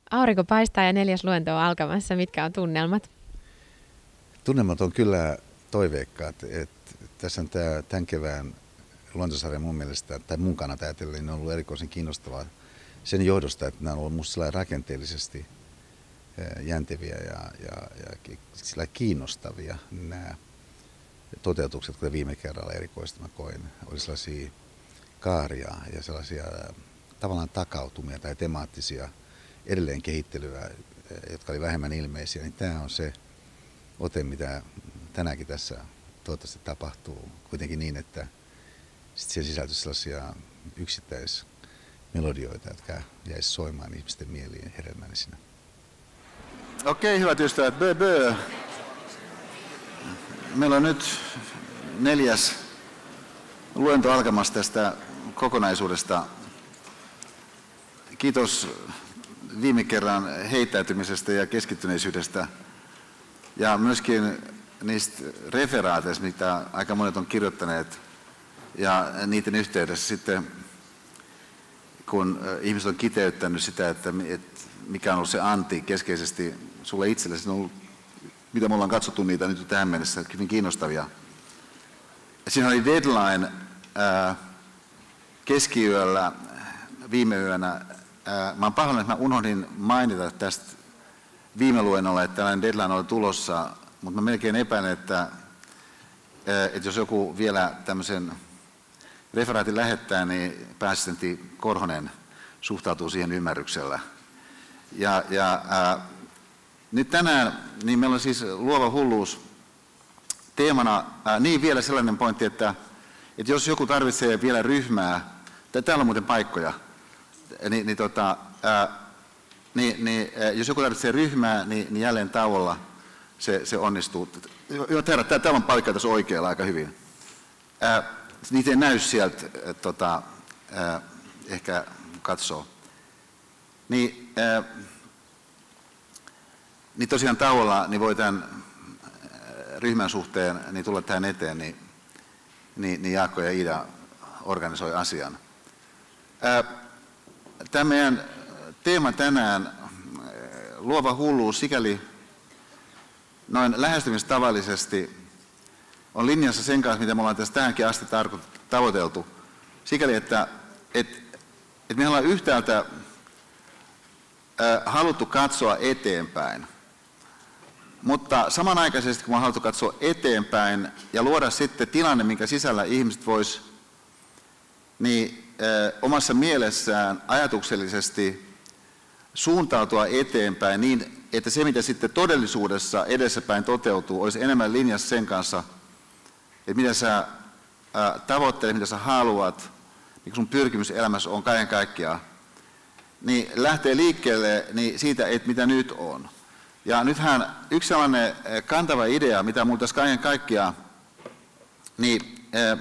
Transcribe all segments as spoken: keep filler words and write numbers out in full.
Aurinko paistaa ja neljäs luento on alkamassa. Mitkä on tunnelmat? Tunnelmat on kyllä toiveikkaat. Että tässä on tämä, tämän kevään luontosarja mun mielestä, tai mun kannalta ajatellen, niin on ollut erikoisen kiinnostavaa sen johdosta, että nämä on ollut musta rakenteellisesti jänteviä ja, ja, ja sillä kiinnostavia nämä toteutukset, kuten viime kerralla erikoista mä koin. Oli sellaisia kaaria ja sellaisia tavallaan takautumia tai temaattisia edelleen kehittelyä, jotka oli vähemmän ilmeisiä, niin tämä on se ote, mitä tänäänkin tässä toivottavasti tapahtuu. Kuitenkin niin, että sitten siellä sisältyy sellaisia yksittäismelodioita, jotka jäisi soimaan ihmisten mieliin hedelmällisinä. Okei, hyvät ystävät, bö, bö. Meillä on nyt neljäs luento alkamassa tästä kokonaisuudesta. Kiitos viime kerran heittäytymisestä ja keskittyneisyydestä ja myöskin niistä referaateista, mitä aika monet on kirjoittaneet ja niiden yhteydessä sitten, kun ihmiset on kiteyttänyt sitä, että mikä on ollut se anti keskeisesti sulle itsellesi, on ollut, mitä me ollaan katsottu niitä nyt tähän mennessä, hyvin kiinnostavia. Siinä oli deadline ää, keskiyöllä viime yönä. Ää, mä oon pahoillani, että mä unohdin mainita tästä viime luennolla, että tällainen deadline oli tulossa, mutta mä melkein epäilen, että, ää, että jos joku vielä tämmöisen referaatin lähettää, niin pääsihteeri Korhonen suhtautuu siihen ymmärryksellä. Ja, ja ää, nyt tänään niin meillä on siis luova hulluus teemana, ää, niin vielä sellainen pointti, että, että jos joku tarvitsee vielä ryhmää, täällä on muuten paikkoja, niin, niin, tota, ää, niin, niin jos joku tarvitsee ryhmää, niin, niin jälleen tauolla se, se onnistuu. Joo, herra, täällä on paikka tässä oikealla aika hyvin. Ää, niitä ei näy sieltä, et, tota, ää, ehkä katsoo. Niin, ää, niin tosiaan tauolla niin voi tämän ryhmän suhteen niin tulla tähän eteen, niin, niin, niin Jaakko ja Iida organisoi asian. Ää, Tämä meidän teema tänään, luova hulluus, sikäli noin lähestymistavallisesti on linjassa sen kanssa, mitä me ollaan tässä tähänkin asti tavoiteltu. Sikäli, että et, et me ollaan yhtäältä ä, haluttu katsoa eteenpäin, mutta samanaikaisesti kun me on haluttu katsoa eteenpäin ja luoda sitten tilanne, minkä sisällä ihmiset vois niin omassa mielessään ajatuksellisesti suuntautua eteenpäin niin, että se mitä sitten todellisuudessa edessäpäin toteutuu, olisi enemmän linjassa sen kanssa, että mitä sä tavoittelet, mitä sä haluat, mikä sun pyrkimys elämässä on kaiken kaikkiaan, niin lähtee liikkeelle niin siitä, että mitä nyt on. Ja nythän yksi sellainen kantava idea, mitä mulla tässä kaiken kaikkiaan, niin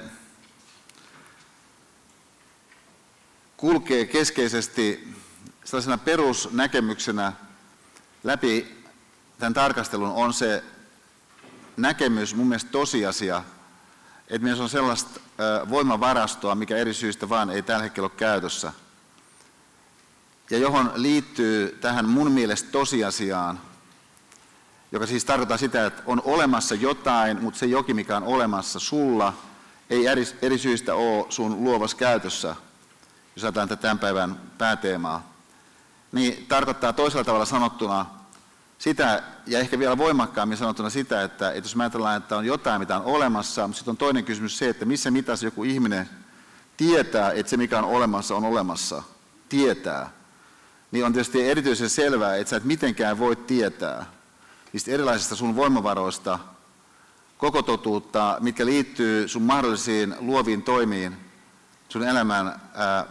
kulkee keskeisesti sellaisena perusnäkemyksenä läpi tämän tarkastelun on se näkemys, mun mielestä tosiasia, että meillä on sellaista voimavarastoa, mikä eri syistä vaan ei tällä hetkellä ole käytössä. Ja johon liittyy tähän mun mielestä tosiasiaan, joka siis tarkoittaa sitä, että on olemassa jotain, mutta se jokin, mikä on olemassa sulla, ei eri, eri syistä ole sun luovassa käytössä. Jos ajatellaan tätä tämän päivän pääteemaa, niin tarkoittaa toisella tavalla sanottuna sitä, ja ehkä vielä voimakkaammin sanottuna sitä, että, että jos me ajatellaan, että on jotain, mitä on olemassa, mutta sitten on toinen kysymys se, että missä mitassa joku ihminen tietää, että se mikä on olemassa on olemassa, tietää, niin on tietysti erityisen selvää, että sä et mitenkään voi tietää niistä erilaisista sun voimavaroista koko totuutta, mitkä liittyy sun mahdollisiin luoviin toimiin, sun elämän ää,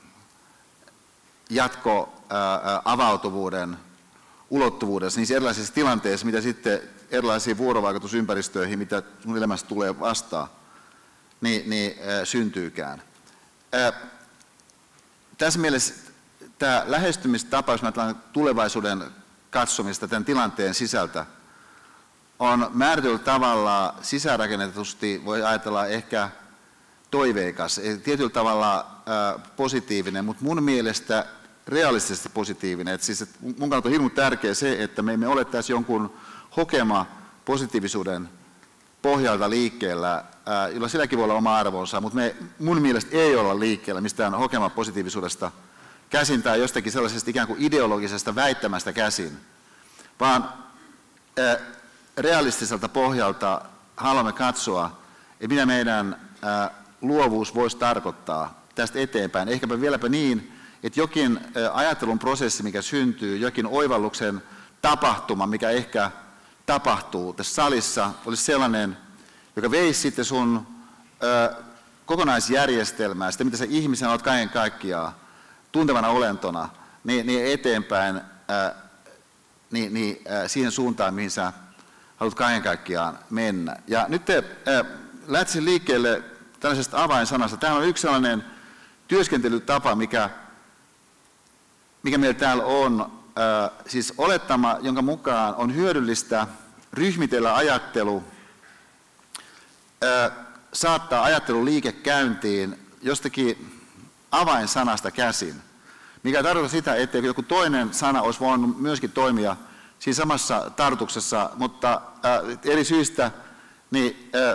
jatko ää, avautuvuuden ulottuvuudessa, niissä erilaisissa tilanteissa, mitä sitten erilaisiin vuorovaikutusympäristöihin, mitä sun elämästä tulee vastaan, niin, niin ää, syntyykään. Ää, tässä mielessä tämä lähestymistapa, jos ajatellaan tulevaisuuden katsomista tämän tilanteen sisältä, on määritellyllä tavalla sisäänrakennetusti, voi ajatella ehkä toiveikas, tietyllä tavalla ää, positiivinen, mutta mun mielestä realistisesti positiivinen. Et siis, et mun kannalta on hirveän tärkeää se, että me emme ole tässä jonkun hokema positiivisuuden pohjalta liikkeellä, ää, jolla silläkin voi olla oma arvonsa, mutta me mun mielestä ei olla liikkeellä mistään hokema positiivisuudesta käsin tai jostakin sellaisesta ikään kuin ideologisesta väittämästä käsin, vaan ää, realistiselta pohjalta haluamme katsoa, että mitä meidän ää, luovuus voisi tarkoittaa tästä eteenpäin. Ehkäpä vieläpä niin, että jokin ää, ajattelun prosessi, mikä syntyy, jokin oivalluksen tapahtuma, mikä ehkä tapahtuu tässä salissa, olisi sellainen, joka veisi sitten sun ää, kokonaisjärjestelmää, sitä mitä sä ihmisenä olet kaiken kaikkiaan, tuntevana olentona, niin, niin eteenpäin ää, niin, niin, ää, siihen suuntaan, mihin sä haluat kaiken kaikkiaan mennä. Ja nyt te ää, lähtisin liikkeelle tällaisesta avainsanasta. Tämä on yksi sellainen työskentelytapa, mikä, mikä meillä täällä on, ää, siis olettama, jonka mukaan on hyödyllistä ryhmitellä ajattelu, ää, saattaa ajattelu liikekäyntiin jostakin avainsanasta käsin, mikä tarkoittaa sitä, että joku toinen sana olisi voinut myöskin toimia siinä samassa tartuksessa, mutta ää, eri syistä niin, ää,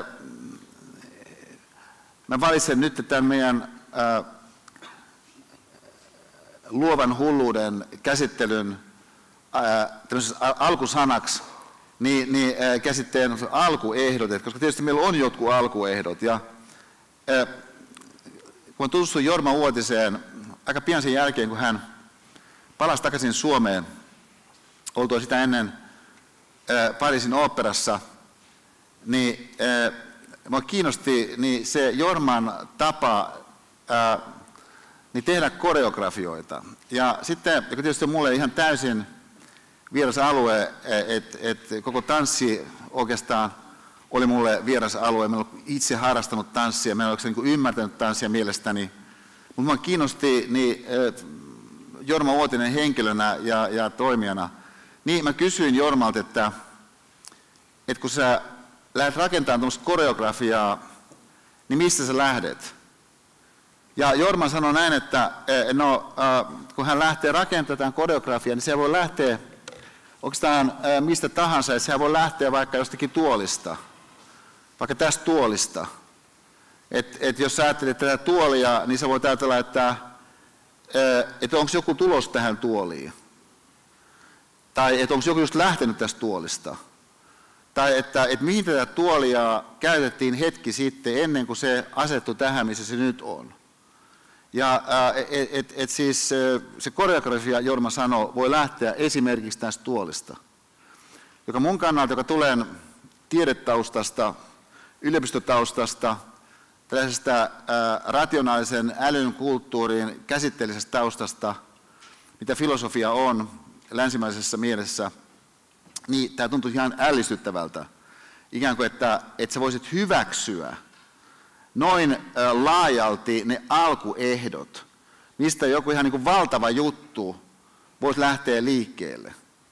mä valitsen nyt tämän meidän ää, luovan hulluuden käsittelyn ää, alkusanaksi niin, niin ää, käsitteen alkuehdot, koska tietysti meillä on jotkut alkuehdot. Ja, ää, kun tutustuin Jorma Uotiseen aika pian sen jälkeen, kun hän palasi takaisin Suomeen, oltua sitä ennen ää, Pariisin oopperassa, niin ää, minua kiinnosti niin se Jorman tapa ää, niin tehdä koreografioita. Ja sitten, joka tietysti on mulle ihan täysin vieras alue, että et koko tanssi oikeastaan oli mulle vieras alue. Mä olen itse harrastanut tanssia, mä en ole niin ymmärtänyt tanssia mielestäni. Mutta minua kiinnosti niin, Jorma Uotinen henkilönä ja, ja toimijana. Niin mä kysyin Jormalta, että, että kun sä lähdet rakentamaan tuollaista koreografiaa, niin mistä sä lähdet? Ja Jorma sanoi näin, että no, kun hän lähtee rakentamaan koreografiaa, niin se voi lähteä oikeastaan mistä tahansa, että sehän voi lähteä vaikka jostakin tuolista, vaikka tästä tuolista. Että et jos sä ajattelet tätä tuolia, niin sä voit ajatella, että et onko joku tulos tähän tuoliin. Tai että onko joku just lähtenyt tästä tuolista. Tai että et mihin tätä tuolia käytettiin hetki sitten ennen kuin se asettui tähän, missä se nyt on. Ja et, et, et siis se koreografia, Jorma sanoi, voi lähteä esimerkiksi tästä tuolista, joka mun kannalta, joka tulen tiedetaustasta, yliopistotaustasta, tällaisesta ää, rationaalisen älyn, kulttuurin, käsitteellisestä taustasta, mitä filosofia on länsimaisessa mielessä, niin tämä tuntuu ihan ällistyttävältä. Ikään kuin, että, että sä voisit hyväksyä noin ää, laajalti ne alkuehdot, mistä joku ihan niin kuin valtava juttu voisi lähteä liikkeelle.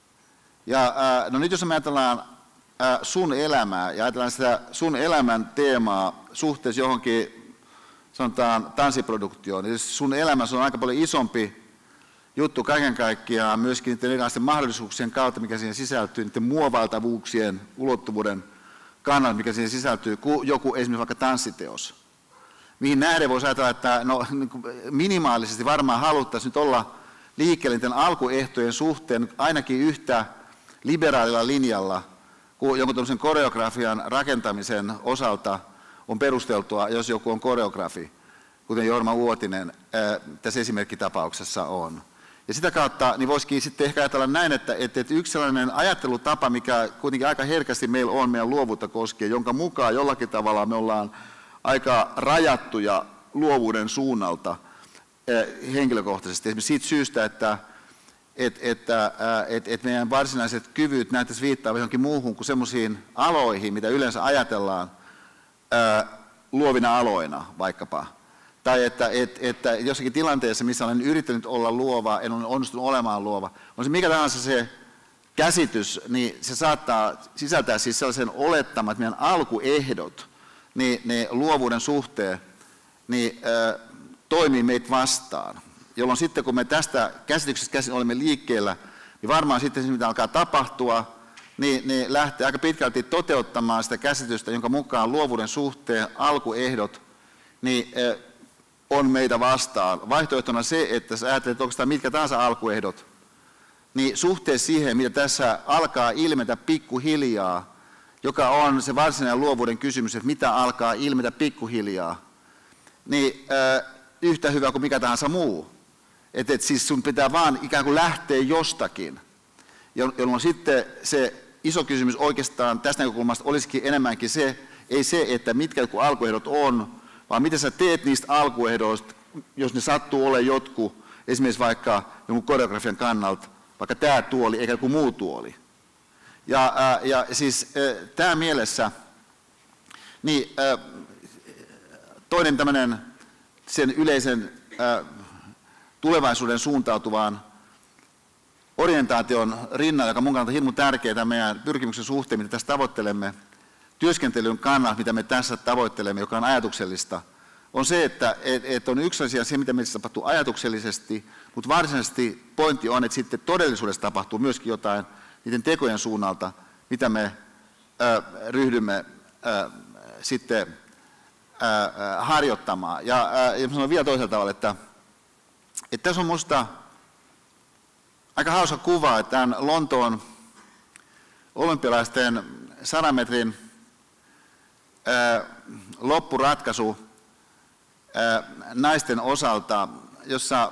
Ja ää, no nyt jos me ajatellaan ää, sun elämää ja ajatellaan sitä sun elämän teemaa suhteessa johonkin, sanotaan, tanssiproduktioon, niin sun elämässä on aika paljon isompi juttu kaiken kaikkiaan myöskin niiden erilaisten mahdollisuuksien kautta, mikä siihen sisältyy, niiden muovailtavuuksien, ulottuvuuden kannalta, mikä siihen sisältyy, kuin joku esimerkiksi vaikka tanssiteos. Mihin nähden voisi ajatella, että no, minimaalisesti varmaan haluttaisiin nyt olla liikkeelle niiden alkuehtojen suhteen ainakin yhtä liberaalilla linjalla, kuin jonkun tämmöisen koreografian rakentamisen osalta on perusteltua, jos joku on koreografi, kuten Jorma Uotinen ää, tässä esimerkkitapauksessa on. Ja sitä kautta niin voisikin sitten ehkä ajatella näin, että, että yksi sellainen ajattelutapa, mikä kuitenkin aika herkästi meillä on meidän luovuutta koskien, jonka mukaan jollakin tavalla me ollaan aika rajattuja luovuuden suunnalta henkilökohtaisesti. Esimerkiksi siitä syystä, että, että, että, että, että meidän varsinaiset kyvyt näyttäisi viittaavan johonkin muuhun kuin semmoisiin aloihin, mitä yleensä ajatellaan ää, luovina aloina vaikkapa. Tai että, että, että jossakin tilanteessa, missä olen yrittänyt olla luova, en ole onnistunut olemaan luova, on se mikä tahansa se käsitys, niin se saattaa sisältää siis sellaisen olettaman, että meidän alkuehdot, niin ne luovuuden suhteen, niin äh, toimii meitä vastaan. jolloin sitten kun me tästä käsityksestä käsin olemme liikkeellä, niin varmaan sitten se, mitä alkaa tapahtua, niin, niin lähtee aika pitkälti toteuttamaan sitä käsitystä, jonka mukaan luovuuden suhteen alkuehdot niin, eh, on meitä vastaan. Vaihtoehtona se, että sä ajattelet oikeastaan mitkä tahansa alkuehdot, niin suhteessa siihen, mitä tässä alkaa ilmetä pikkuhiljaa, joka on se varsinainen luovuuden kysymys, että mitä alkaa ilmetä pikkuhiljaa, niin äh, yhtä hyvä kuin mikä tahansa muu. Että et siis sun pitää vaan ikään kuin lähteä jostakin, jolloin sitten se iso kysymys oikeastaan tästä näkökulmasta olisikin enemmänkin se, ei se, että mitkä joku alkuehdot on, vaan mitä sä teet niistä alkuehdoista, jos ne sattuu olemaan jotkut, esimerkiksi vaikka jonkun koreografian kannalta, vaikka tämä tuoli eikä joku muu tuoli. Ja, ää, ja siis ää, tämä mielessä, niin ää, toinen tämmöinen sen yleisen ää, tulevaisuuden suuntautuvaan orientaation rinnalla, joka mun kannalta on hirmu tärkeää meidän pyrkimyksen suhteen, mitä tässä tavoittelemme, työskentelyn kannalta, mitä me tässä tavoittelemme, joka on ajatuksellista, on se, että et, et on yksi asia se, mitä meissä tapahtuu ajatuksellisesti, mutta varsinaisesti pointti on, että sitten todellisuudessa tapahtuu myöskin jotain niiden tekojen suunnalta, mitä me ö, ryhdymme ö, sitten ö, ö, harjoittamaan. Ja, ö, ja sanon vielä toisella tavalla, että, että tässä on minusta aika hauska kuva, että tämän Lontoon olympialaisten sadan metrin ö, loppuratkaisu ö, naisten osalta, jossa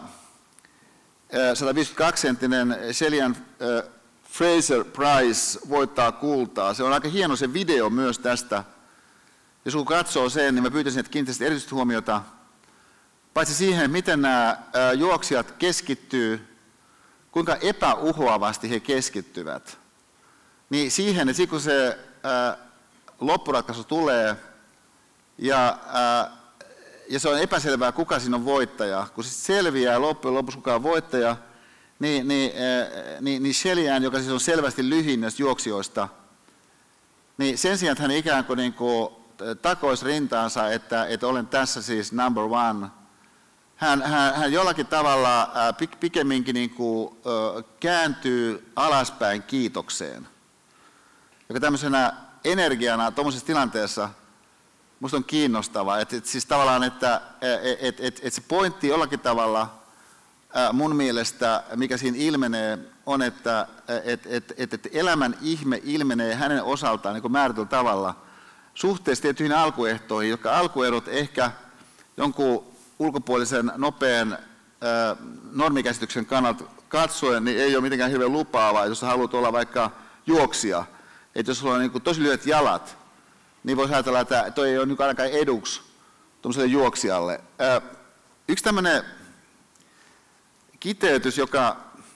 sata viisikymmentäkaksi senttinen Shellyan äh, Fraser Price voittaa kultaa. Se on aika hieno se video myös tästä. Jos kun katsoo sen, niin mä pyytäisin, että kiinnittäisit erityisesti huomiota paitsi siihen, miten nämä äh, juoksijat keskittyy, kuinka epäuhoavasti he keskittyvät, niin siihen, että kun se äh, loppuratkaisu tulee ja äh, ja se on epäselvää, kuka siinä on voittaja. Kun se selviää loppujen lopuksi, kuka on voittaja, niin, niin, niin, niin Shellyan, joka siis on selvästi lyhin näistä juoksijoista, niin sen sijaan, että hän ikään kuin, niin kuin takoisi rintaansa, että, että olen tässä siis number one, hän, hän, hän jollakin tavalla pikemminkin niin kuin, kääntyy alaspäin kiitokseen, joka tämmöisenä energiana tuollaisessa tilanteessa minusta on kiinnostavaa, että et, siis tavallaan, että et, et, et se pointti jollakin tavalla ää, mun mielestä, mikä siinä ilmenee, on, että et, et, et, et elämän ihme ilmenee hänen osaltaan niin määrätyllä tavalla suhteessa tiettyihin alkuehtoihin, jotka alkuerot ehkä jonkun ulkopuolisen nopean ää, normikäsityksen kannalta katsoen, niin ei ole mitenkään hirveän lupaavaa, jos haluat olla vaikka juoksija, että jos sulla on niin tosi lyhyet jalat, niin voisi ajatella, että toi ei ole nyt ainakaan eduksi tuollaiselle juoksijalle. Yksi tämmöinen kiteytys, joka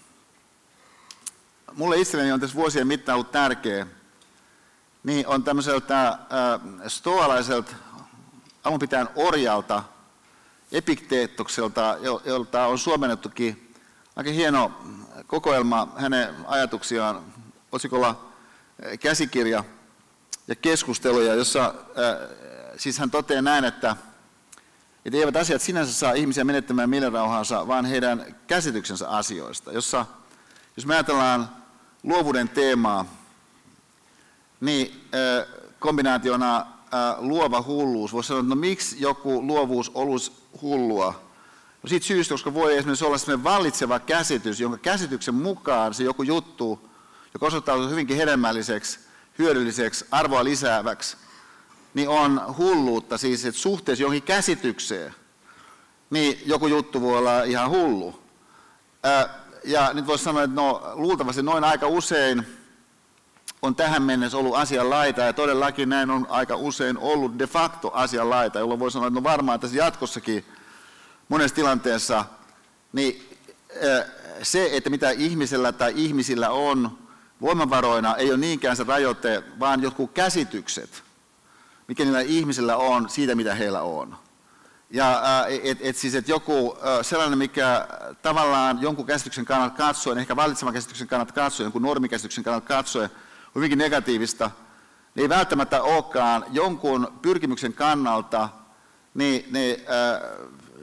mulle itselleni on tässä vuosien mittaan ollut tärkeä, niin on tämmöiseltä stoalaiselta alun pitäen orjalta, Epikteettokselta, jolta on suomennettukin aika hieno kokoelma hänen ajatuksiaan otsikolla käsikirja ja keskusteluja, jossa äh, siis hän toteaa näin, että, että eivät asiat sinänsä saa ihmisiä menettämään mielenrauhaansa, vaan heidän käsityksensä asioista. Jossa, jos me ajatellaan luovuuden teemaa, niin äh, kombinaationa äh, luova hulluus, voisi sanoa, että no miksi joku luovuus olisi hullua? No siitä syystä, koska voi esimerkiksi olla sellainen vallitseva käsitys, jonka käsityksen mukaan se joku juttu, joka osoittautuu hyvinkin hedelmälliseksi, hyödylliseksi, arvoa lisääväksi, niin on hulluutta, siis että suhteessa johonkin käsitykseen, niin joku juttu voi olla ihan hullu. Ää, ja nyt voisi sanoa, että no, luultavasti noin aika usein on tähän mennessä ollut asianlaita, ja todellakin näin on aika usein ollut de facto asianlaita, jolloin voi sanoa, että no varmaan tässä jatkossakin monessa tilanteessa, niin ää, se, että mitä ihmisellä tai ihmisillä on voimavaroina, ei ole niinkään se rajoite, vaan jotkut käsitykset, mikä niillä ihmisillä on siitä, mitä heillä on. Ja et, et siis, että joku sellainen, mikä tavallaan jonkun käsityksen kannalta katsoen, ehkä vallitsevan käsityksen kannalta katsoen, jonkun normikäsityksen kannalta katsoen, on hyvinkin negatiivista, niin ei välttämättä olekaan jonkun pyrkimyksen kannalta niin, niin, äh,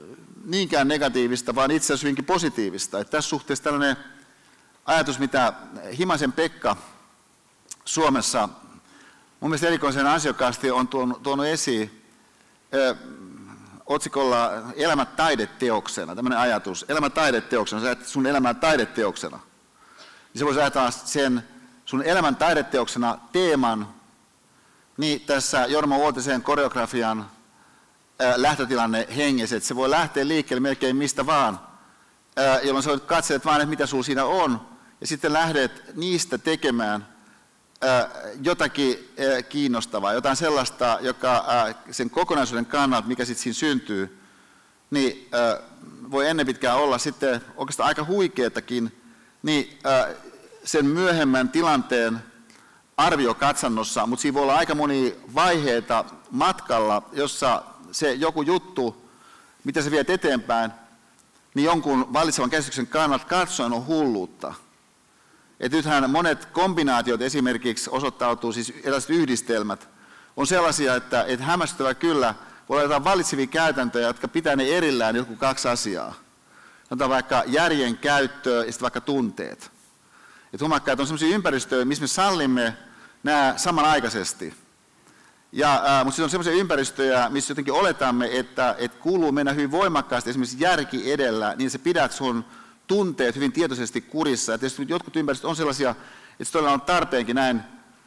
niinkään negatiivista, vaan itse asiassa hyvinkin positiivista. Että tässä suhteessa tällainen ajatus, mitä Himasen Pekka Suomessa mun mielestä erikoisen ansiokkaasti on tuonut, tuonut esiin ö, otsikolla elämä taideteoksena, tämmöinen ajatus, elämä taideteoksena, sä ajattelet sun elämää taideteoksena, niin se voisi ajatella sen sun elämän taideteoksena teeman, niin tässä Jorma Uotisen koreografian ää, lähtötilanne hengessä, että se voi lähteä liikkeelle melkein mistä vaan, ää, jolloin sä katselet vaan, että mitä sulla siinä on, ja sitten lähdet niistä tekemään ää, jotakin ää, kiinnostavaa, jotain sellaista, joka ää, sen kokonaisuuden kannalta, mikä sitten siinä syntyy, niin ää, voi ennen pitkään olla sitten oikeastaan aika huikeatakin, niin ää, sen myöhemmän tilanteen arviokatsannossa, mutta siinä voi olla aika monia vaiheita matkalla, jossa se joku juttu, mitä sä viet eteenpäin, niin jonkun vallitsevan käsityksen kannalta katsoen on hulluutta. Et nythän monet kombinaatiot esimerkiksi osoittautuu, siis erilaiset yhdistelmät, on sellaisia, että et hämmästyttävä kyllä voi olla jotain vallitsevia käytäntöjä, jotka pitää ne erillään joku kaksi asiaa. Sanotaan vaikka järjen käyttöä ja sitten vaikka tunteet. Et huomakkaa, että on sellaisia ympäristöjä, missä me sallimme nämä samanaikaisesti. Ja, ää, mutta sitten on sellaisia ympäristöjä, missä jotenkin oletamme, että et kuuluu mennä hyvin voimakkaasti esimerkiksi järki edellä, niin se pidät sun tunteet hyvin tietoisesti kurissa. Ja tietysti jotkut ympäristöt on sellaisia, että se todella on tarpeenkin näin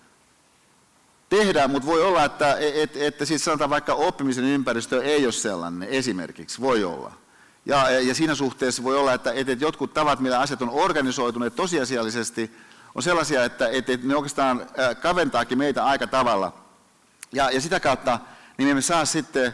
tehdä, mutta voi olla, että, että, että siis sanotaan vaikka oppimisen ympäristö ei ole sellainen, esimerkiksi voi olla. Ja, ja siinä suhteessa voi olla, että, että jotkut tavat, millä asiat on organisoituneet tosiasiallisesti, on sellaisia, että, että ne oikeastaan kaventaakin meitä aika tavalla. Ja, ja sitä kautta niin me emme saa sitten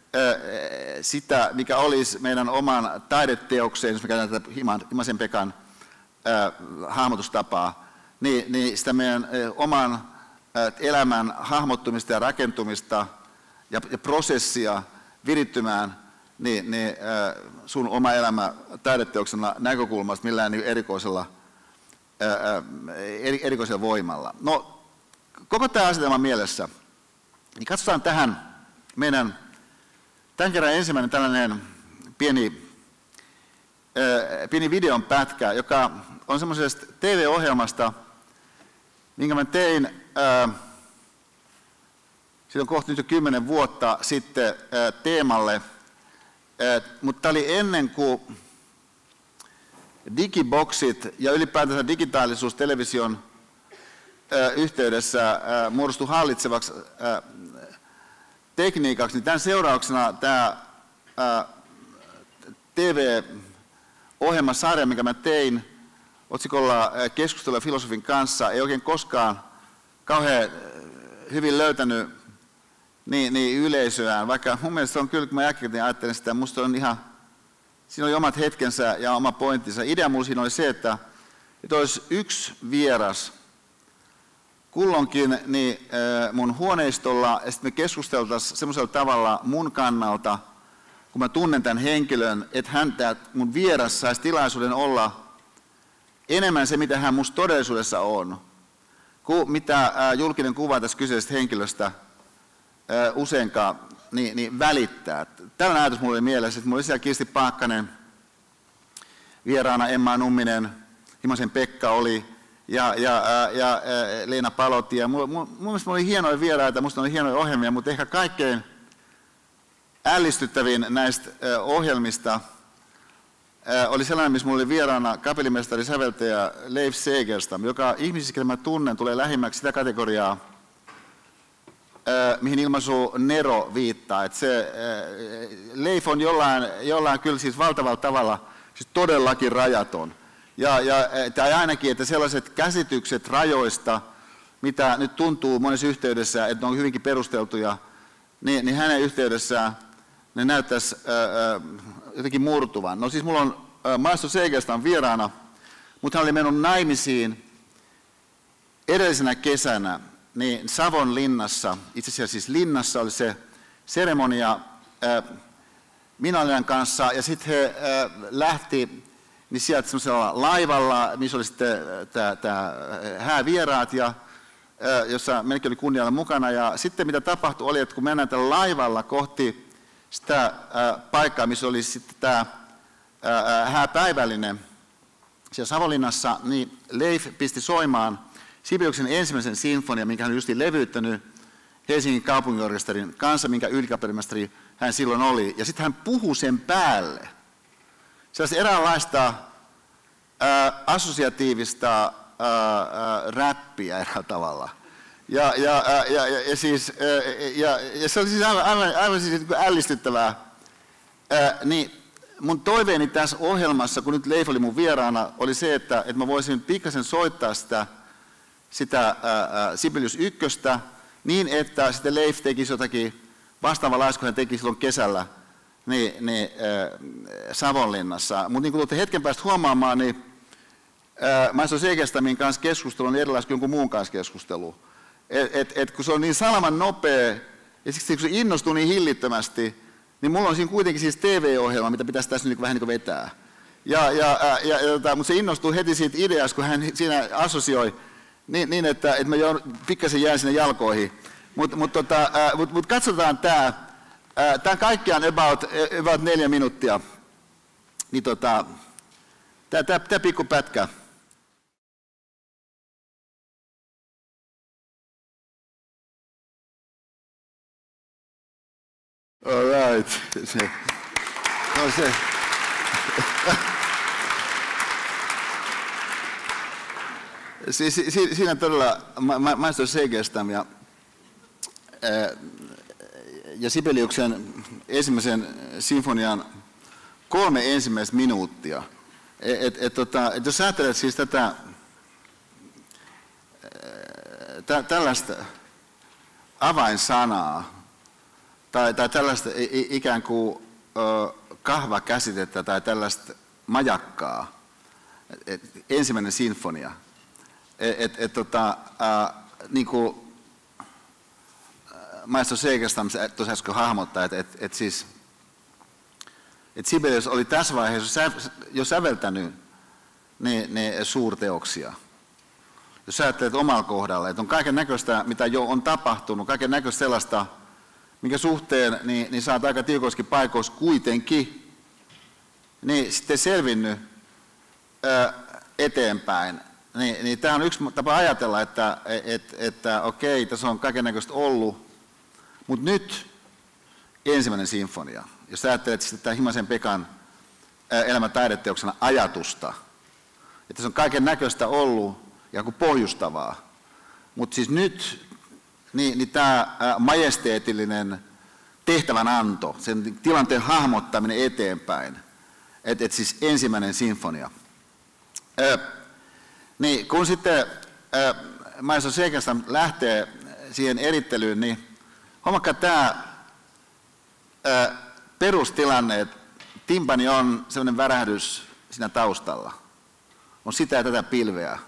sitä, mikä olisi meidän oman taideteokseen, jos me käytetään tätä Himasen Pekan äh, hahmotustapaa, niin, niin sitä meidän äh, oman äh, elämän hahmottumista ja rakentumista ja, ja prosessia virittymään niin, niin, äh, sun oma elämä taideteoksena näkökulmasta millään niin erikoisella, äh, eri, erikoisella voimalla. No, koko tämä asetelma mielessä, niin katsotaan tähän meidän tämän kerran ensimmäinen tällainen pieni, äh, pieni videon pätkä, joka on semmoisesta T V-ohjelmasta, minkä mä tein, äh, siitä on kohta nyt jo kymmenen vuotta sitten äh, teemalle, äh, mutta tämä oli ennen kuin digiboksit ja ylipäätänsä digitaalisuus television äh, yhteydessä äh, muodostui hallitsevaksi äh, tekniikaksi, niin tämän seurauksena tämä ää, T V-ohjelmasarja, minkä mä tein otsikolla Keskustelua filosofin kanssa, ei oikein koskaan kauhean hyvin löytänyt niin, niin yleisöään, vaikka mun mielestä on kyllä, kun mä jälkikäteen ajattelin sitä, musta on ihan, siinä oli omat hetkensä ja oma pointtinsa. Idea mulla siinä oli se, että, että olisi yksi vieras, kulloinkin niin mun huoneistolla, ja sitten me keskusteltaisiin semmoisella tavalla mun kannalta, kun mä tunnen tämän henkilön, että häntä, mun vieras saisi tilaisuuden olla enemmän se, mitä hän musta todellisuudessa on, kuin mitä julkinen kuva tästä kyseisestä henkilöstä useinkaan niin, niin välittää. Tällainen ajatus mulla oli mielessä, että mulla oli siellä Kirsti Paakkanen, vieraana Emma Numminen, Himasen Pekka oli, ja, ja, ja Leena Palotti. Ja mun, mun, mun mielestä oli hienoja vieraita, musta oli hienoja ohjelmia, mutta ehkä kaikkein ällistyttävin näistä ohjelmista oli sellainen, missä mulla oli vieraana kapellimestari säveltäjä Leif Segerstam, joka ihmisissä, ketä mä tunnen, tulee lähimmäksi sitä kategoriaa, mihin ilmaisu Nero viittaa. Että se, Leif on jollain, jollain kyllä siis valtavalla tavalla siis todellakin rajaton. Ja, ja tai ainakin, että sellaiset käsitykset rajoista, mitä nyt tuntuu monessa yhteydessä, että ne on hyvinkin perusteltuja, niin, niin hänen yhteydessään ne näyttäisi ää, jotenkin murtuvan. No siis mulla on ää, Maestro Segerstam vieraana, mutta hän oli mennyt naimisiin edellisenä kesänä niin Savonlinnassa, itse asiassa siis linnassa oli se seremonia ää, Minalinan kanssa, ja sitten he ää, lähti niin sieltä semmoisella laivalla, missä oli sitten tämä häävieraat, ja, jossa melkein oli kunnialla mukana. Ja sitten mitä tapahtui oli, että kun mennään tällä laivalla kohti sitä ää, paikkaa, missä oli sitten tämä ää, hääpäivällinen siellä Savonlinnassa, niin Leif pisti soimaan Sibeliuksen ensimmäisen sinfonia, minkä hän oli justiin levyyttänyt Helsingin kaupunginorkesterin kanssa, minkä ylikapellimestari hän silloin oli. Ja sitten hän puhui sen päälle sellaista eräänlaista ää, assosiatiivista ää, ää, räppiä eräällä tavalla. Ja, ja, ja, ja, ja, siis, ja, ja se oli siis aivan, aivan, aivan siis ällistyttävää. Ää, niin mun toiveeni tässä ohjelmassa, kun nyt Leif oli mun vieraana, oli se, että, että mä voisin pikkasen soittaa sitä, sitä ää, Sibelius ykköstä niin, että sitten Leif tekisi jotakin vastaavanlaista, kun hän teki silloin kesällä niin, niin, ää, Savonlinnassa. Mutta niin kuin tulette hetken päästä huomaamaan, niin ää, Maestro Segerstamin kanssa keskustelu on erilaista kuin jonkun muun kanssa keskustelu. Et, et, et, kun se on niin salaman nopea, ja siksi kun se innostuu niin hillittömästi, niin mulla on siinä kuitenkin siis T V-ohjelma, mitä pitäisi tässä nyt vähän niin kuin vetää. Ja, ja, ja, ja, mutta se innostuu heti siitä ideasta, kun hän siinä assosioi, niin, niin että, että mä joudun, pikkasen jään sinne jalkoihin. Mutta mut, tota, äh, mut, mut katsotaan tämä. Äh, tämä kaikkiaan about, about neljä minuuttia. Niin tota, tämä pikku pätkä. All right. Se, no se. si, si, si, siinä todella Maestro Segerstam ja, ja Sibeliuksen ensimmäisen sinfonian kolme ensimmäistä minuuttia. Et, et, tota, et jos ajattelet siis tätä tä, tällaista avainsanaa, Tai, tai tällaista ikään kuin ö, kahvakäsitettä tai tällaista majakkaa, et, ensimmäinen sinfonia. Et, et, et, tota, ä, niin kuin Maestro Segerstam tuossa äsken hahmottaa, että et, et siis, et Sibelius oli tässä vaiheessa jo säveltänyt ne, ne suurteoksia. Jos ajattelet omalla kohdalla, että on kaiken näköistä, mitä jo on tapahtunut, kaiken näköistä sellaista, minkä suhteen niin, niin saat aika tiukoissakin paikoissa kuitenkin niin sitten selvinnyt ö, eteenpäin. Niin, niin tämä on yksi tapa ajatella, että, et, että okei, tässä on kaikennäköistä ollut, mutta nyt ensimmäinen sinfonia. Jos ajattelet sitten tämä Himasen Pekan elämän taideteoksena ajatusta, että tässä on kaikennäköistä ollut ja kuin pohjustavaa, mutta siis nyt Niin, niin tämä majesteetillinen tehtävänanto, sen tilanteen hahmottaminen eteenpäin, että et siis ensimmäinen sinfonia. Ö, niin, kun sitten Maestro Segerstam lähtee siihen erittelyyn, niin huomakkaa tämä ö, perustilanne, että timpani on sellainen värähdys siinä taustalla. On sitä ja tätä pilveä.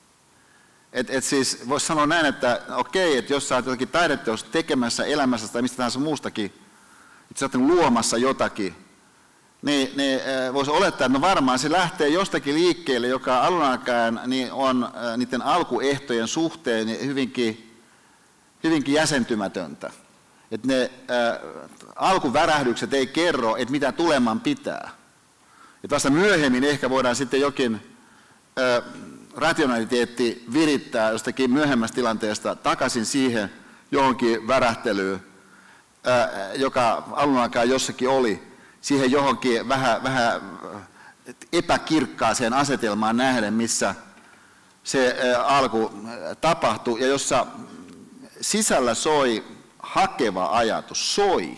Et, et siis voisi sanoa näin, että okei, että jos sä oot jotakin taideteosta tekemässä elämässä tai mistä tahansa muustakin, että sä oot luomassa jotakin, niin, niin voisi olettaa, että no varmaan se lähtee jostakin liikkeelle, joka alun alkaen niin on niiden alkuehtojen suhteen hyvinkin, hyvinkin jäsentymätöntä. Että ne ä, alkuvärähdykset ei kerro, että mitä tuleman pitää. Että vasta myöhemmin ehkä voidaan sitten jokin ä, rationaliteetti virittää jostakin myöhemmästä tilanteesta takaisin siihen johonkin värähtelyyn, ää, joka alun alkaen jossakin oli, siihen johonkin vähän, vähän epäkirkkaaseen asetelmaan nähden, missä se ää, alku tapahtui ja jossa sisällä soi hakeva ajatus, soi.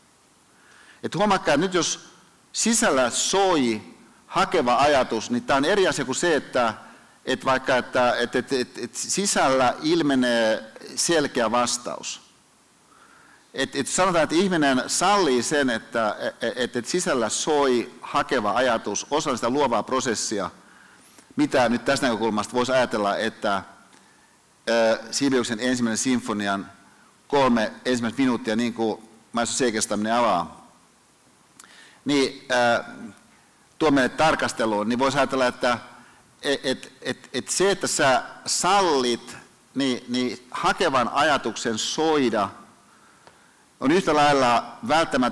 Et huomakkaa, että nyt jos sisällä soi hakeva ajatus, niin tämä on eri asia kuin se, että että vaikka että, että, että, että, että sisällä ilmenee selkeä vastaus. Että, että sanotaan, että ihminen sallii sen, että, että, että sisällä soi hakeva ajatus, osa sitä luovaa prosessia, mitä nyt tästä näkökulmasta voisi ajatella, että Sibeliuksen ensimmäinen sinfonian kolme ensimmäistä minuuttia, niin kuin Maestro Segerstam avaa, niin äh, tuo meille tarkasteluun, niin voisi ajatella, että et, et, et se, että sä sallit niin, niin hakevan ajatuksen soida, on yhtä lailla välttämätön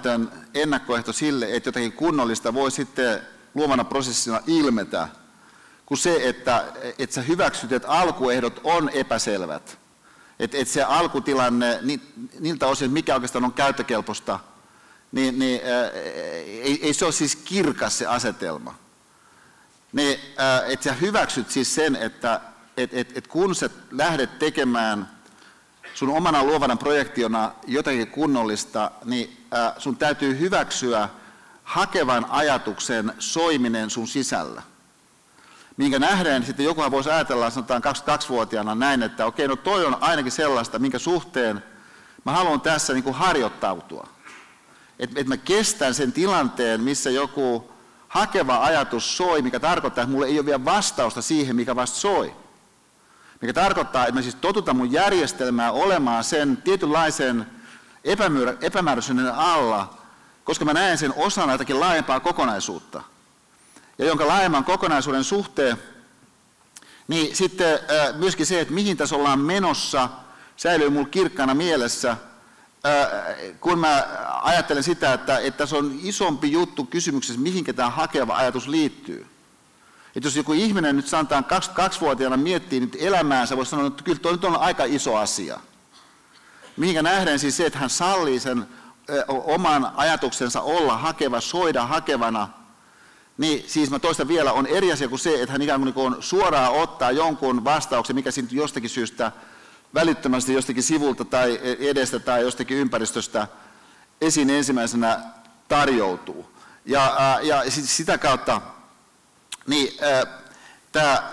ennakkoehto sille, että jotakin kunnollista voi sitten luovana prosessina ilmetä, kuin se, että, että sä hyväksyt, että alkuehdot on epäselvät. Että, että se alkutilanne, niiltä osin, mikä oikeastaan on käyttökelpoista, niin, niin ää, ei, ei se ole siis kirkas se asetelma. Niin, ää, että sä hyväksyt siis sen, että et, et, et kun sä lähdet tekemään sun omana luovana projektiona jotakin kunnollista, niin ää, sun täytyy hyväksyä hakevan ajatuksen soiminen sun sisällä. Minkä nähden sitten jokuhan voisi ajatella, sanotaan kaksikymmentäkaksivuotiaana näin, että okei, no toi on ainakin sellaista, minkä suhteen mä haluan tässä niin kuin harjoittautua. Että et mä kestän sen tilanteen, missä joku hakeva ajatus soi, mikä tarkoittaa, että mulla ei ole vielä vastausta siihen, mikä vasta soi. Mikä tarkoittaa, että mä siis totutan mun järjestelmää olemaan sen tietynlaisen epämääräisyyden alla, koska mä näen sen osana jotakin laajempaa kokonaisuutta. Ja jonka laajemman kokonaisuuden suhteen, niin sitten myöskin se, että mihin tässä ollaan menossa, säilyy mulla kirkkana mielessä, kun mä ajattelen sitä, että, että tässä on isompi juttu kysymyksessä, mihinkä tämä hakeva ajatus liittyy. Että jos joku ihminen nyt sanotaan kaksikymmentäkaksivuotiaana miettii nyt elämäänsä, voisi sanoa, että kyllä tuo nyt on aika iso asia. Mihinkä nähdään siis se, että hän sallii sen oman ajatuksensa olla hakeva, soida hakevana, niin siis mä toistan vielä, on eri asia kuin se, että hän ikään kuin suoraan ottaa jonkun vastauksen, mikä siitä jostakin syystä välittömästi jostakin sivulta tai edestä tai jostakin ympäristöstä esiin ensimmäisenä tarjoutuu. Ja, ja sitä kautta niin, tämä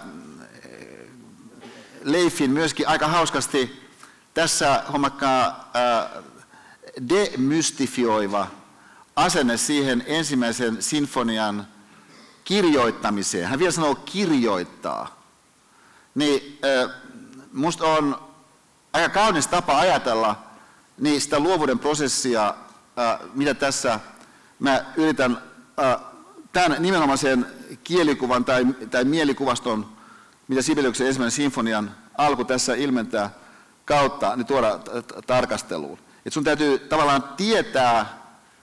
Leifin myöskin aika hauskasti tässä hommakkaa demystifioiva asenne siihen ensimmäisen sinfonian kirjoittamiseen. Hän vielä sanoo kirjoittaa. Niin musta on aika kaunis tapa ajatella niin sitä luovuuden prosessia, mitä tässä mä yritän tämän nimenomaisen kielikuvan tai, tai mielikuvaston, mitä Sibeliuksen ensimmäisen sinfonian alku tässä ilmentää kautta, niin tuoda tarkasteluun. Et sun täytyy tavallaan tietää,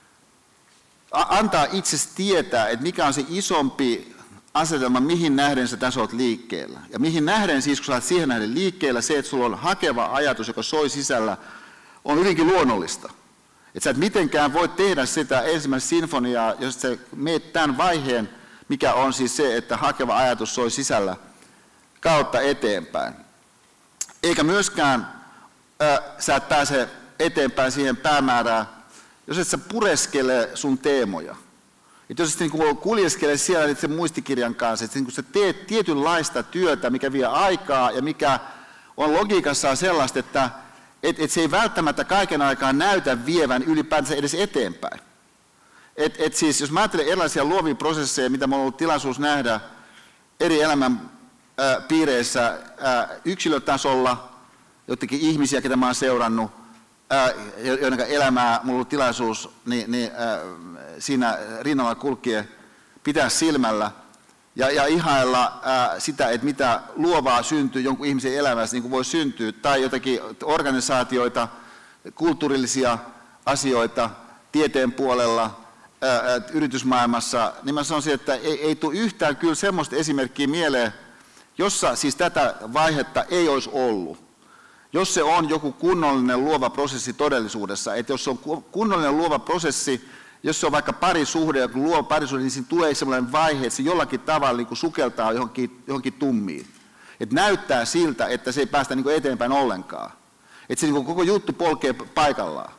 antaa itsesi tietää, että mikä on se isompi asetelma, mihin nähden sä tässä olet liikkeellä. Ja mihin nähden siis, kun sä olet siihen nähden liikkeellä, se, että sulla on hakeva ajatus, joka soi sisällä, on hyvinkin luonnollista. Että sä et mitenkään voi tehdä sitä ensimmäistä sinfoniaa, jos sä meet tämän vaiheen, mikä on siis se, että hakeva ajatus soi sisällä kautta eteenpäin. Eikä myöskään äh, sä et pääse eteenpäin siihen päämäärään, jos et sä pureskele sun teemoja. Että jos et niin kuljeskele siellä sen muistikirjan kanssa, että niin sä teet tietynlaista työtä, mikä vie aikaa ja mikä on logiikassaan sellaista, että et, et se ei välttämättä kaiken aikaa näytä vievän ylipäätänsä edes eteenpäin. Et, et siis, jos mä ajattelen erilaisia luovia prosesseja, mitä mulla on ollut tilaisuus nähdä eri elämän äh, piireissä äh, yksilötasolla, joitakin ihmisiä, ketä mä oon seurannut, joiden elämää mulla on ollut tilaisuus niin, niin, äh, siinä rinnalla kulkien pitää silmällä ja, ja ihailla äh, sitä, että mitä luovaa syntyy jonkun ihmisen elämässä, niin kuin voi syntyä, tai jotakin organisaatioita, kulttuurillisia asioita tieteen puolella, äh, yritysmaailmassa, niin mä sanoisin, että ei, ei tule yhtään kyllä semmoista esimerkkiä mieleen, jossa siis tätä vaihetta ei olisi ollut. Jos se on joku kunnollinen luova prosessi todellisuudessa, että jos se on kunnollinen luova prosessi, jos se on vaikka parisuhde, joku luova parisuhde, niin siinä tulee sellainen vaihe, että se jollakin tavalla niin kuin sukeltaa johonkin, johonkin tummiin. Että näyttää siltä, että se ei päästä niin kuin eteenpäin ollenkaan. Että se niin kuin koko juttu polkee paikallaan.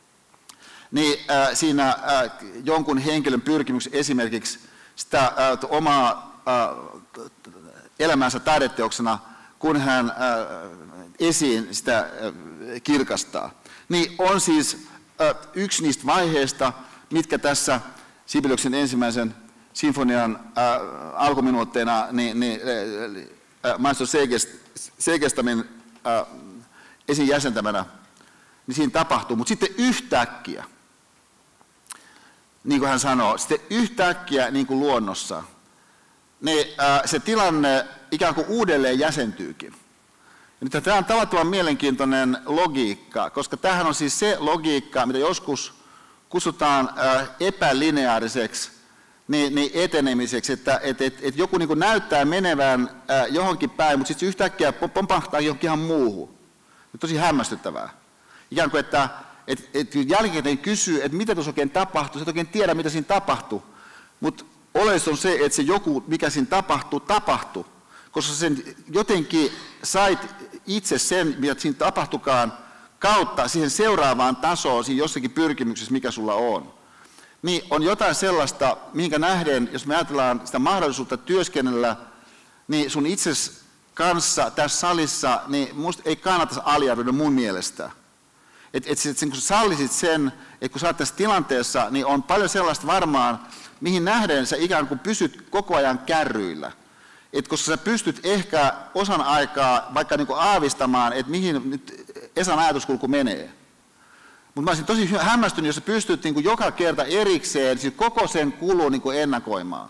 Niin äh, siinä äh, jonkun henkilön pyrkimys esimerkiksi sitä äh, omaa äh, elämänsä taideteoksena, kun hän äh, esiin sitä äh, kirkastaa, niin on siis äh, yksi niistä vaiheista, mitkä tässä Sibeliuksen ensimmäisen sinfonian äh, alkuminuutteina niin, niin, äh, maestro Seegestamin äh, esiin jäsentämänä, niin siinä tapahtuu. Mutta sitten yhtäkkiä, niin kuin hän sanoo, sitten yhtäkkiä niin kuin luonnossa, niin äh, se tilanne ikään kuin uudelleen jäsentyykin. Ja nyt tämä on tavattoman mielenkiintoinen logiikka, koska tämähän on siis se logiikka, mitä joskus kutsutaan epälineaariseksi niin, niin etenemiseksi, että et, et, et joku niin kuin näyttää menevän johonkin päin, mutta sitten yhtäkkiä pompahtaa johonkin ihan muuhun. Tosi hämmästyttävää. Ikään kuin, että et, et jälkikäteen kysyy, että mitä tuossa oikein tapahtuu, sä et oikein tiedä, mitä siinä tapahtuu. Mutta oleellista on se, että se joku, mikä siinä tapahtuu, tapahtuu. Koska sen jotenkin sait itse sen, mitä siinä tapahtukaan, kautta siihen seuraavaan tasoon, siinä jossakin pyrkimyksessä, mikä sulla on. Niin on jotain sellaista, minkä nähden, jos me ajatellaan sitä mahdollisuutta työskennellä, niin sun itses kanssa tässä salissa, niin musta ei kannata aliarvioida mun mielestä. Että et, et, kun sä sallisit sen, että kun sä oot tässä tilanteessa, niin on paljon sellaista varmaan, mihin nähden sä ikään kuin pysyt koko ajan kärryillä. Et koska sä pystyt ehkä osan aikaa vaikka niin kuin aavistamaan, että mihin nyt Esan ajatuskulku menee. Mutta mä olisin tosi hämmästynyt, jos sä pystyt niin kuin joka kerta erikseen siis koko sen kulun niin kuin ennakoimaan.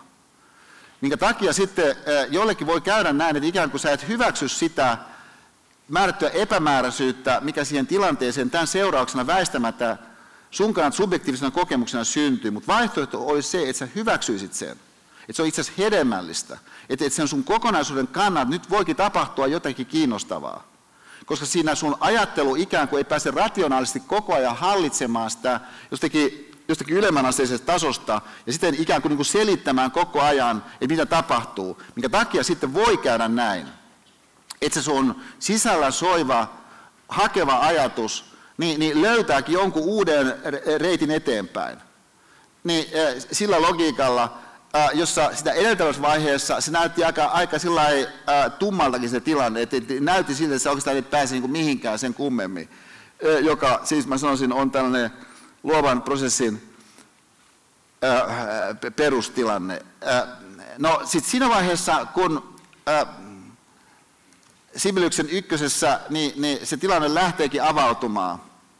Minkä takia sitten jollekin voi käydä näin, että ikään kuin sä et hyväksy sitä määrättyä epämääräisyyttä, mikä siihen tilanteeseen tämän seurauksena väistämättä sun kannalta subjektiivisena kokemuksena syntyy. Mutta vaihtoehto olisi se, että sä hyväksyisit sen. Että se on itse asiassa hedelmällistä. Että sen sun kokonaisuuden kannalta nyt voikin tapahtua jotakin kiinnostavaa. Koska siinä sun ajattelu ikään kuin ei pääse rationaalisesti koko ajan hallitsemaan sitä jostakin, jostakin ylemmanasteisesta tasosta ja sitten ikään kuin, niin kuin selittämään koko ajan, että mitä tapahtuu. Minkä takia sitten voi käydä näin, että se sun sisällä soiva, hakeva ajatus niin, niin löytääkin jonkun uuden reitin eteenpäin. Niin, sillä logiikalla, jossa sitä edeltävässä vaiheessa se näytti aika, aika sillai, ää, tummaltakin se tilanne, että näytti siltä, että se oikeastaan ei pääse niin kuin mihinkään sen kummemmin, joka siis mä sanoisin on tällainen luovan prosessin ää, perustilanne. Ää, no sitten siinä vaiheessa, kun ää, Sibeliuksen ykkösessä, niin, niin se tilanne lähteekin avautumaan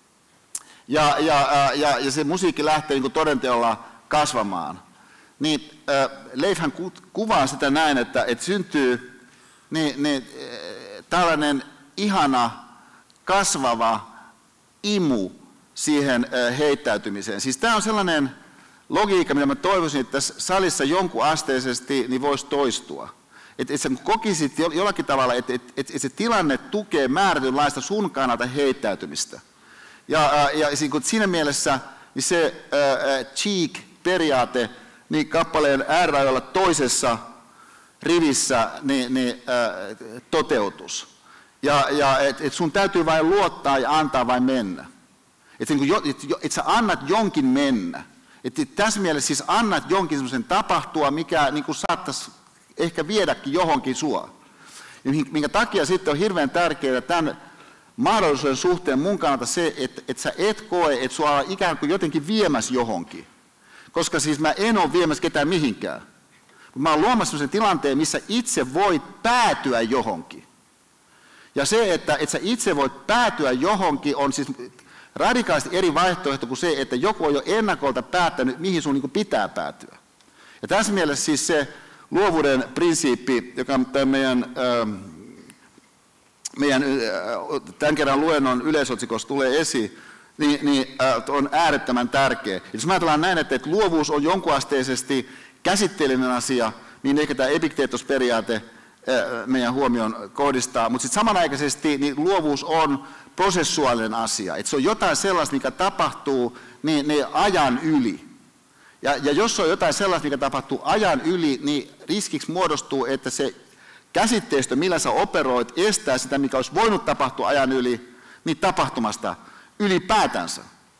ja, ja, ja, ja se musiikki lähtee niin kuin todenteolla kasvamaan. Niin äh, Leifhän ku, kuvaa sitä näin, että, että syntyy niin, niin, äh, tällainen ihana, kasvava imu siihen äh, heittäytymiseen. Siis tämä on sellainen logiikka, mitä mä toivoisin, että tässä salissa jonkun asteisesti niin voisi toistua. Että et sä kokisit jollakin tavalla, että et, et, et se tilanne tukee määrätynlaista sun kannalta heittäytymistä. Ja, äh, ja siinä mielessä niin se äh, cheek-periaate, niin kappaleen äärirajoilla toisessa rivissä niin, niin, äh, toteutus. Ja, ja että et sun täytyy vain luottaa ja antaa vain mennä. Että niin et, et sä annat jonkin mennä. Että et tässä mielessä siis annat jonkin semmoisen tapahtua, mikä niin kuin saattaisi ehkä viedäkin johonkin sua. Ja minkä takia sitten on hirveän tärkeää tämän mahdollisuuden suhteen mun kannalta se, että et sä et koe, että sua on ikään kuin jotenkin viemässä johonkin. Koska siis mä en ole viemässä ketään mihinkään. Mä oon luomassa sellaisen tilanteen, missä itse voit päätyä johonkin. Ja se, että, että sä itse voit päätyä johonkin, on siis radikaalisti eri vaihtoehto kuin se, että joku on jo ennakolta päättänyt, mihin sun niin pitää päätyä. Ja tässä mielessä siis se luovuuden prinsiippi, joka tämän meidän, äh, meidän äh, tämän kerran luennon yleisotsikossa tulee esiin, niin, niin äh, on äärettömän tärkeä. Jos mä ajatellaan näin, että, että luovuus on jonkunasteisesti käsitteellinen asia, niin ehkä tämä epikteetosperiaate äh, meidän huomioon kohdistaa, mutta sitten samanaikaisesti niin luovuus on prosessuaalinen asia. Että se on jotain sellaista, mikä tapahtuu niin, niin ajan yli. Ja, ja jos on jotain sellaista, mikä tapahtuu ajan yli, niin riskiksi muodostuu, että se käsitteistö, millä sä operoit, estää sitä, mikä olisi voinut tapahtua ajan yli, niin tapahtumasta ylipäätänsä.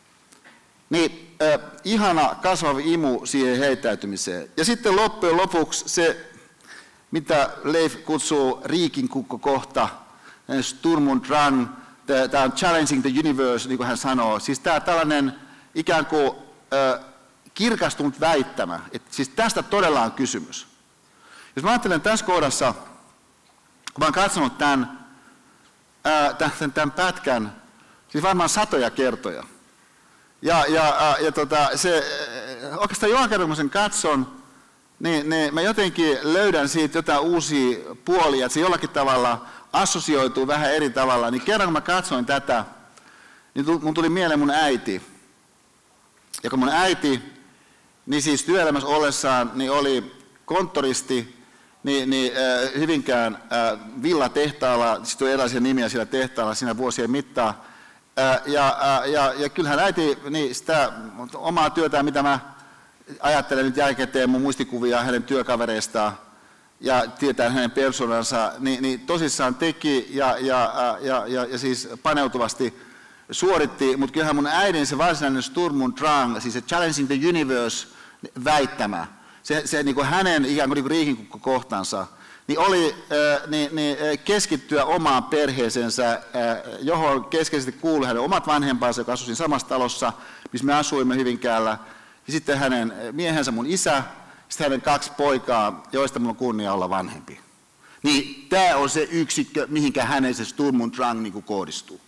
Niin äh, ihana kasvava imu siihen heittäytymiseen. Ja sitten loppujen lopuksi se, mitä Leif kutsuu riikinkukko-kohta, Sturm und Drang, tämä on challenging the universe, niin kuin hän sanoo. Siis tämä tällainen ikään kuin äh, kirkastunut väittämä, että siis tästä todella on kysymys. Jos mä ajattelen tässä kohdassa, kun mä oon katsonut tämän, ää, tämän, tämän pätkän, siis varmaan satoja kertoja. Ja, ja, ja tota, se, oikeastaan joka kerta kun sen katson, niin, niin mä jotenkin löydän siitä jotain uusia puolia, että se jollakin tavalla assosioituu vähän eri tavalla. Niin kerran kun mä katsoin tätä, niin mun tuli mieleen mun äiti. joka mun äiti, niin siis työelämässä ollessaan, niin oli konttoristi, niin, niin äh, Hyvinkään äh, villatehtaalla, siis tuli erilaisia nimiä siellä tehtaalla siinä vuosien mittaan. Äh, ja, äh, ja, ja kyllähän äiti niin sitä omaa työtään, mitä mä ajattelen nyt jälkikäteen mun muistikuvia hänen työkavereistaan ja tietää hänen persoonansa, niin, niin tosissaan teki ja, ja, ja, ja, ja siis paneutuvasti suoritti, mutta kyllähän mun äidin se varsinainen Sturm und Drang, siis se Challenging the Universe väittämä, se, se niin kuin hänen ikään kuin, niin kuin riikinkukko-kohtansa, niin oli äh, niin, niin, keskittyä omaan perheeseensä, äh, johon keskeisesti kuului hänen omat vanhempansa, joka asui siinä samassa talossa, missä me asuimme Hyvinkäällä, ja sitten hänen miehensä, mun isä, sitten hänen kaksi poikaa, joista minulla on kunnia olla vanhempi. Niin tämä on se yksikkö, mihinkä hänen se Sturm und Drang niin kuin kohdistuu.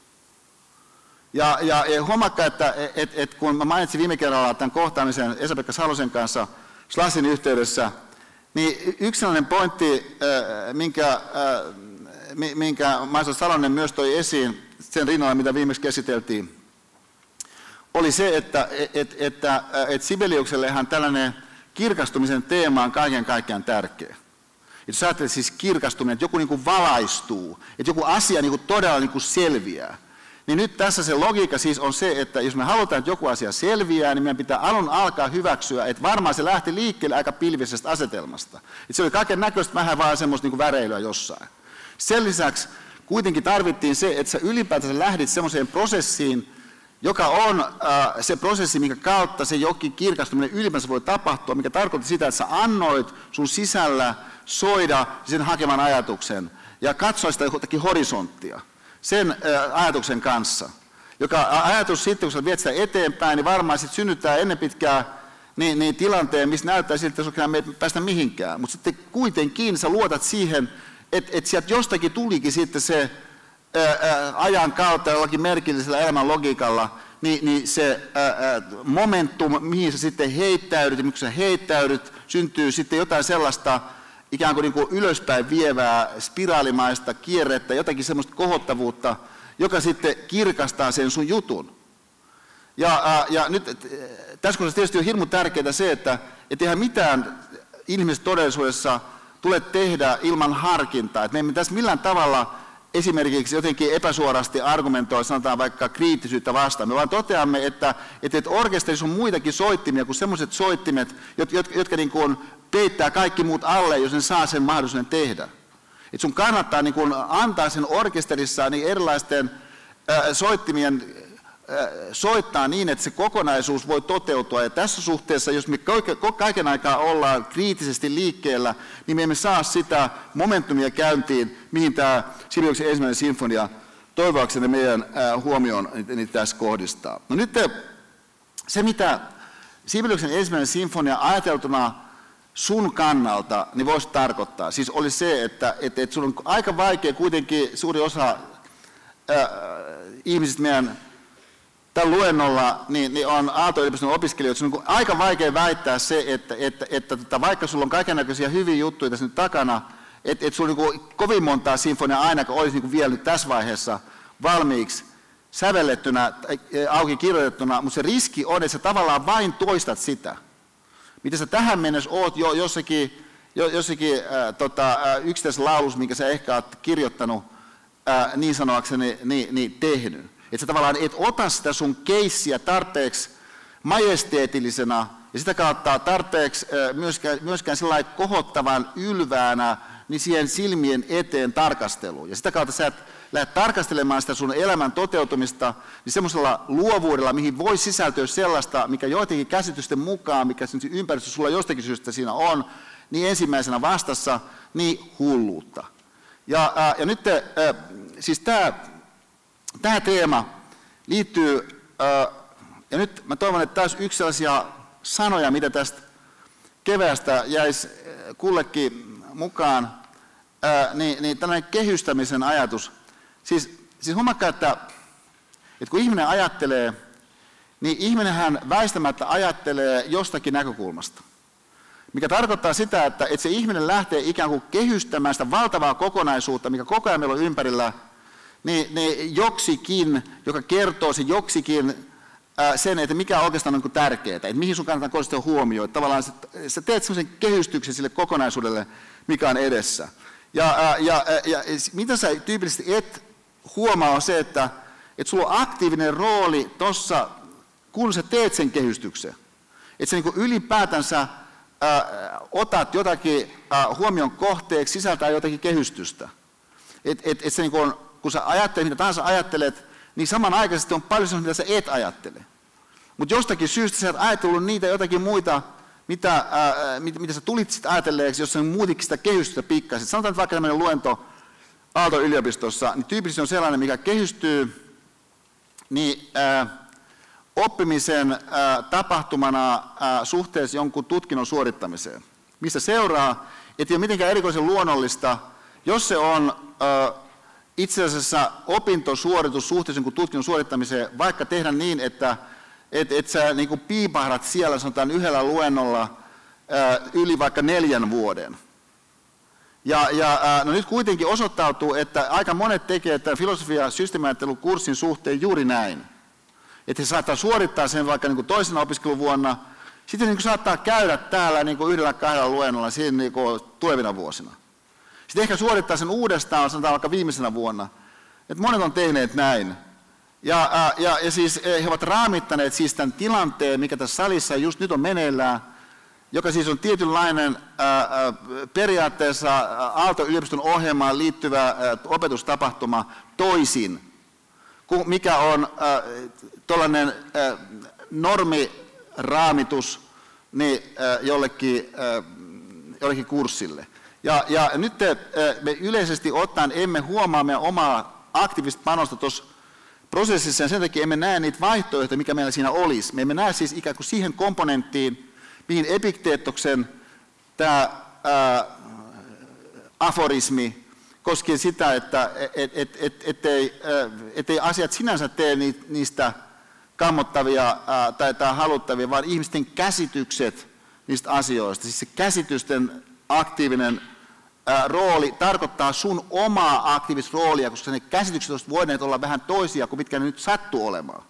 Ja, ja, ja huomakka, että et, et, kun mä mainitsin viime kerralla tämän kohtaamisen Esa-Pekka Salosen kanssa Slashin yhteydessä, niin yksi sellainen pointti, minkä, minkä Maisa Salonen myös toi esiin sen rinnalla, mitä viimeksi käsiteltiin, oli se, että et, että, et Sibeliuksellehan tällainen kirkastumisen teema on kaiken kaikkiaan tärkeä. Et jos ajattelet siis kirkastuminen, että joku niin kuin valaistuu, että joku asia niin kuin todella niin kuin selviää, niin nyt tässä se logiikka siis on se, että jos me halutaan, että joku asia selviää, niin meidän pitää alun alkaa hyväksyä, että varmaan se lähti liikkeelle aika pilvisestä asetelmasta. Että se oli kaiken näköistä vähän vaan semmoista niin kuin väreilyä jossain. Sen lisäksi kuitenkin tarvittiin se, että sä ylipäätänsä lähdit semmoiseen prosessiin, joka on äh, se prosessi, minkä kautta se jokin kirkastuminen ylipäänsä voi tapahtua, mikä tarkoitti sitä, että sä annoit sun sisällä soida sen hakeman ajatuksen ja katsoa sitä jotakin horisonttia sen äh, ajatuksen kanssa. Joka ajatus sitten, kun sä viet sitä eteenpäin, niin varmaan sitten synnyttää ennen pitkää niin, niin tilanteen, missä näyttää siltä, että me ei päästä mihinkään. Mutta sitten kuitenkin sä luotat siihen, että et sieltä jostakin tulikin sitten se ää, ajan kautta jollakin merkillisellä elämän logiikalla, niin, niin se ää, momentum, mihin sä sitten heittäydyt, ja kun sä heittäydyt, syntyy sitten jotain sellaista ikään kuin, niin kuin ylöspäin vievää spiraalimaista kierrettä, jotakin semmoista kohottavuutta, joka sitten kirkastaa sen sun jutun. Ja, ää, ja nyt tässä kohdassa tietysti on hirmu tärkeää se, että et eihän mitään ihmiset todellisuudessa tule tehdä ilman harkintaa. Et me emme tässä millään tavalla esimerkiksi jotenkin epäsuorasti argumentoi, sanotaan vaikka kriittisyyttä vastaan. Me vaan toteamme, että, että, että orkesterissa on muitakin soittimia kuin sellaiset soittimet, jotka, jotka niin kuin peittää kaikki muut alle, jos ne saa sen mahdollisuuden tehdä. Et sun kannattaa niin kuin antaa sen orkesterissa niin erilaisten äh, soittimien äh, soittaa niin, että se kokonaisuus voi toteutua. Ja tässä suhteessa, jos me kaiken aikaa ollaan kriittisesti liikkeellä, niin me emme saa sitä momentumia käyntiin, mihin tämä Sibeliuksen ensimmäinen sinfonia toivoakseni meidän äh, huomioon niin tässä kohdistaa. No nyt se, mitä Sibeliuksen ensimmäinen sinfonia ajateltuna sun kannalta niin voisi tarkoittaa, siis oli se, että, että, että sun on aika vaikea kuitenkin suuri osa ää, ihmisistä meidän tällä luennolla niin, niin on Aalto-yliopiston opiskelijoita, sun on aika vaikea väittää se, että, että, että, että vaikka sulla on kaikennäköisiä hyviä juttuja tässä nyt takana, että, että sulla on niin kovin montaa sinfoniaa ainakaan olisi niin vielä nyt tässä vaiheessa valmiiksi sävellettynä, auki kirjoitettuna, mutta se riski on, että sä tavallaan vain toistat sitä. Mitä sä tähän mennessä oot jo jossakin, jossakin äh, tota, äh, yksittäisessä laulussa, minkä sä ehkä oot kirjoittanut, äh, niin sanoakseni, niin, niin tehnyt. Että sä tavallaan et ota sitä sun keissiä tarpeeksi majesteetillisena ja sitä kautta tarpeeksi äh, myöskään, myöskään sellainen kohottavan ylväänä niin siihen silmien eteen tarkasteluun. Ja sitä kautta sä et lähdet tarkastelemaan sitä sun elämän toteutumista niin semmoisella luovuudella, mihin voi sisältyä sellaista, mikä joidenkin käsitysten mukaan, mikä ympäristö sulla jostakin syystä siinä on, niin ensimmäisenä vastassa, niin hulluutta. Ja, ää, ja nyt ää, siis tämä teema liittyy, ää, ja nyt mä toivon, että tämä olisi yksi sellaisia sanoja, mitä tästä keväästä jäisi kullekin mukaan, ää, niin, niin tällainen kehystämisen ajatus. Siis, siis huomakka, että, että kun ihminen ajattelee, niin ihminenhän väistämättä ajattelee jostakin näkökulmasta. Mikä tarkoittaa sitä, että, että se ihminen lähtee ikään kuin kehystämään sitä valtavaa kokonaisuutta, mikä koko ajan meillä on ympärillä, niin, niin joksikin, joka kertoo se joksikin sen, että mikä oikeastaan on niin tärkeää, että mihin sun kannattaa kohdistaa huomioon. Että tavallaan sä, sä teet sellaisen kehystyksen sille kokonaisuudelle, mikä on edessä. Ja, ja, ja, ja mitä sä tyypillisesti et huomaa on se, että, että sulla on aktiivinen rooli tuossa, kun sä teet sen kehystyksen. Että sä niin ylipäätänsä ää, otat jotakin ää, huomion kohteeksi, sisältää jotakin kehystystä. Et, et, et sä niin kun, kun sä ajattelet, mitä tahansa ajattelet, niin samanaikaisesti on paljon sellaista, mitä sä et ajattele. Mutta jostakin syystä sä et ajatellut niitä jotakin muita, mitä, ää, mit, mitä sä tulit sitten ajatelleeksi, jos sä muutikin sitä kehystystä pikkaisit. Sanotaan, että vaikka tämmöinen luento Aalto-yliopistossa, niin tyypillisesti on sellainen, mikä kehystyy niin, ää, oppimisen ää, tapahtumana ää, suhteessa jonkun tutkinnon suorittamiseen. Mistä seuraa, että ei ole mitenkään erikoisen luonnollista, jos se on ää, itse asiassa opintosuoritus suhteessa jonkun tutkinnon suorittamiseen, vaikka tehdä niin, että et, et sä niin kuin piipahdat siellä sanotaan yhdellä luennolla ää, yli vaikka neljän vuoden. Ja, ja no nyt kuitenkin osoittautuu, että aika monet tekevät tämän filosofia- systeemiajattelukurssin suhteen juuri näin. Että he saattaa suorittaa sen vaikka niin kuin toisena opiskeluvuonna, sitten niin kuin saattaa käydä täällä niin kuin yhdellä kahdella luennolla siinä niin kuin tulevina vuosina. Sitten ehkä suorittaa sen uudestaan, sanotaan vaikka viimeisenä vuonna. Että monet on tehneet näin. Ja, ja, ja siis he ovat raamittaneet siis tämän tilanteen, mikä tässä salissa just nyt on meneillään, joka siis on tietynlainen ää, periaatteessa Aalto-yliopiston ohjelmaan liittyvä ää, opetustapahtuma toisin, kuin mikä on tuollainen normiraamitus niin, ää, jollekin, ää, jollekin kurssille. Ja, ja nyt te, me yleisesti ottaen emme huomaa meidän omaa aktiivista panosta tuossa prosessissa, ja sen takia emme näe niitä vaihtoehtoja, mikä meillä siinä olisi. Me emme näe siis ikään kuin siihen komponenttiin, mihin Epikteetoksen tämä ää, aforismi koskien sitä, että et, et, et, ettei, ää, ettei asiat sinänsä tee niistä kammottavia ää, tai, tai haluttavia, vaan ihmisten käsitykset niistä asioista. Siis se käsitysten aktiivinen ää, rooli tarkoittaa sun omaa aktiivista roolia, koska ne käsitykset olisivat voineet olla vähän toisia kuin mitkä ne nyt sattuu olemaan.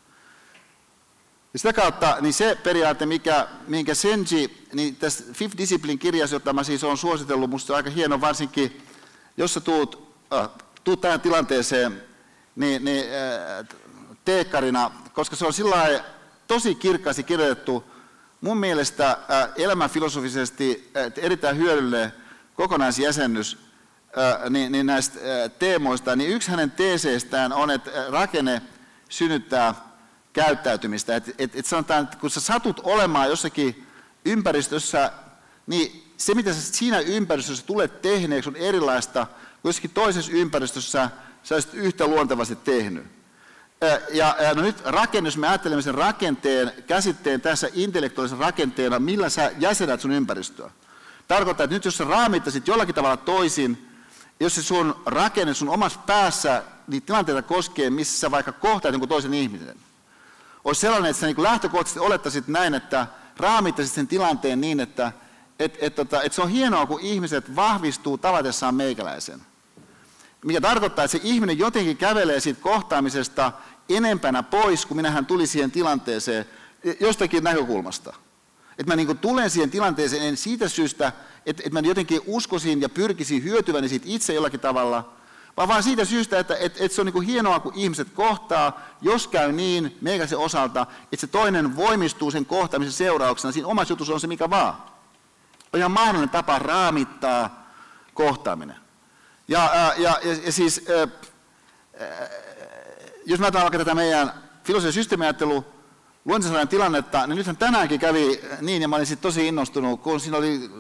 Ja sitä kautta niin se periaate, mikä, minkä Senji, niin tässä Fifth Discipline-kirjassa, jota mä siis olen suositellut, musta on aika hieno, varsinkin jos sä tuut, äh, tuut tähän tilanteeseen niin, niin, äh, teekkarina, koska se on sillä tosi kirkkaasti kirjoitettu, mun mielestä äh, elämänfilosofisesti äh, erittäin hyödyllinen kokonaisjäsennys äh, niin, niin näistä äh, teemoista, niin yksi hänen teeseistään on, että rakenne synnyttää käyttäytymistä. Et, et, et sanotaan, että kun sä satut olemaan jossakin ympäristössä, niin se mitä sä siinä ympäristössä tulet tehneeksi on erilaista kuin jossakin toisessa ympäristössä sä olisit yhtä luontevasti tehnyt. Ja, ja no nyt rakenne, jos me ajattelemme sen rakenteen, käsitteen tässä intellektuaalisen rakenteena, millä sä jäsenät sun ympäristöä. Tarkoittaa, että nyt jos sä raamittaisit jollakin tavalla toisin, jos se sun rakenne sun omassa päässä niitä tilanteita koskee, missä sä vaikka kohtaat jonkun toisen ihmisen, olisi sellainen, että sä niin lähtökohtaisesti olettaisit näin, että raamittaisit sen tilanteen niin, että et, et, et, et se on hienoa, kun ihmiset vahvistuu tavatessaan meikäläisen. Mikä tarkoittaa, että se ihminen jotenkin kävelee siitä kohtaamisesta enempänä pois, kun minähän tuli siihen tilanteeseen jostakin näkökulmasta. Että mä niin tulen siihen tilanteeseen en siitä syystä, että, että mä jotenkin uskoisin ja pyrkisin hyötyväni siitä itse jollakin tavalla, vaan vaan siitä syystä, että, että, että se on niin hienoa, kun ihmiset kohtaa, jos käy niin meikäläisen osalta, että se toinen voimistuu sen kohtaamisen seurauksena, siinä omassa jutussa on se mikä vaan. On ihan mahdollinen tapa raamittaa kohtaaminen. Ja, ja, ja, ja siis, äh, äh, jos mä ajatellaan vaikka tätä meidän filosofia- ja systeemiajattelu luontosairaiden tilannetta, niin nythän tänäänkin kävi niin, ja mä olin sit tosi innostunut, kun siinä oli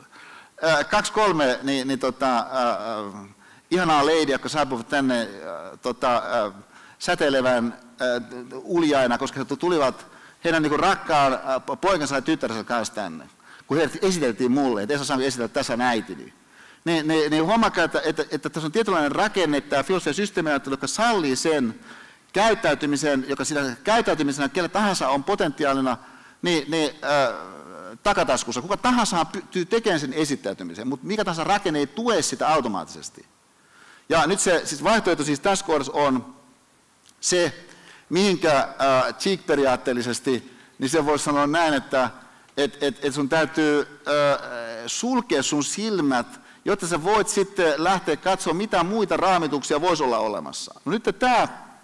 äh, kaksi kolme niin, niin, tota, äh, ihanaa leidiä, jotka saapuivat tänne äh, tota, äh, säteilevän äh, uljaina, koska he tulivat heidän niin kuin, rakkaan äh, poikansa ja tyttärensä kanssa tänne. Kun heidät esiteltiin mulle, että Esa saanko esitellä tässä äitini. Niin, niin, niin huomaakaan, että, että, että tässä on tietynlainen rakenne, tämä filosofia- ja systeemiajattelu, joka sallii sen käyttäytymisen, joka siinä käyttäytymisenä kelle tahansa on potentiaalina niin, niin, äh, takataskussa. Kuka tahansa pystyy tekemään sen esittäytymisen, mutta mikä tahansa rakenne ei tue sitä automaattisesti. Ja nyt se siis vaihtoehto siis tässä kohdassa on se, mihinkä äh, Cheek-periaatteellisesti, niin se voisi sanoa näin, että et, et, et sun täytyy äh, sulkea sun silmät, jotta sä voit sitten lähteä katsoa, mitä muita raamituksia voisi olla olemassa. No nyt tämä,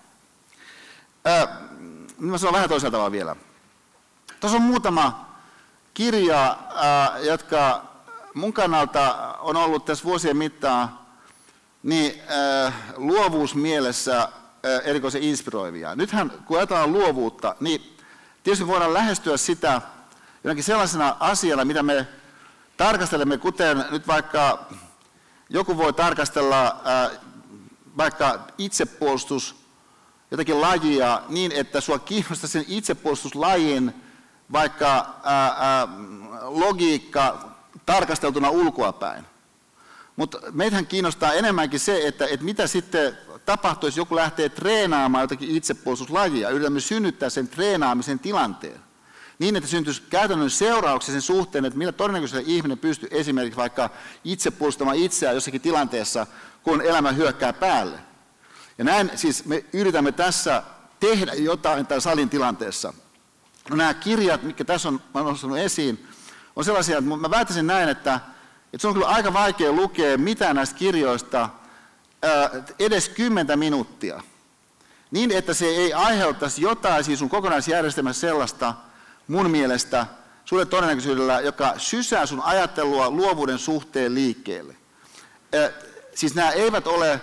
äh, mä sanon vähän toisella tavalla vielä. Tuossa on muutama kirja, äh, jotka mun kannalta on ollut tässä vuosien mittaan niin, äh, luovuusmielessä äh, erikoisen inspiroivia. Nythän kun ajatellaan luovuutta, niin tietysti voidaan lähestyä sitä jonakin sellaisena asiana, mitä me tarkastelemme, kuten nyt vaikka joku voi tarkastella äh, vaikka itsepuolustus, jotakin lajia niin, että sua kiinnostaa sen itsepuolustuslajin vaikka ää, ää, logiikka tarkasteltuna ulkoapäin. Mutta meitähän kiinnostaa enemmänkin se, että, että mitä sitten tapahtuu, jos joku lähtee treenaamaan jotakin itsepuolustuslajia. Yritämme synnyttää sen treenaamisen tilanteen. Niin, että syntyisi käytännön seurauksia sen suhteen, että millä todennäköisesti ihminen pystyy esimerkiksi vaikka itsepuolustamaan itseään jossakin tilanteessa, kun elämä hyökkää päälle. Ja näin siis me yritämme tässä tehdä jotain tämän salin tilanteessa. No nämä kirjat, mitkä tässä on, mä olen nostanut esiin, on sellaisia, että mä väittäisin näin, että, että se on kyllä aika vaikea lukea mitään näistä kirjoista ää, edes kymmentä minuuttia. Niin, että se ei aiheuttaisi jotain siis sun kokonaisjärjestelmässä sellaista mun mielestä suurella todennäköisyydellä, joka sysää sun ajattelua luovuuden suhteen liikkeelle. Ää, siis nämä eivät ole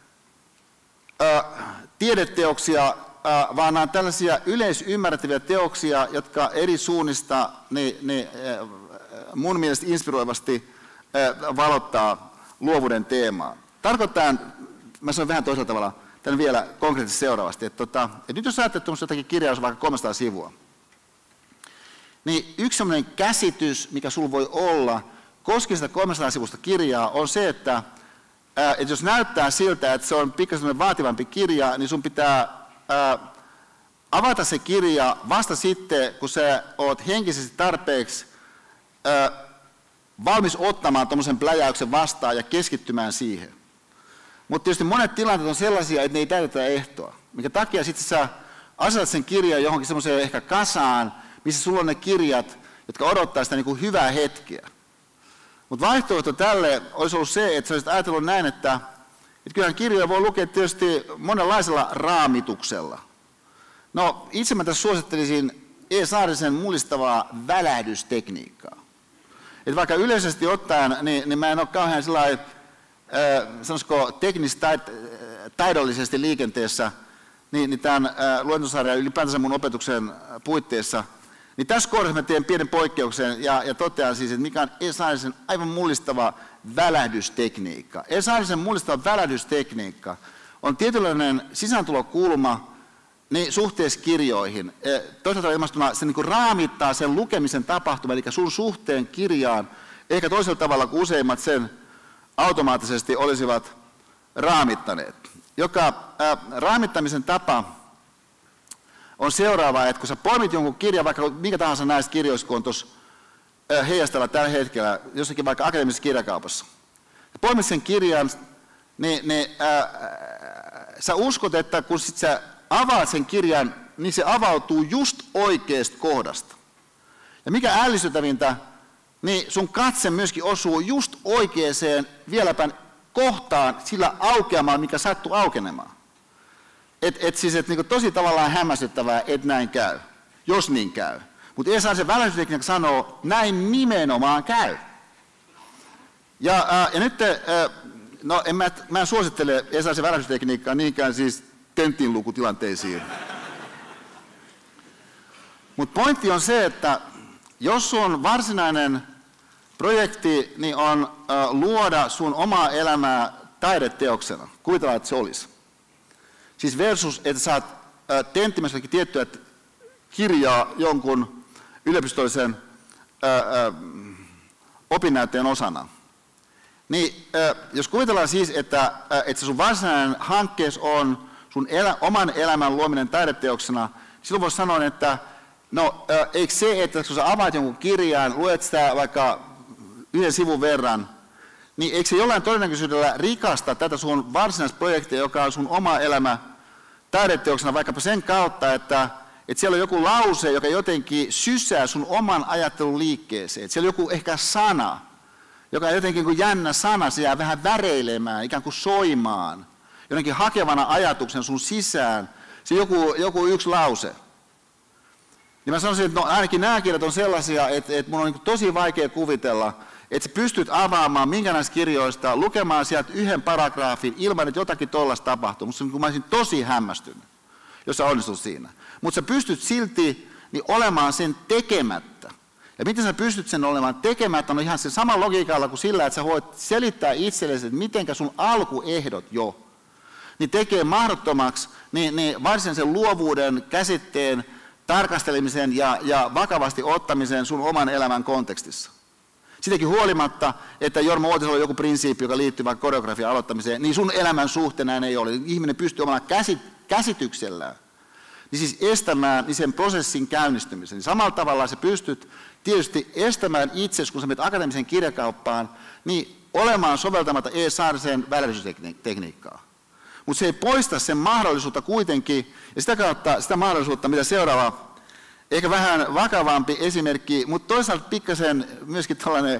ää, tiedeteoksia, ää, vaan nämä on tällaisia yleisymmärrettäviä teoksia, jotka eri suunnista niin, niin, ää, mun mielestä inspiroivasti ää, valottaa luovuuden teemaa. Tarkoitan, mä sanon vähän toisella tavalla, tämän vielä konkreettisesti seuraavasti, että, tota, että nyt jos ajattelet tuollaista jotakin kirjaa, jos on vaikka kolmesataa sivua, niin yksi sellainen käsitys, mikä sulla voi olla koskien sitä kolmesataa sivusta kirjaa, on se, että, ää, että jos näyttää siltä, että se on pikkasen vaativampi kirja, niin sun pitää ää, avata se kirja vasta sitten, kun sä oot henkisesti tarpeeksi ää, valmis ottamaan tuommoisen pläjäyksen vastaan ja keskittymään siihen. Mutta tietysti monet tilanteet on sellaisia, että ne ei täytetä ehtoa, minkä takia sitten sä asetat sen kirjan johonkin semmoiseen ehkä kasaan, missä sulla on ne kirjat, jotka odottaa sitä niin kuin hyvää hetkeä. Mutta vaihtoehto tälle olisi ollut se, että sä olisit ajatellut näin, että, että kyllähän kirjoja voi lukea tietysti monenlaisella raamituksella. No itse mä tässä suosittelisin E. Saarisen mullistavaa välähdystekniikkaa. Että vaikka yleisesti ottaen, niin, niin mä en ole kauhean sellainen, äh, sanoisiko teknis-taidollisesti liikenteessä, niin, niin tämän äh, luentosarjan ylipäätänsä mun opetuksen puitteissa, niin tässä kohdassa mä teen pienen poikkeuksen ja, ja totean siis, että mikä on E. Saarisen aivan mullistava välähdystekniikka. E. Saarisen mullistava välähdystekniikka on tietynlainen sisääntulokulma niin suhteessa kirjoihin. Toisaalta ilmastuna se niin kuin raamittaa sen lukemisen tapahtuma, eli sun suhteen kirjaan, ehkä toisella tavalla kuin useimmat sen automaattisesti olisivat raamittaneet. Joka ää, raamittamisen tapa on seuraava, että kun sä poimit jonkun kirjan, vaikka minkä tahansa näistä kirjoista, kun on tuossa heijastella tällä hetkellä, jossakin vaikka akateemisessa kirjakaupassa, ja poimit sen kirjan, niin, niin ää, sä uskot, että kun sit sä avaat sen kirjan, niin se avautuu just oikeasta kohdasta. Ja mikä ällistytävintä, niin sun katse myöskin osuu just oikeaan vieläpä kohtaan sillä aukeamaan, mikä sattuu aukenemaan. Et, et siis, et, niin tosi tavallaan hämmästyttävää, että näin käy, jos niin käy. Mutta E. Saarisen välähdystekniikka sanoo, näin nimenomaan käy. Ja, ää, ja nyt, ää, no en mä, mä en suosittele E. Saarisen välähdystekniikkaa niinkään siis tentinlukutilanteisiin. Mutta pointti on se, että jos sun varsinainen projekti niin on äh, luoda sun omaa elämää taideteoksena, kuvitellaan, että se olisi. Siis versus, että sä oot äh, tenttimässä tiettyä kirjaa jonkun yliopistollisen äh, äh, opinnäytteen osana. Niin äh, jos kuvitellaan siis, että, äh, että se sun varsinainen hankkees on sun elä, oman elämän luominen taideteoksena, silloin voisi sanoa, että no, äh, eikö se, että kun sä avaat jonkun kirjaan, luet sitä vaikka yhden sivun verran, niin eikö se jollain todennäköisyydellä rikasta tätä sun varsinaista projektia, joka on sun oma elämä taideteoksena vaikkapa sen kautta, että, että siellä on joku lause, joka jotenkin sysää sun oman ajattelun liikkeeseen. Että siellä on joku ehkä sana, joka on jotenkin kuin jännä sana, se jää vähän väreilemään, ikään kuin soimaan, jotenkin hakevana ajatuksen sun sisään, se joku, joku yksi lause. Ja mä sanoisin, että no, ainakin nämä kirjat on sellaisia, että, että mun on niin tosi vaikea kuvitella, että sä pystyt avaamaan minkä näistä kirjoista, lukemaan sieltä yhden paragraafin ilman, että jotakin tollaista tapahtuu. Musta mä olisin tosi hämmästynyt, jos sä onnistut siinä. Mutta sä pystyt silti niin olemaan sen tekemättä. Ja miten sä pystyt sen olemaan tekemättä, on ihan se sama logiikalla kuin sillä, että sä voit selittää itsellesi, että mitenkä sun alkuehdot jo, niin tekee mahdottomaksi niin, niin varsinaisen luovuuden käsitteen tarkastelemisen ja, ja vakavasti ottamisen sun oman elämän kontekstissa. Sitäkin huolimatta, että Jorma Uotisella on joku prinsiippi, joka liittyy vaikka koreografian aloittamiseen, niin sun elämän suhteen näin ei ole. Ihminen pystyy omalla käsityksellään niin siis estämään niin sen prosessin käynnistymisen. Samalla tavalla sä pystyt tietysti estämään itsesi, kun sä menet akateemiseen kirjakauppaan, niin olemaan soveltamatta E. Saarisen välityystekniikkaa. Mutta se ei poista sen mahdollisuutta kuitenkin, ja sitä kautta sitä mahdollisuutta, mitä seuraava, ehkä vähän vakavampi esimerkki, mutta toisaalta pikkasen myöskin tällainen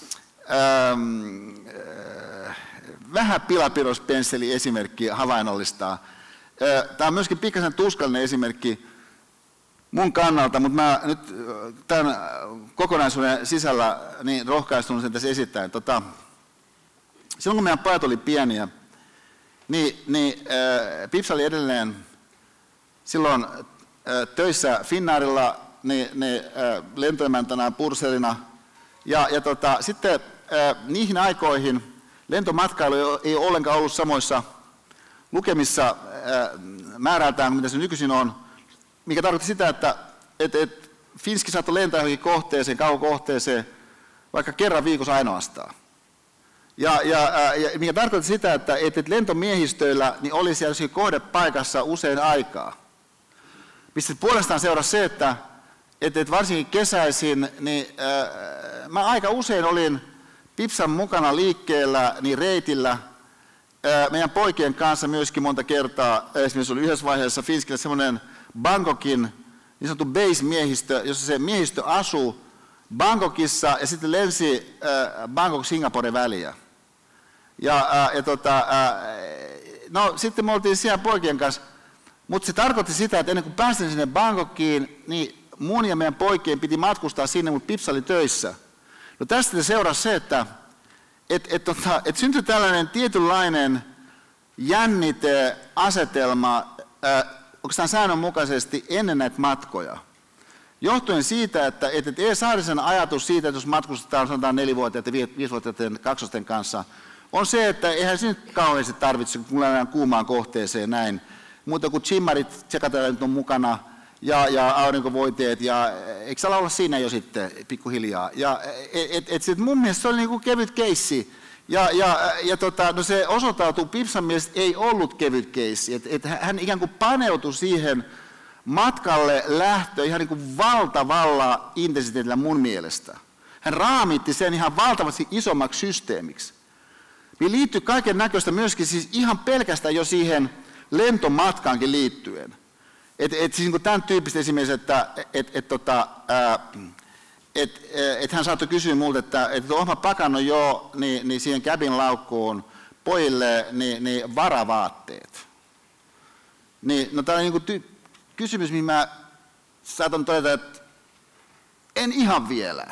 ähm, äh, vähän pilapirospensseli esimerkki havainnollistaa. Äh, Tämä on myöskin pikkasen tuskallinen esimerkki mun kannalta, mutta mä nyt tämän kokonaisuuden sisällä niin rohkaistunut sen tässä esittäen. Tota, silloin kun meidän pojat oli pieniä, niin, niin äh, Pipsa oli edelleen silloin äh, töissä Finnairilla niin, niin, äh, lentoemäntänä, purserina. Ja, ja tota, sitten äh, niihin aikoihin lentomatkailu ei ole ollenkaan ollut samoissa lukemissa äh, määrältään kuin mitä se nykyisin on, mikä tarkoitti sitä, että et, et Finski saattoi lentää johonkin kohteeseen, kaukokohteeseen, vaikka kerran viikossa ainoastaan. Ja, ja, ja mikä tarkoitti sitä, että et, et lentomiehistöillä niin oli siellä kohdepaikassa usein aikaa. Mistä puolestaan seurasi se, että et, et varsinkin kesäisin, niin ää, mä aika usein olin Pipsan mukana liikkeellä, niin reitillä, ää, meidän poikien kanssa myöskin monta kertaa. Esimerkiksi oli yhdessä vaiheessa Finskillä semmoinen Bangkokin niin sanottu base-miehistö, jossa se miehistö asui Bangkokissa ja sitten lensi äh, Bangkok-Singapore väliä. Ja, äh, ja tota, äh, no, sitten me oltiin siellä poikien kanssa, mutta se tarkoitti sitä, että ennen kuin päästiin sinne Bangkokiin, niin mun ja meidän poikien piti matkustaa sinne, mutta Pipsa oli töissä. No tästä seurasi se, että et, et, tota, et syntyi tällainen tietynlainen jänniteasetelma, äh, oikeastaan säännönmukaisesti ennen näitä matkoja. Johtuen siitä, että, että E. Saarisen ajatus siitä, että jos matkustetaan sanotaan nelivuotiaiden ja viisivuotiaiden kaksosten kanssa, on se, että eihän se nyt kauheasti tarvitse, kun mennään kuumaan kohteeseen näin, mutta kun chimmarit tsekatella on mukana ja, ja aurinkovoiteet, ja eikö saa olla siinä jo sitten pikkuhiljaa. Ja, et, et, et, mun mielestä se oli niin kuin kevyt keissi. Ja, ja, ja tota, no se osoittautui Pipsan mielestä ei ollut kevyt keissi, että et hän ikään kuin paneutui siihen matkalle lähtö ihan niin kuin valtavalla intensiteetillä mun mielestä. Hän raamitti sen ihan valtavasti isommaksi systeemiksi. Niin liittyy kaiken näköistä myöskin siis ihan pelkästään jo siihen lentomatkaankin liittyen. Että et siis niin tämän tyyppistä esimerkiksi, että et, et, tota, ää, et, et hän saattoi kysyä multa, että et, onpa pakannut jo niin, niin siihen cabin laukkuun pojille niin, niin varavaatteet. Niin, no tämä on niin ty- kysymys, mihin mä saatan todeta, että en ihan vielä.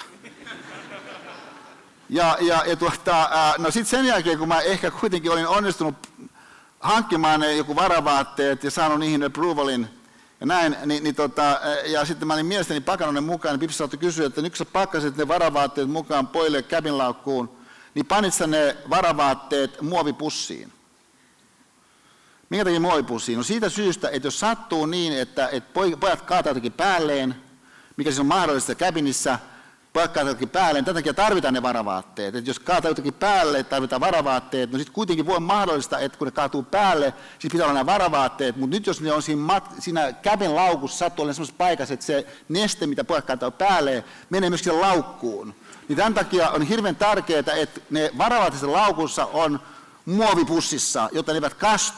Ja, ja, ja tuota, no sitten sen jälkeen, kun mä ehkä kuitenkin olin onnistunut hankkimaan ne joku varavaatteet ja saanut niihin approvalin ja näin, niin, niin tota, ja sitten mä olin mielestäni pakannut ne mukaan, niin Pipsa saattoi kysyä, että nyt kun sä pakkasit ne varavaatteet mukaan pojille cabinlaukkuun, niin panit sä ne varavaatteet muovipussiin. Minkä takia muovipussiin? No siitä syystä, että jos sattuu niin, että, että pojat kaataa jotakin päälleen, mikä siis on mahdollista cabinissa, pojat kaataa jotakin päälleen, tämän takia tarvitaan ne varavaatteet. Että jos kaataa jotakin päälle, tarvitaan varavaatteet, no sitten kuitenkin voi mahdollista, että kun ne kaatuu päälle, siis pitää olla nämä varavaatteet, mutta nyt jos ne on siinä, mat- siinä cabin laukussa, sattuu olemaan sellaisessa paikassa, että se neste, mitä pojat kaataa päälle, menee myöskin siihen laukkuun. Niin tämän takia on hirveän tärkeää, että ne varavaatteet laukussa on muovipussissa, jotta ne eivät kastu,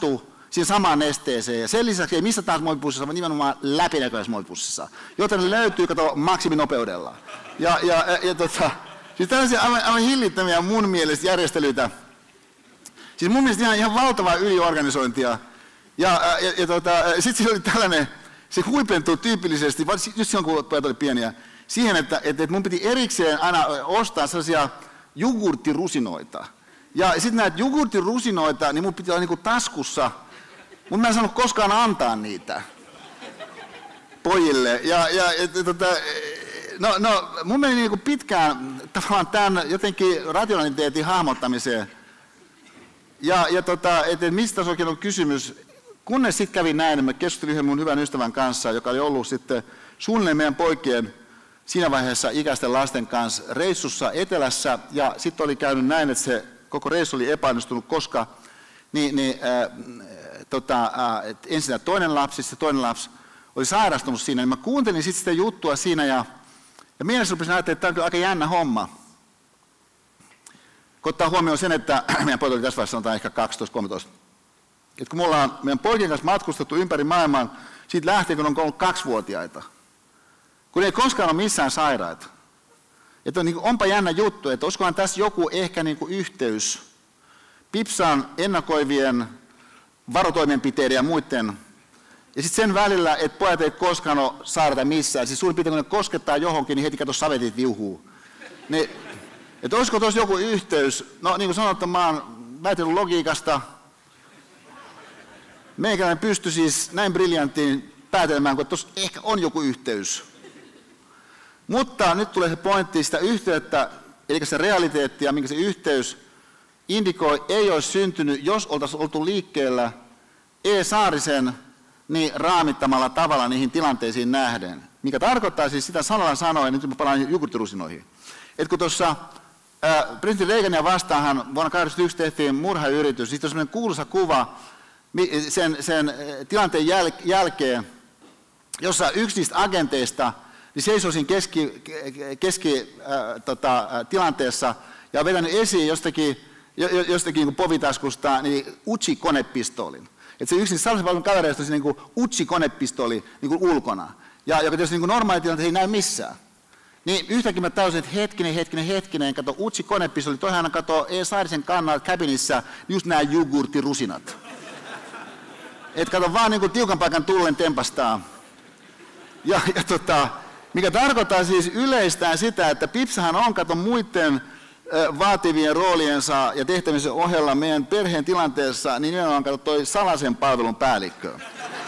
siihen samaan nesteeseen. Ja sen lisäksi ei missä tahansa muovipussissa, vaan nimenomaan läpinäkyvässä muovipussissa, joten ne löytyy kato maksiminopeudella. Ja, ja, ja, ja tota, siis tällaisia aivan, aivan hillittömiä mun mielestä järjestelyitä. Siis mun mielestä ihan, ihan valtavaa yliorganisointia. Ja, ja, ja tota, sitten siinä oli tällainen, se huipentuu tyypillisesti, just silloin kun pojat oli pieniä, siihen, että, että mun piti erikseen aina ostaa sellaisia jogurttirusinoita. Ja sitten näitä jogurttirusinoita, niin mun piti olla niinku taskussa, mutta mä en saanut koskaan antaa niitä pojille. Ja, ja, ja tota, no, no, mun meni niinku pitkään tavallaan tämän jotenkin rationaliteetin hahmottamiseen. Ja, ja tota, että mistä tässä oikein on kysymys. Kunnes sitten kävi näin, niin mä keskustelin yhden mun hyvän ystävän kanssa, joka oli ollut sitten suunnilleen meidän poikien siinä vaiheessa ikäisten lasten kanssa reissussa etelässä. Ja sitten oli käynyt näin, että se koko reissu oli epäonnistunut, koska niin, niin, äh, tota, äh, ensin toinen lapsi, sitten toinen lapsi oli sairastunut siinä. Niin mä kuuntelin sitten sitä juttua siinä ja, ja mielessä rupesin ajattelemaan, että tämä on kyllä aika jännä homma. Kun ottaa huomioon sen, että meidän poika oli tässä vaiheessa sanotaan ehkä kaksitoista kolmetoista. Että kun me ollaan meidän poikien kanssa matkustettu ympäri maailman, siitä lähtien kun on ollut kaksivuotiaita, kun ei koskaan ole missään sairaita. Että on, niin kuin, onpa jännä juttu, että olisikohan tässä joku ehkä niin kuin yhteys Pipsan ennakoivien varotoimenpiteiden ja muiden, ja sitten sen välillä, että pojat ei koskaan ole sairaita missään. Siis suurin piirtein, kun ne koskettaa johonkin, niin heti kato savetit viuhuu. Ne, että olisiko tuossa joku yhteys? No niin kuin sanottu, mä oon väitellyt logiikasta. Meikäläinen pystyi siis näin briljanttiin päätelmään, kun tuossa ehkä on joku yhteys. Mutta nyt tulee se pointti, sitä yhteyttä, eli se realiteetti ja minkä se yhteys indikoi, ei olisi syntynyt, jos oltaisiin oltu liikkeellä E. Saarisen niin raamittamalla tavalla niihin tilanteisiin nähden. Mikä tarkoittaa siis sitä sanalla sanoen, nyt mä palaan jogurttirusinoihin. Että kun tuossa presidentti Reagania vastaanhan vuonna kahdeksankymmentäyksi tehtiin murhayritys, sitten on sellainen kuuluisa kuva sen, sen tilanteen jäl, jälkeen, jossa yksi niistä agenteista niin seisoo siinä keski, keski äh, tota, tilanteessa ja on vetänyt esiin jostakin, jostakin niin povitaskusta niin Uchi-konepistoolin. Et se yksi niistä salaisen palvelun kavereista on niin Uchi-konepistooli niin ulkona, ja joka tietysti niin normaali tilanteessa ei näy missään. Niin yhtäkkiä mä tajusin, että hetkinen, hetkinen, hetkinen, kato Uchi-konepistooli, toihan kato E. Saarisen kannalta cabinissa just nämä jogurttirusinat. Et kato vaan niin tiukan paikan tullen tempastaa. Ja, ja tota, mikä tarkoittaa siis yleistään sitä, että Pipsahan on kato muiden ö, vaativien rooliensa ja tehtäviensä ohella meidän perheen tilanteessa, niin nimenomaan kato toi salaisen palvelun päällikkö.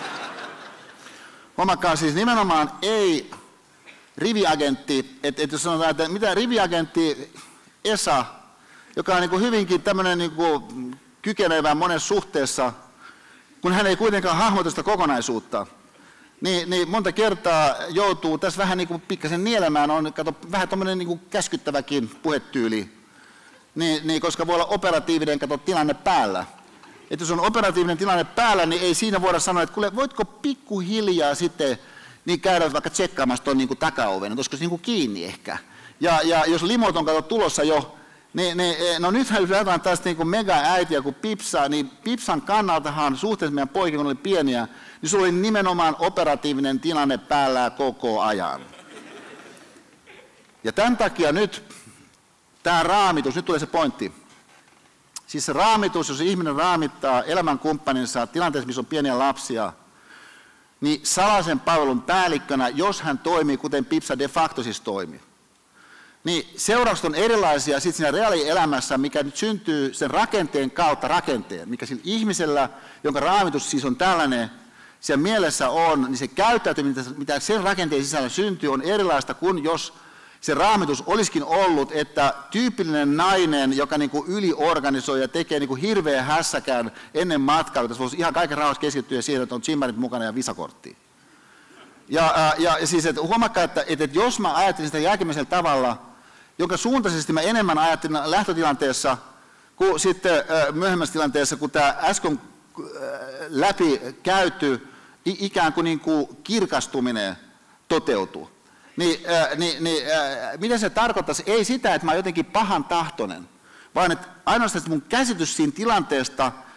Huomakkaa siis nimenomaan ei riviagentti, että et jos sanotaan, että mitä riviagentti Esa, joka on niin kuin hyvinkin tämmöinen niin kuin kykenevä monessa suhteessa, kun hän ei kuitenkaan hahmota sitä kokonaisuutta, niin, niin monta kertaa joutuu tässä vähän niin kuin pikkasen nielemään, on kato, vähän tämmöinen niin kuin käskyttäväkin puhetyyli, niin, niin, koska voi olla operatiivinen kato, tilanne päällä. Että jos on operatiivinen tilanne päällä, niin ei siinä voida sanoa, että kuule, voitko pikkuhiljaa sitten niin käydä vaikka tsekkaamassa tuon niin takaoven, että olisiko se niin kuin kiinni ehkä. Ja, ja jos limot on kato, tulossa jo, niin, niin, no nythän jos ajatellaan tästä niin mega-äitiä kuin Pipsa, niin Pipsan kannaltahan suhteessa meidän poikia, kun oli pieniä, niin sulla oli nimenomaan operatiivinen tilanne päällä koko ajan. Ja tämän takia nyt tämä raamitus, nyt tulee se pointti. Siis se raamitus, jos ihminen raamittaa elämänkumppaninsa tilanteessa, missä on pieniä lapsia, niin salaisen palvelun päällikkönä, jos hän toimii, kuten Pipsa de facto siis toimii, niin seuraukset on erilaisia sitten siinä reaalielämässä, mikä nyt syntyy sen rakenteen kautta rakenteen, mikä sillä ihmisellä, jonka raamitus siis on tällainen, siellä mielessä on, niin se käyttäytyminen, mitä sen rakenteen sisällä syntyy, on erilaista kuin jos se raamitus olisikin ollut, että tyypillinen nainen, joka niin kuin yliorganisoi ja tekee niin kuin hirveän hässäkään ennen matkaa, että se voisi ihan kaiken rauhassa keskittyä siihen, että on chimmarit mukana ja visakortti. Ja, ja, ja siis, että huomakkaa, että, että jos mä ajattelin sitä jälkimmäisellä tavalla, jonka suuntaisesti mä enemmän ajattelin lähtötilanteessa kuin sitten myöhemmässä tilanteessa, kun tämä äsken läpi käyty ikään kuin, niin kuin kirkastuminen toteutuu. Niin, äh, niin, niin äh, mitä se tarkoittaisi? Ei sitä, että mä oon jotenkin pahan tahtoinen, vaan että ainoastaan että mun käsitys siinä tilanteesta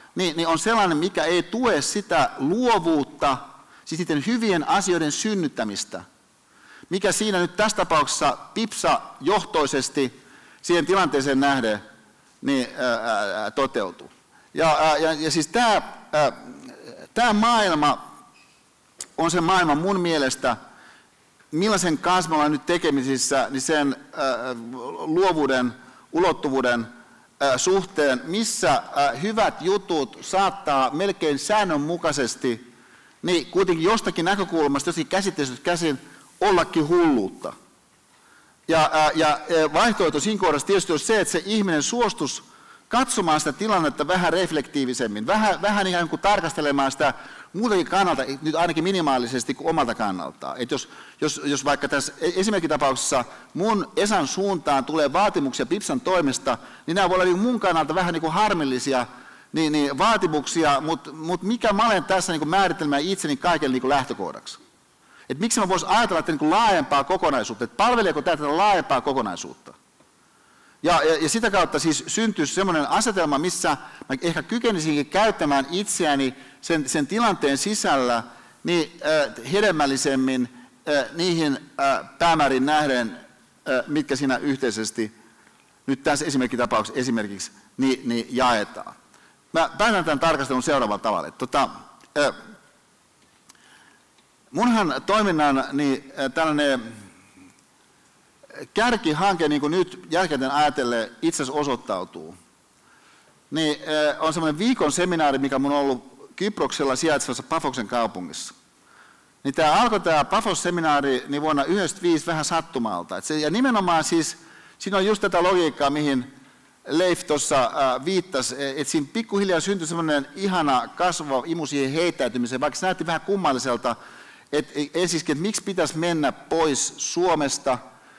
niin, niin on sellainen, mikä ei tue sitä luovuutta, siis niiden hyvien asioiden synnyttämistä, mikä siinä nyt tässä tapauksessa Pipsa-johtoisesti siihen tilanteeseen nähden niin, ää, ää, toteutuu. Ja, ää, ja, ja siis tämä, ää, tämä maailma on se maailma mun mielestä, millaisen kanssa me ollaan nyt tekemisissä, niin sen ää, luovuuden, ulottuvuuden ää, suhteen, missä ää, hyvät jutut saattaa melkein säännönmukaisesti, niin kuitenkin jostakin näkökulmasta, jostakin käsitteestä käsin, ollakin hulluutta. Ja, ää, ja vaihtoehto siinä kohdassa tietysti on se, että se ihminen suostus katsomaan sitä tilannetta vähän reflektiivisemmin, vähän, vähän ihan kuin tarkastelemaan sitä muutakin kannalta, nyt ainakin minimaalisesti kuin omalta kannaltaan. Et jos, jos, jos vaikka tässä esimerkkitapauksessa mun Esan suuntaan tulee vaatimuksia Pipsan toimesta, niin nämä voi olla mun kannalta vähän niin kuin harmillisia niin, niin vaatimuksia, mutta mut mikä mä olen tässä niin kuin määrittelemään itseni kaiken niin kuin lähtökohdaksi? Et miksi mä voisin ajatella että niin kuin laajempaa kokonaisuutta, että palveleeko tämä tätä laajempaa kokonaisuutta? Ja, ja, ja sitä kautta siis syntyisi sellainen asetelma, missä mä ehkä kykenisinkin käyttämään itseäni sen, sen tilanteen sisällä niin, äh, hedelmällisemmin äh, niihin äh, päämäärin nähden, äh, mitkä siinä yhteisesti nyt tässä esimerkkitapauksessa esimerkiksi niin, niin jaetaan. Mä päätän tämän tarkastelun seuraavalla tavalla. Tota, äh, munhan toiminnan niin, äh, tällainen kärkihanke, niin kuin nyt jälkikäteen ajatellen itse asiassa osoittautuu, niin on semmoinen viikon seminaari, mikä mun on ollut Kyproksella sijaitsevassa Pafoksen kaupungissa. Niin tämä alkoi tämä Pafos-seminaari niin vuonna yhdeksänkymmentäviisi vähän sattumalta. Et se, ja nimenomaan siis, siinä on just tätä logiikkaa, mihin Leif tuossa äh, viittasi, että siinä pikkuhiljaa syntyi semmoinen ihana kasvava imu siihen heittäytymiseen, vaikka se näytti vähän kummalliselta, että ensiskin, että miksi pitäisi mennä pois Suomesta.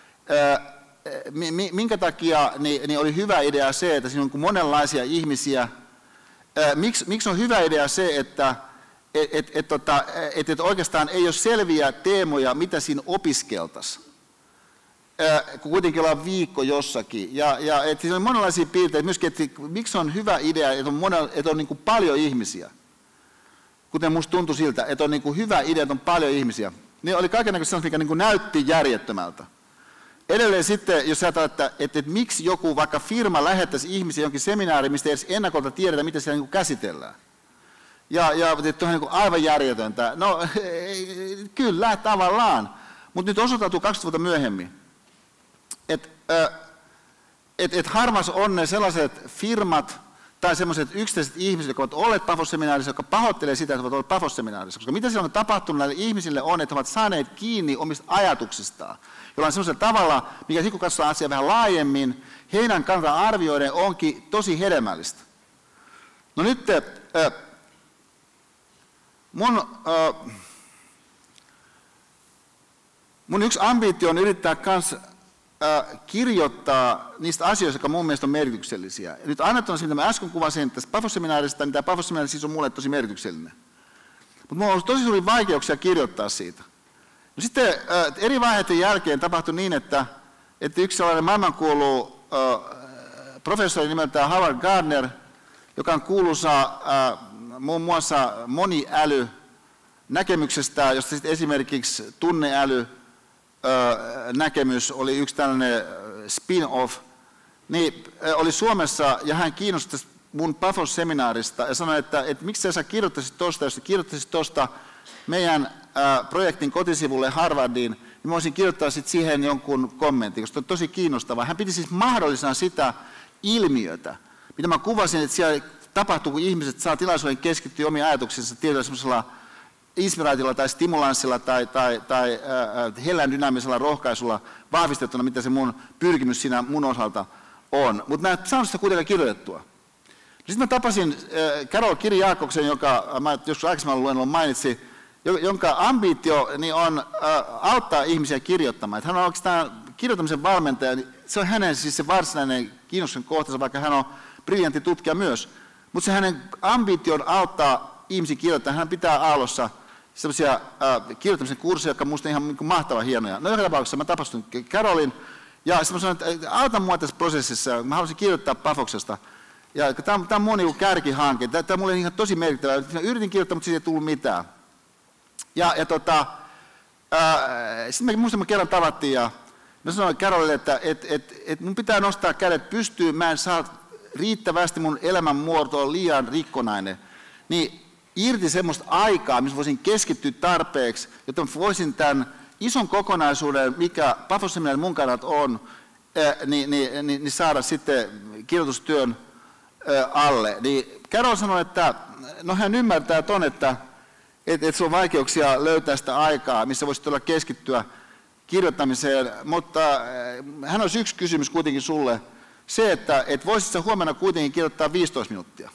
Minkä takia niin, niin oli hyvä idea se, että siinä on monenlaisia ihmisiä. Miksi, miksi on hyvä idea se, että et, et, et, tota, et, et oikeastaan ei ole selviä teemoja, mitä siinä opiskeltaisiin, kun kuitenkin ollaan viikko jossakin. Ja, ja että siinä on monenlaisia piirteitä myöskin, että miksi on hyvä idea, että on, monen, että on niin kuin paljon ihmisiä. Kuten musta tuntui siltä, että on niin kuin hyvä idea, että on paljon ihmisiä. Niin oli kaikennäköistä sellaista, mikä niin kuin näytti järjettömältä. Edelleen sitten, jos ajatellaan, että, että, että miksi joku vaikka firma lähettäisi ihmisiä jonkin seminaariin, mistä ei edes ennakolta tiedetä, mitä siellä niin kuin käsitellään. Ja, ja että on niin kuin aivan järjetöntä. No kyllä, tavallaan. Mutta nyt osoittautuu kaksikymmentä vuotta myöhemmin, että et, et harvas on ne sellaiset firmat tai sellaiset yksittäiset ihmiset, jotka ovat olleet Pafos-seminaarissa, jotka pahoittelee sitä, että ovat olleet Pafos-seminaarissa. Koska mitä siellä on tapahtunut näille ihmisille on, että he ovat saaneet kiinni omista ajatuksistaan, jollain sellaisella tavalla, mikä sitten kun katsotaan asiaa vähän laajemmin, heidän kannaltaan arvioiden onkin tosi hedelmällistä. No nyt äh, mun, äh, mun yksi ambitio on yrittää kans äh, kirjoittaa niistä asioista, jotka mun mielestä on merkityksellisiä. Ja nyt annettuna se, mitä mä äsken kuvasin tästä Pafos-seminaarista, niin tämä Pafos-seminaari siis on mulle tosi merkityksellinen. Mutta mulla on ollut tosi suuri vaikeuksia kirjoittaa siitä. No sitten äh, eri vaiheiden jälkeen tapahtui niin, että, että yksi sellainen maailmankuulu äh, professori nimeltään Howard Gardner, joka on kuuluisa äh, muun muassa moniäly näkemyksestä, josta sitten esimerkiksi tunneäly äh, näkemys oli yksi tällainen spin-off, niin äh, oli Suomessa ja hän kiinnostui mun Pafos-seminaarista ja sanoi, että, että miksi sä kirjoittaisit tuosta, jos sä kirjoittaisit tuosta meidän äh, projektin kotisivulle Harvardiin, niin mä voisin kirjoittaa sit siihen jonkun kommentin, koska se on tosi kiinnostavaa. Hän piti siis mahdollisena sitä ilmiötä, mitä mä kuvasin, että siellä tapahtuu, kun ihmiset saa tilaisuuden keskittyä omiin ajatuksiinsa tietyllä semmoisella inspiraatiolla tai stimulanssilla tai, tai, tai äh, hellän dynaamisella rohkaisulla vahvistettuna, mitä se mun pyrkimys siinä mun osalta on. Mutta mä en saanut sitä kuitenkaan kirjoitettua. Sitten mä tapasin äh, Carol Kiri-Jaakoksen, joka mä joskus aikaisemmin luennolla mainitsi, jonka ambitio niin on äh, auttaa ihmisiä kirjoittamaan. Että hän on oikeastaan kirjoittamisen valmentaja, niin se on hänen siis se varsinainen kiinnostuksen kohtansa, vaikka hän on briljantti tutkija myös. Mutta se hänen ambitio on auttaa ihmisiä kirjoittamaan. Hän pitää Aallossa sellaisia äh, kirjoittamisen kursseja, jotka minusta ihan niin mahtavan hienoja. No joka tapauksessa mä tapasin Carolin, ja sitten mä sanoin, että auta mua tässä prosessissa, mä haluaisin kirjoittaa Pafoksesta. Ja tämä on, tämä on mun niin kärkihanke. Tämä, tämä on mulle ihan tosi merkittävä. Mä yritin kirjoittaa, mutta siitä ei tullut mitään. Ja, ja tota, sitten me muistan, me kerran tavattiin ja mä sanoin Carolille, että et, et, et mun pitää nostaa kädet pystyyn, mä en saa riittävästi mun elämän muoto on liian rikkonainen. Niin irti semmoista aikaa, missä voisin keskittyä tarpeeksi, jotta voisin tämän ison kokonaisuuden, mikä Pafos-seminaarin mun kannalta on, niin, niin, niin, niin saada sitten kirjoitustyön alle. Niin Carol sanoi, että no hän ymmärtää ton, että et, et se on vaikeuksia löytää sitä aikaa, missä voisi todella keskittyä kirjoittamiseen, mutta hän olisi yksi kysymys kuitenkin sulle, se, että et voisit sä huomenna kuitenkin kirjoittaa viisitoista minuuttia.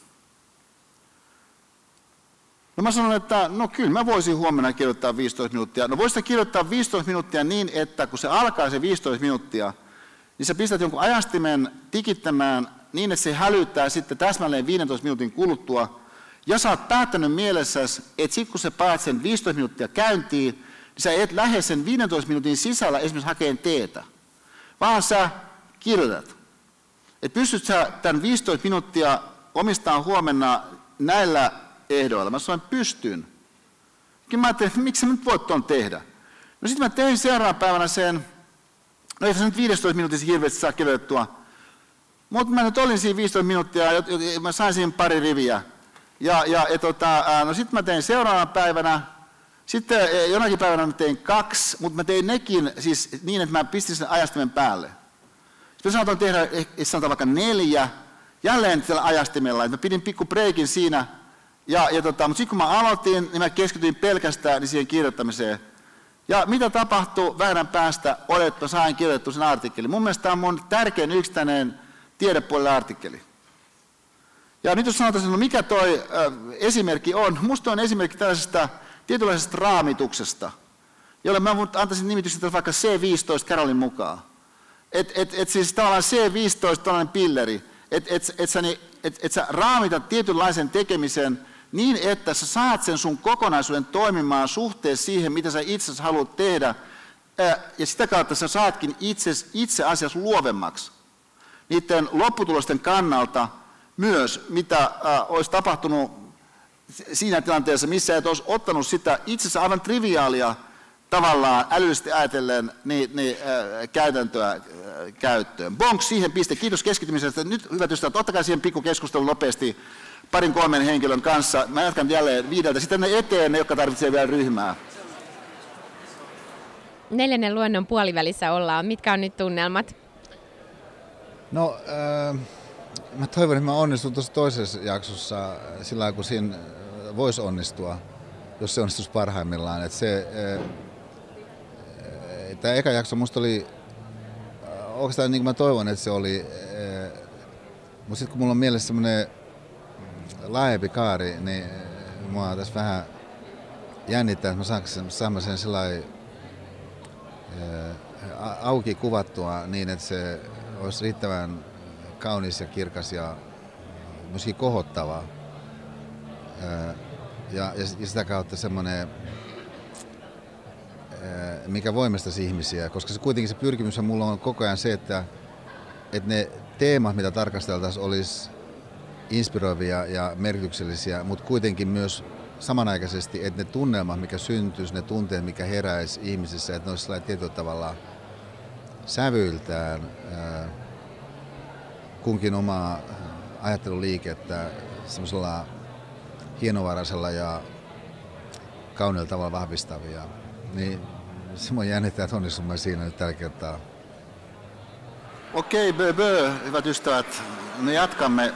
No mä sanon, että no kyllä mä voisin huomenna kirjoittaa viisitoista minuuttia. No voisit kirjoittaa viisitoista minuuttia niin, että kun se alkaa se viisitoista minuuttia, niin sä pistät jonkun ajastimen tikittämään niin, että se hälyttää sitten täsmälleen viisitoista minuutin kuluttua, ja sä oot päättänyt mielessäsi, että sitten kun sä päät sen viisitoista minuuttia käyntiin, niin sä et lähde sen viidentoista minuutin sisällä esimerkiksi hakeen teetä, vaan sä kirjoitat. Että pystyt sä tämän viisitoista minuuttia omistamaan huomenna näillä ehdoilla. Mä sanoin, pystyn. Ja mä ajattelin, että miksi sä nyt voit tuon tehdä? No sitten mä tein seuraavana päivänä sen, no ei se nyt viisitoista minuutissa hirveästi saa kirjoitettua, mutta mä nyt olin siinä viisitoista minuuttia ja mä sain siinä pari riviä. Ja, ja, ja tota, no sitten mä tein seuraavana päivänä, sitten jonakin päivänä mä tein kaksi, mutta mä tein nekin siis niin, että mä pistin sen ajastimen päälle. Sitten mä sanotaan tehdä, että sanotaan vaikka neljä, jälleen tällä ajastimella, että mä pidin pikku breikin siinä, ja, ja tota, mutta sitten kun mä aloitin, niin mä keskityin pelkästään niin siihen kirjoittamiseen. Ja mitä tapahtui vähän päästä, oli, että sain kirjoitettua sen artikkelin. Mun mielestä tämä on mun tärkein yksittäinen tiedepuolinen artikkeli. Ja nyt jos sanotaan, no mikä toi äh, esimerkki on, musta on esimerkki tällaisesta tietynlaisesta raamituksesta, jolle mä antaisin nimityksen vaikka C viisitoista Carolin mukaan. Että et, et siis tavallaan C viisitoista tällainen pilleri, että et, et sä, et, et sä raamitat tietynlaisen tekemisen niin, että sä saat sen sun kokonaisuuden toimimaan suhteessa siihen, mitä sä itse haluat tehdä, ää, ja sitä kautta sä saatkin itse, itse asiassa luovemmaksi. Niiden lopputulosten kannalta myös, mitä ää, olisi tapahtunut siinä tilanteessa, missä et olisi ottanut sitä itsensä aivan triviaalia tavallaan älyllisesti ajatellen niin, niin, ää, käytäntöä ää, käyttöön. Bonks siihen piste. Kiitos keskittymisestä. Nyt hyvät ystävät, ottakaa siihen pikku keskustelu nopeasti parin kolmen henkilön kanssa. Mä jatkan jälleen viideltä. Sitten ne eteen, ne, jotka tarvitsevat vielä ryhmää. Neljännen luennon puolivälissä ollaan. Mitkä on nyt tunnelmat? No, äh, mä toivon, että mä onnistun tuossa toisessa jaksossa sillä lailla, kun siinä voisi onnistua, jos se onnistuisi parhaimmillaan. Että se, äh, tämä eka jakso musta oli, oikeastaan niin kuin mä toivon, että se oli, äh, mutta sitten kun mulla on mielessä semmoinen laajempi kaari, niin mua tässä vähän jännittää, että mä saanko saamaan sen sellainen auki kuvattua niin, että se olisi riittävän kaunis ja kirkas ja myöskin kohottava. Ja, ja sitä kautta semmoinen, mikä voimistaisi ihmisiä, koska se kuitenkin se pyrkimys mulla on koko ajan se, että, että ne teemat, mitä tarkasteltaisiin, olisi inspiroivia ja merkityksellisiä, mutta kuitenkin myös samanaikaisesti, että ne tunnelmat, mikä syntyisi, ne tunteet, mikä heräisi ihmisissä, että ne olisi tietyllä tavalla sävyiltään ää, kunkin omaa ajatteluliikettä semmoisella hienovaraisella ja kauniilla tavalla vahvistavia. Niin se mua jännittää, että onnistumme siinä nyt tällä kertaa. Okei, bö, bö, hyvät ystävät, me jatkamme.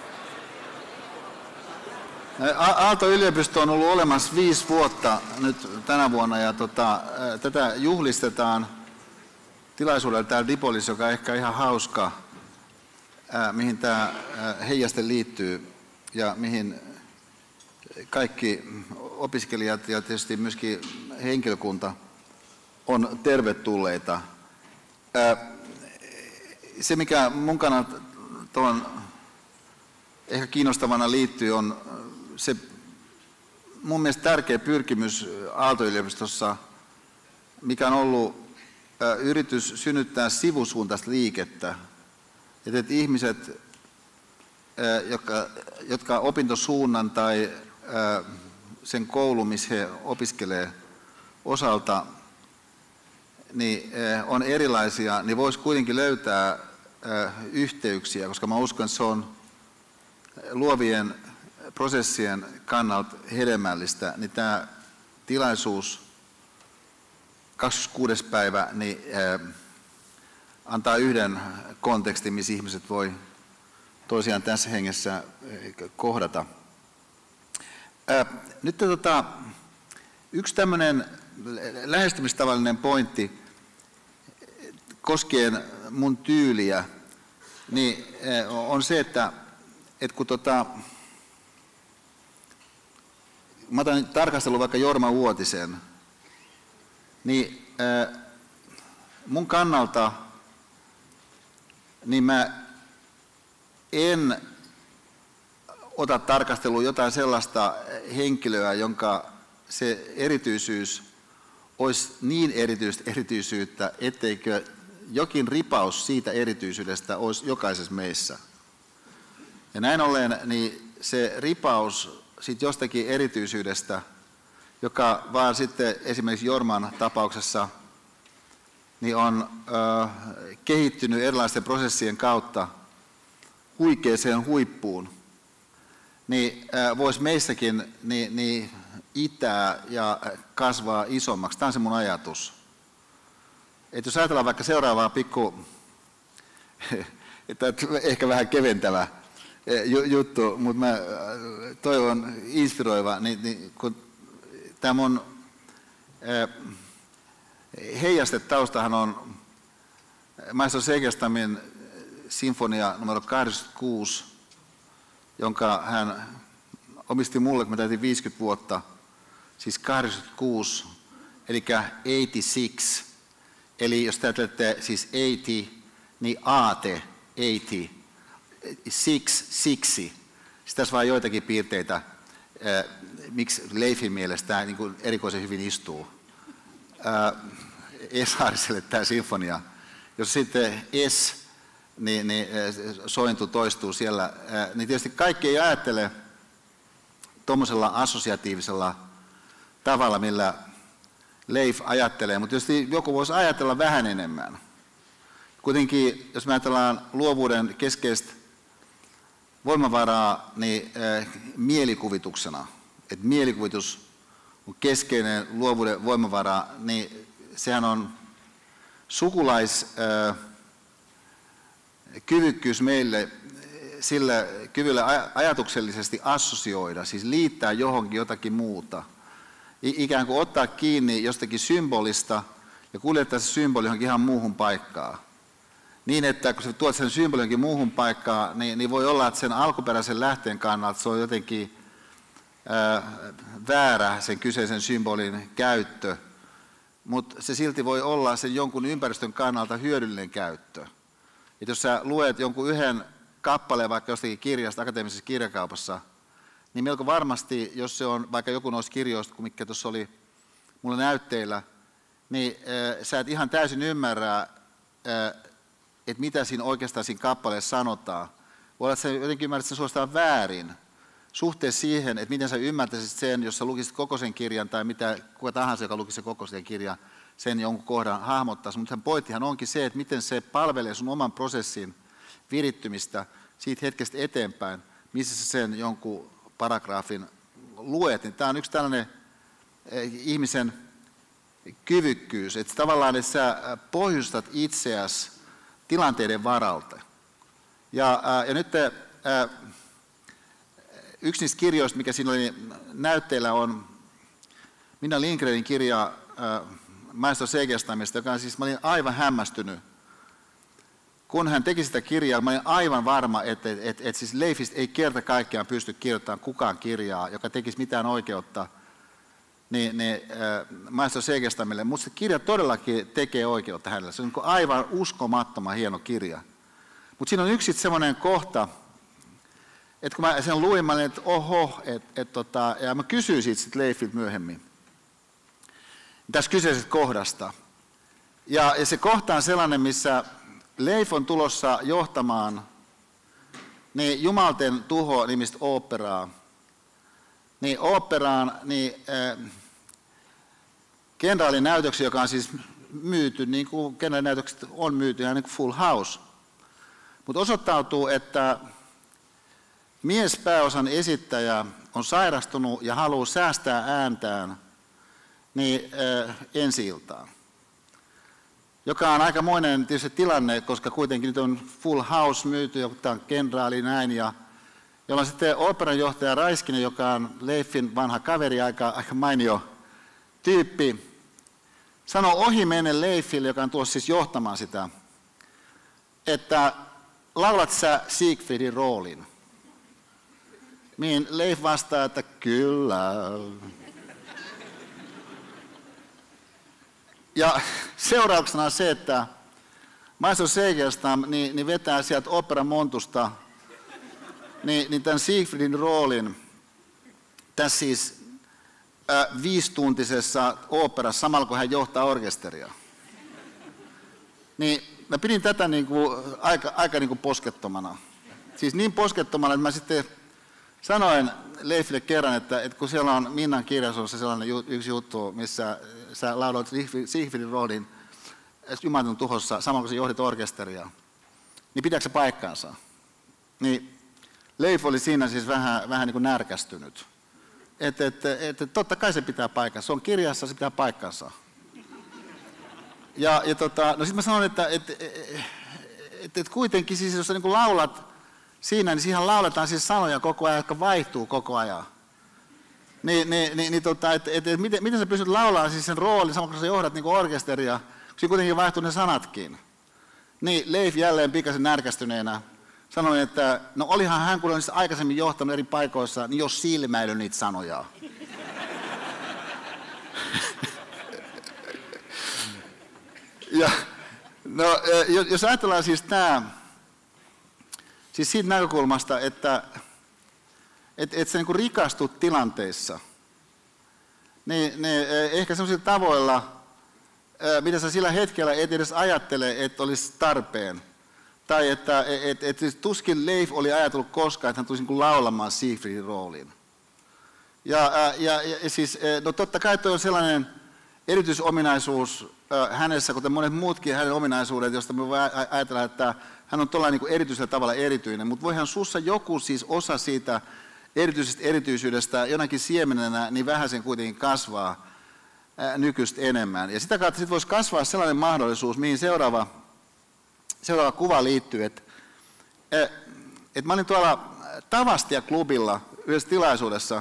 Aalto-yliopisto on ollut olemassa viisi vuotta nyt tänä vuonna ja tota, tätä juhlistetaan tilaisuudella täällä Dipolissa, joka on ehkä ihan hauska, ää, mihin tämä heijaste liittyy ja mihin kaikki opiskelijat ja tietysti myöskin henkilökunta on tervetulleita. Ää, se, mikä mun kannalta tuon ehkä kiinnostavana liittyy, on se mun mielestä tärkeä pyrkimys Aalto-yliopistossa, mikä on ollut ä, yritys synnyttää sivusuuntaista liikettä, että, että ihmiset jotka, jotka opintosuunnan tai sen koulu, missä he opiskelee osalta, niin on erilaisia, niin voisi kuitenkin löytää yhteyksiä, koska mä uskon, että se on luovien prosessien kannalta hedelmällistä, niin tämä tilaisuus kahdeskymmeneskuudes päivä niin, antaa yhden kontekstin, missä ihmiset voi toisiaan tässä hengessä kohdata. Nyt tota, yksi tämmöinen lähestymistavallinen pointti koskien mun tyyliä niin on se, että, että kun tota, mä otan tarkastellut vaikka Jorma Uotisen, niin mun kannalta niin mä en ota tarkasteluun jotain sellaista henkilöä, jonka se erityisyys olisi niin erityistä erityisyyttä, etteikö jokin ripaus siitä erityisyydestä olisi jokaisessa meissä. Ja näin ollen niin se ripaus siitä jostakin erityisyydestä, joka vaan sitten esimerkiksi Jorman tapauksessa niin on äh, kehittynyt erilaisten prosessien kautta huikeeseen huippuun, niin äh, voisi meissäkin niin, niin itää ja kasvaa isommaksi. Tämä on se mun ajatus. Et jos ajatellaan vaikka seuraavaa pikku, että ehkä vähän keventävä juttu, mutta mä toivon inspiroiva, niin, niin kun tämä mun heijastetaustahan on maestro Segerstamin sinfonia numero kahdeksankymmentäkuusi, jonka hän omisti mulle, kun mä täytin viisikymmentä vuotta, siis kahdeksankymmentäkuusi, eli kahdeksankymmentäkuusi, eli jos te ajattelette siis eighty, niin aate, eighty, six, siksi. Siis tässä vaan joitakin piirteitä, miksi Leifin mielestä tämä niin kuin erikoisen hyvin istuu. Esaariselle tämä sinfonia. Jos sitten S, niin, niin sointu toistuu siellä, niin tietysti kaikki ei ajattele tuommoisella assosiatiivisella tavalla, millä Leif ajattelee, mutta tietysti joku voisi ajatella vähän enemmän. Kuitenkin, jos me ajatellaan luovuuden keskeistä voimavaraa, niin äh, mielikuvituksena, että mielikuvitus on keskeinen luovuuden voimavara, niin sehän on sukulaiskyvykkyys äh, meille sillä kyvyllä ajatuksellisesti assosioida, siis liittää johonkin jotakin muuta. I- ikään kuin ottaa kiinni jostakin symbolista ja kuljettaa se symboli johonkin ihan muuhun paikkaan. Niin, että kun sä tuot sen symbolin johonkin muuhun paikkaan, niin, niin voi olla, että sen alkuperäisen lähteen kannalta se on jotenkin ää, väärä sen kyseisen symbolin käyttö, mutta se silti voi olla sen jonkun ympäristön kannalta hyödyllinen käyttö. Et jos sä luet jonkun yhden kappaleen vaikka jostakin kirjasta akateemisessa kirjakaupassa, niin melko varmasti, jos se on vaikka joku noista kirjoista, kuin mikä tuossa oli mulla näytteillä, niin ää, sä et ihan täysin ymmärrä, ää, että mitä siinä oikeastaan siinä kappaleessa sanotaan. Voi olla, että sä jotenkin ymmärrät sen suorastaan väärin suhteessa siihen, että miten sä ymmärtäisit sen, jos sä lukisit koko sen kirjan, tai mitä, kuka tahansa, joka lukisi koko sen kirjan, sen jonkun kohdan hahmottaisi. Mutta sen pointtihan onkin se, että miten se palvelee sun oman prosessin virittymistä siitä hetkestä eteenpäin, missä sä sen jonkun paragraafin luet. Niin tämä on yksi tällainen ihmisen kyvykkyys, että tavallaan että sä pohjustat itseäsi tilanteiden varalta. Ja, ää, ja nyt ää, yksi niistä kirjoista, mikä siinä oli näytteillä, on Minna Lindgrenin kirja ää, maestro Segerstamista, joka on siis, mä olin aivan hämmästynyt. Kun hän teki sitä kirjaa, mä olin aivan varma, että, että, että, että siis Leifistä ei kerta kaikkiaan pysty kirjoittamaan kukaan kirjaa, joka tekisi mitään oikeutta niin, niin, äh, maestro Segerstamille, mutta se kirja todellakin tekee oikeutta hänelle. Se on niin aivan uskomattoman hieno kirja. Mutta siinä on yksi semmoinen kohta, että kun mä sen luin, mä olin, että oho, et, et, tota, ja mä kysyin siitä sit Leifiltä myöhemmin, tästä kyseisestä kohdasta. Ja, ja se kohta on sellainen, missä Leif on tulossa johtamaan niin Jumalten tuho nimistä oopperaa. Niin oopperaan, niin äh, kenraalinäytöksi, joka on siis myyty, niin kuin kenraalinäytökset on myyty, ihan niin kuin Full House. Mutta osoittautuu, että miespääosan esittäjä on sairastunut ja haluaa säästää ääntään niin, äh, ensi-iltaan. Joka on aikamoinen tietysti tilanne, koska kuitenkin nyt on Full House myyty, joka on kenraali näin, ja jolloin sitten oopperanjohtaja Raiskinen, joka on Leifin vanha kaveri, aika, aika mainio tyyppi, sanoi ohi menen Leifille, joka on tuossa siis johtamaan sitä, että laulat sä Siegfriedin roolin? Mihin Leif vastaa, että kyllä. Ja seurauksena on se, että Maestro Segerstam niin, niin vetää sieltä oopperan montusta niin, niin tämän Siegfriedin roolin tässä siis äh, viisituntisessa oopperassa samalla kun hän johtaa orkesteria. Niin mä pidin tätä niin kuin, aika, aika niin kuin poskettomana. Siis niin poskettomana, että mä sitten sanoin Leifille kerran, että, että kun siellä on Minnan kirjasolussa sellainen yksi juttu, missä sä lauloit Siegfriedin roolin Jumalten tuhossa samalla kun sä johdit orkesteria, niin pitääkö se paikkaansa? Niin Leif oli siinä siis vähän, vähän niin kuin närkästynyt. Että et, et, et, totta kai se pitää paikkansa, se on kirjassa, se pitää paikkansa. Ja, ja tota, no sitten mä sanoin, että et, et, et, et kuitenkin siis jos sä niin kuin laulat siinä, niin siihen lauletaan siis sanoja koko ajan, jotka vaihtuu koko ajan. Niin, niin, niin, niin tota, että et, et, miten, miten sä pystyt laulamaan siis sen roolin samalla kun sä johdat niin kuin orkesteria, kun siinä kuitenkin vaihtuu ne sanatkin. Niin Leif jälleen pikaisen närkästyneenä sanoi, että no olihan hän, kun on aikaisemmin johtanut eri paikoissa, niin jos silmäily niitä sanoja. Ja, no, jos ajatellaan siis tämä, siis siitä näkökulmasta, että et, et sä niinku rikastut tilanteissa, niin, niin ehkä sellaisilla tavoilla, mitä sä sillä hetkellä et edes ajattele, että olisi tarpeen. Tai että et, et, et, tuskin Leif oli ajatellut koskaan, että hän tulisi niin laulamaan Siegfriedin rooliin. Ja, ja, ja siis, no totta kai toi on sellainen erityisominaisuus hänessä, kuten monet muutkin hänen ominaisuudet, josta me voi ajatella, että hän on tuollainen niin erityisellä tavalla erityinen. Mutta voihan sussa joku siis osa siitä erityisestä erityisyydestä jonakin siemenenä niin vähän sen kuitenkin kasvaa ää, nykyistä enemmän. Ja sitä kautta sitten voisi kasvaa sellainen mahdollisuus, mihin seuraava, seuraava kuva liittyy. Että et mä olin tuolla Tavastia-klubilla yhdessä tilaisuudessa.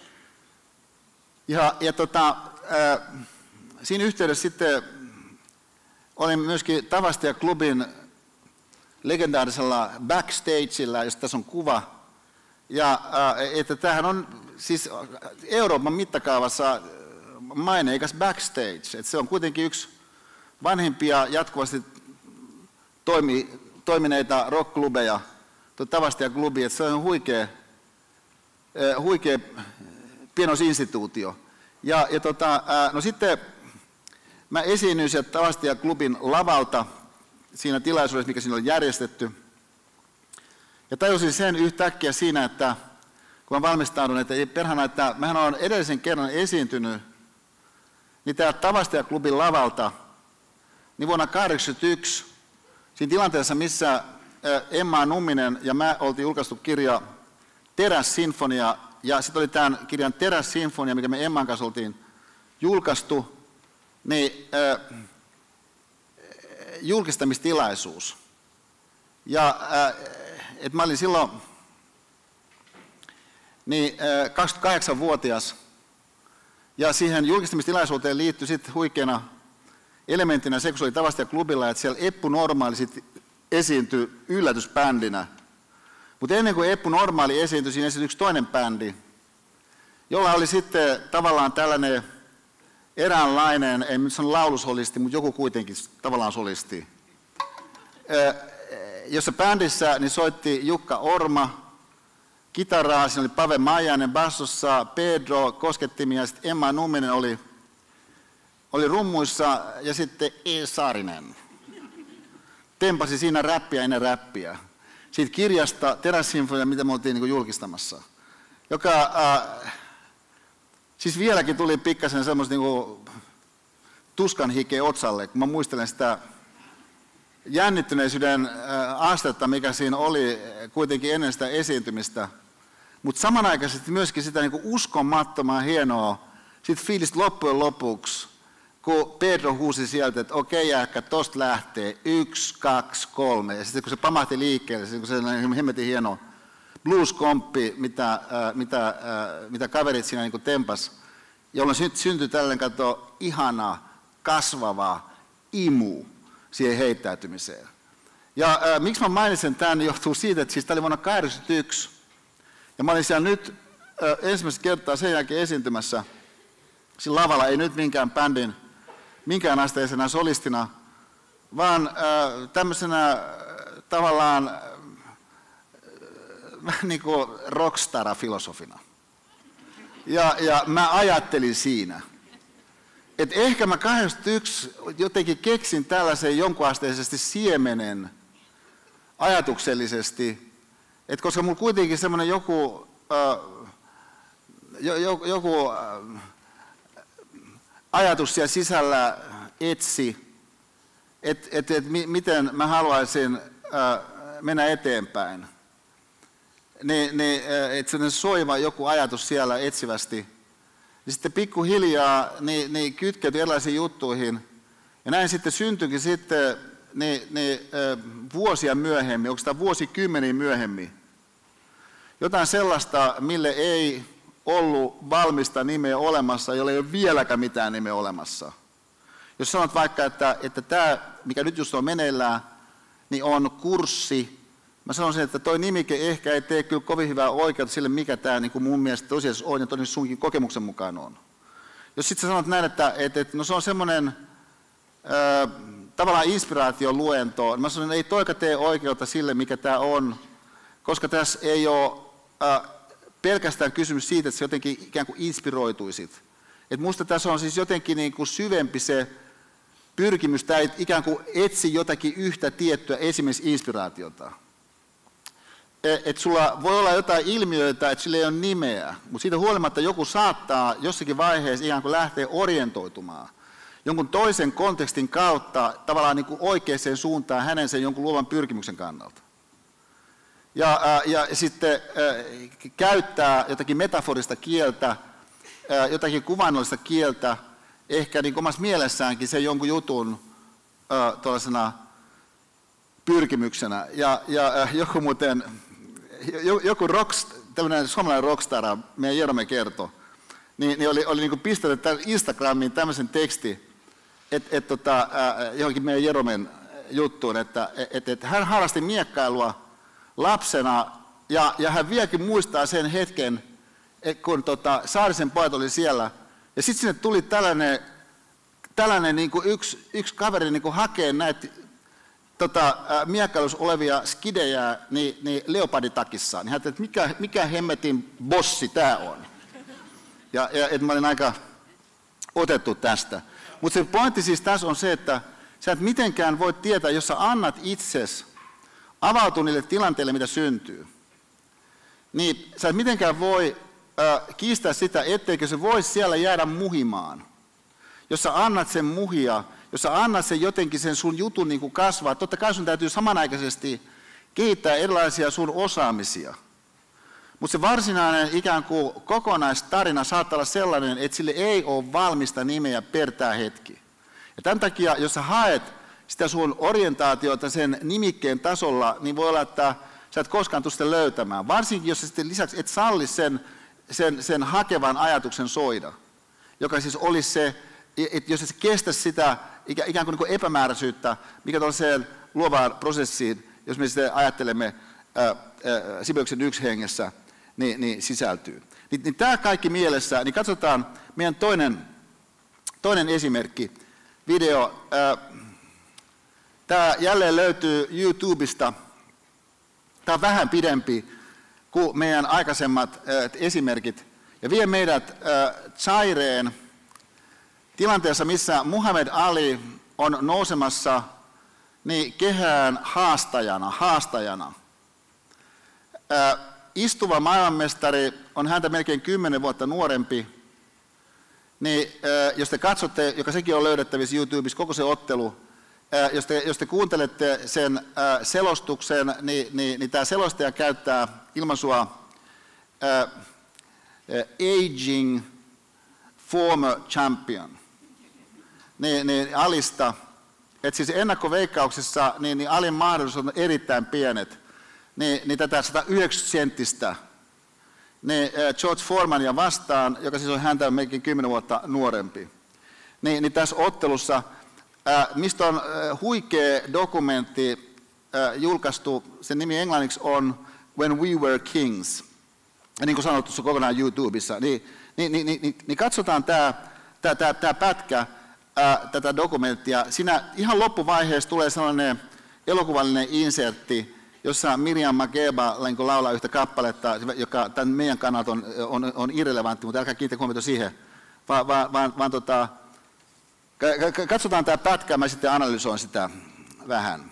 Ja, ja tota, ää, siinä yhteydessä sitten olin myöskin Tavastia-klubin legendaarisella backstageilla, josta tässä on kuva. Ja että tämähän on siis Euroopan mittakaavassa maineikas backstage. Että se on kuitenkin yksi vanhimpia jatkuvasti toimi, toimineita rockklubeja, tuo Tavastia-klubi. Että se on huikea, huikea pienosinstituutio. Ja, ja tota, no sitten mä esiinnyin sieltä Tavastia-klubin lavalta siinä tilaisuudessa, mikä siinä oli järjestetty. Ja tajusin sen yhtäkkiä siinä, että kun mä valmistaudun, että perhana, että mähän olen edellisen kerran esiintynyt, niin täällä Tavastia-klubin lavalta, niin vuonna tuhatyhdeksänsataakahdeksankymmentäyksi, siinä tilanteessa, missä Emma Numminen ja mä oltiin julkaistu kirja Teräs-sinfonia, ja sitten oli tämän kirjan Teräs-sinfonia, mikä me Emman kanssa oltiin julkaistu, niin äh, julkistamistilaisuus. Ja äh, et mä olin silloin niin, äh, kaksikymmentäkahdeksanvuotias, ja siihen julkistamistilaisuuteen liittyi sitten huikeana elementtinä se, kun se oli Tavastia-klubilla, että siellä Eppu Normaali sitten esiintyi yllätysbändinä. Mutta ennen kuin Eppu Normaali esiintyi, siinä esiintyi yksi toinen bändi, jolla oli sitten tavallaan tällainen eräänlainen, ei nyt sano laulusolisti, mutta joku kuitenkin tavallaan solisti. Jossa bändissä niin soitti Jukka Orma, kitaraa, siinä oli Pave Maijanen bassossa, Pedro koskettimia, ja sitten Emma Numminen oli, oli rummuissa, ja sitten E. Saarinen tempasi siinä räppiä ennen räppiä. siitä kirjasta Terässinfonia, mitä me oltiin niin julkistamassa, joka äh, siis vieläkin tuli pikkasen semmoista niin tuskan hikeä otsalle, kun mä muistelen sitä jännittyneisyyden äh, astetta, mikä siinä oli kuitenkin ennen sitä esiintymistä, mutta samanaikaisesti myöskin sitä niin uskomattoman hienoa sit fiilistä loppujen lopuksi, kun Pedro huusi sieltä, että okei jääkkä, tosta lähtee, yksi, kaksi, kolme. Ja sitten kun se pamahti liikkeelle, se, kun se hemmetin hieno blues-komppi, mitä, äh, mitä, äh, mitä kaverit siinä niin tempas, jolloin syntyi tällainen kato, ihana, kasvava imu siihen heittäytymiseen. Ja äh, miksi mä mainitsen tämän, johtuu siitä, että siis tämä oli vuonna kahdeksankymmentäyksi, ja mä olin siellä nyt äh, ensimmäistä kertaa sen jälkeen esiintymässä, sillä lavalla ei nyt minkään bändin, minkään asteisena solistina, vaan äh, tämmöisenä äh, tavallaan äh, vähän niin kuin rockstara-filosofina. Ja, ja mä ajattelin siinä, että ehkä mä kahdeksankymmentäyksi jotenkin keksin tällaisen jonkunasteisesti siemenen ajatuksellisesti, että koska mulla kuitenkin semmoinen joku, äh, joku, joku äh, ajatus siellä sisällä etsi, että et, et, miten mä haluaisin äh, mennä eteenpäin. Niin, niin, että sellainen soiva joku ajatus siellä etsivästi. Ja sitten pikkuhiljaa niin, niin kytkeytyi erilaisiin juttuihin. Ja näin sitten syntyikin sitten niin, niin, vuosia myöhemmin, onko sitä vuosikymmeniä myöhemmin, jotain sellaista, mille ei ollut valmista nimeä olemassa, jolle ei ole vieläkään mitään nimeä olemassa. Jos sanot vaikka, että, että tämä, mikä nyt just on meneillään, niin on kurssi. Mä sanoisin, että toi nimike ehkä ei tee kyllä kovin hyvää oikeutta sille, mikä tämä niin mun mielestä tosiasiassa on ja todennäköisesti sunkin kokemuksen mukaan on. Jos sitten sä sanot näin, että, että, että no se on semmoinen äh, tavallaan inspiraation luento, niin mä sanoin, että ei toika tee oikeutta sille, mikä tämä on, koska tässä ei ole äh, pelkästään kysymys siitä, että sä jotenkin ikään kuin inspiroituisit. Et musta tässä on siis jotenkin niin kuin syvempi se pyrkimys, tai ikään kuin etsi jotakin yhtä tiettyä esimerkiksi inspiraatiota. Että sulla voi olla jotain ilmiöitä, että sillä ei ole nimeä, mutta siitä huolimatta joku saattaa jossakin vaiheessa ikään kuin lähteä orientoitumaan jonkun toisen kontekstin kautta tavallaan niin kuin oikeaan suuntaan hänen sen jonkun luovan pyrkimyksen kannalta. Ja, ää, ja sitten ää, käyttää jotakin metaforista kieltä, ää, jotakin kuvainnollista kieltä, ehkä niin omassa mielessäänkin sen jonkun jutun ää, tuollaisena pyrkimyksenä. Ja, ja ää, joku muuten, joku rockst, tämmöinen suomalainen rockstara, meidän Jerome kertoi, niin, niin oli, oli niin kuin pistänyt Instagramiin tämmöisen teksti, että et, tota, johonkin meidän Jeromen juttuun, että et, et hän harrasti miekkailua lapsena, ja, ja hän vieläkin muistaa sen hetken, kun tota, Saarisen pojat oli siellä, ja sitten sinne tuli tällainen, tällainen niin kuin yksi, yksi kaveri niin kuin hakee näitä tota, miekkailussa olevia skidejä niin, niin leoparditakissaan. Niin hän että mikä, mikä hemmetin bossi tämä on. Ja, ja et mä olin aika otettu tästä. Mutta se pointti siis tässä on se, että sä et mitenkään voi tietää, jos sä annat itsesi avautua niille tilanteille, mitä syntyy, niin sä et mitenkään voi äh, kiistää sitä, etteikö se voisi siellä jäädä muhimaan. Jos sä annat sen muhia, jos sä annat sen jotenkin sen sun jutun niin kuin kasvaa, totta kai sun täytyy samanaikaisesti kehittää erilaisia sun osaamisia. Mutta se varsinainen ikään kuin kokonaistarina saattaa olla sellainen, että sille ei ole valmista nimeä per tää hetki. Ja tämän takia, jos sä haet sitä sun orientaatiota sen nimikkeen tasolla, niin voi olla, että sä et koskaan tule sitä löytämään. Varsinkin, jos sä sitten lisäksi et salli sen, sen, sen hakevan ajatuksen soida, joka siis olisi se, että jos et kestä sitä ikään kuin, niin kuin epämääräisyyttä, mikä tuollaiseen luovaan prosessiin, jos me sitten ajattelemme Sibeliuksen yksi hengessä, niin, niin sisältyy. Niin, niin tämä kaikki mielessä, niin katsotaan meidän toinen, toinen esimerkki, video. Tämä jälleen löytyy YouTubesta. Tämä on vähän pidempi kuin meidän aikaisemmat esimerkit. Ja vie meidät Zaireen tilanteessa, missä Muhammad Ali on nousemassa niin kehään haastajana, haastajana. Ää, istuva maailmanmestari on häntä melkein kymmenen vuotta nuorempi. Niin, ää, jos te katsotte, joka sekin on löydettävissä YouTubessa, koko se ottelu, ää, jos, te, jos te kuuntelette sen ää, selostuksen, niin, niin, niin tämä selostaja käyttää ilmaisua ää, aging former champion. Niin, niin alista, että siis ennakkoveikkauksessa niin, niin alin mahdollisuus on erittäin pienet, niin, niin tätä sata yhdeksänkymmentä senttistä niin George Foremania vastaan, joka siis on häntä melkein kymmenen vuotta nuorempi. Niin, niin tässä ottelussa, ää, mistä on ää, huikea dokumentti ää, julkaistu, sen nimi englanniksi on When We Were Kings. Ja niin kuin sanottu, se on kokonaan YouTubessa. Niin, niin, niin, niin, niin katsotaan tämä tää, tää, tää pätkä, ää, tätä dokumenttia. Siinä ihan loppuvaiheessa tulee sellainen elokuvallinen insertti, jossa Miriam Makeba laulaa yhtä kappaletta, joka tämän meidän kannalta on, on, on irrelevantti, mutta älkää kiinnittäkö huomiota siihen, vaan, vaan, vaan, vaan tota, katsotaan tämä pätkä, mä sitten analysoin sitä vähän.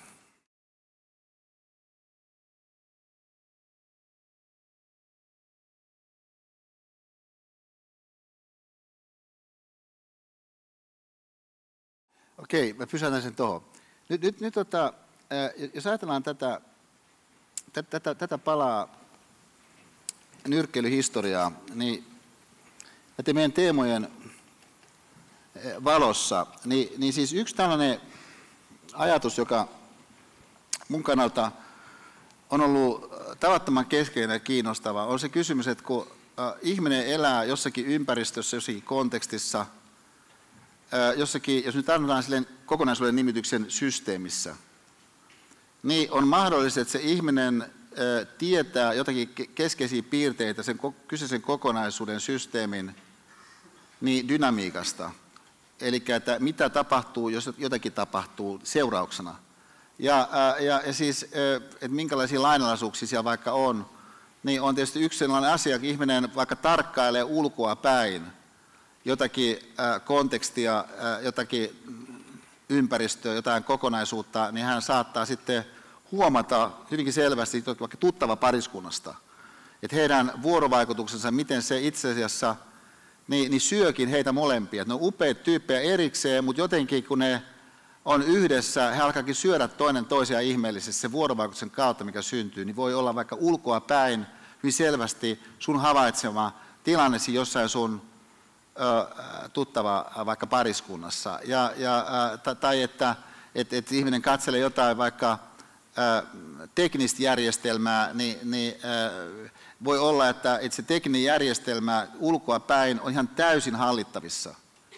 Okei, mä pysäytän sen tuohon. Nyt, nyt, nyt tota, jos ajatellaan tätä, tätä, tätä palaa nyrkkeilyhistoriaa, niin näiden meidän teemojen valossa, niin, niin siis yksi tällainen ajatus, joka mun kannalta on ollut tavattoman keskeinen ja kiinnostava, on se kysymys, että kun ihminen elää jossakin ympäristössä, jossakin kontekstissa, jossakin, jos nyt annetaan silleen kokonaisuuden nimityksen systeemissä, niin on mahdollista, että se ihminen tietää jotakin keskeisiä piirteitä sen kyseisen kokonaisuuden systeemin niin dynamiikasta. Eli että mitä tapahtuu, jos jotakin tapahtuu seurauksena. Ja, ja, ja siis, että minkälaisia lainalaisuuksia siellä vaikka on, niin on tietysti yksi sellainen asia, että ihminen vaikka tarkkailee ulkoa päin jotakin kontekstia, jotakin ympäristöä, jotain kokonaisuutta, niin hän saattaa sitten huomata hyvinkin selvästi vaikka tuttava pariskunnasta, että heidän vuorovaikutuksensa, miten se itse asiassa niin, niin syökin heitä molempia. Ne on upeita tyyppejä erikseen, mutta jotenkin kun ne on yhdessä, he alkaakin syödä toinen toisia ihmeellisesti sen vuorovaikutuksen kautta, mikä syntyy, niin voi olla vaikka ulkoa päin hyvin selvästi sun havaitsema tilannesi jossain sun ö, tuttava vaikka pariskunnassa. Ja, ja, ä, tai että et, et ihminen katselee jotain vaikka ä, teknistä järjestelmää, niin, niin ä, voi olla, että, että se tekninen järjestelmä ulkoa päin on ihan täysin hallittavissa.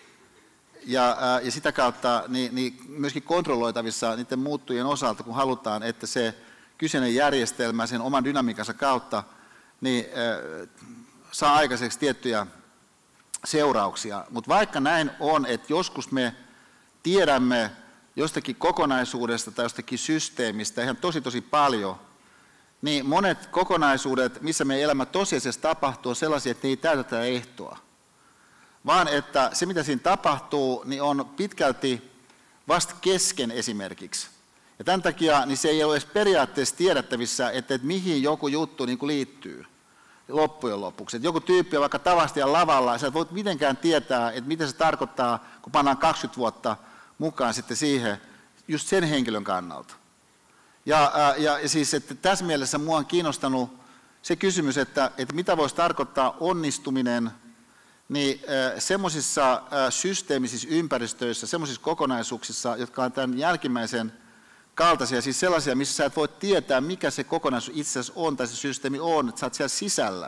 Ja, ää, ja sitä kautta niin, niin myöskin kontrolloitavissa niiden muuttujien osalta, kun halutaan, että se kyseinen järjestelmä sen oman dynamiikansa kautta niin, ää, saa aikaiseksi tiettyjä seurauksia. Mutta vaikka näin on, että joskus me tiedämme jostakin kokonaisuudesta tai jostakin systeemistä ihan tosi tosi paljon, niin monet kokonaisuudet, missä meidän elämä tosiasiassa tapahtuu, on sellaisia, että ne ei täytä tätä ehtoa. Vaan että se, mitä siinä tapahtuu, niin on pitkälti vasta kesken esimerkiksi. Ja tämän takia niin se ei ole edes periaatteessa tiedettävissä, että, että mihin joku juttu niin kuin liittyy loppujen lopuksi. Että joku tyyppi on vaikka tavasti ja lavalla, ja sä et voit mitenkään tietää, että mitä se tarkoittaa, kun pannaan kaksikymmentä vuotta mukaan sitten siihen, just sen henkilön kannalta. Ja, ja, ja siis, että tässä mielessä minua on kiinnostanut se kysymys, että, että mitä voisi tarkoittaa onnistuminen niin semmoisissa systeemisissä ympäristöissä, semmoisissa kokonaisuuksissa, jotka on tämän jälkimmäisen kaltaisia, siis sellaisia, missä sä et voi tietää, mikä se kokonaisuus itse asiassa on tai se systeemi on, että sä oot siellä sisällä.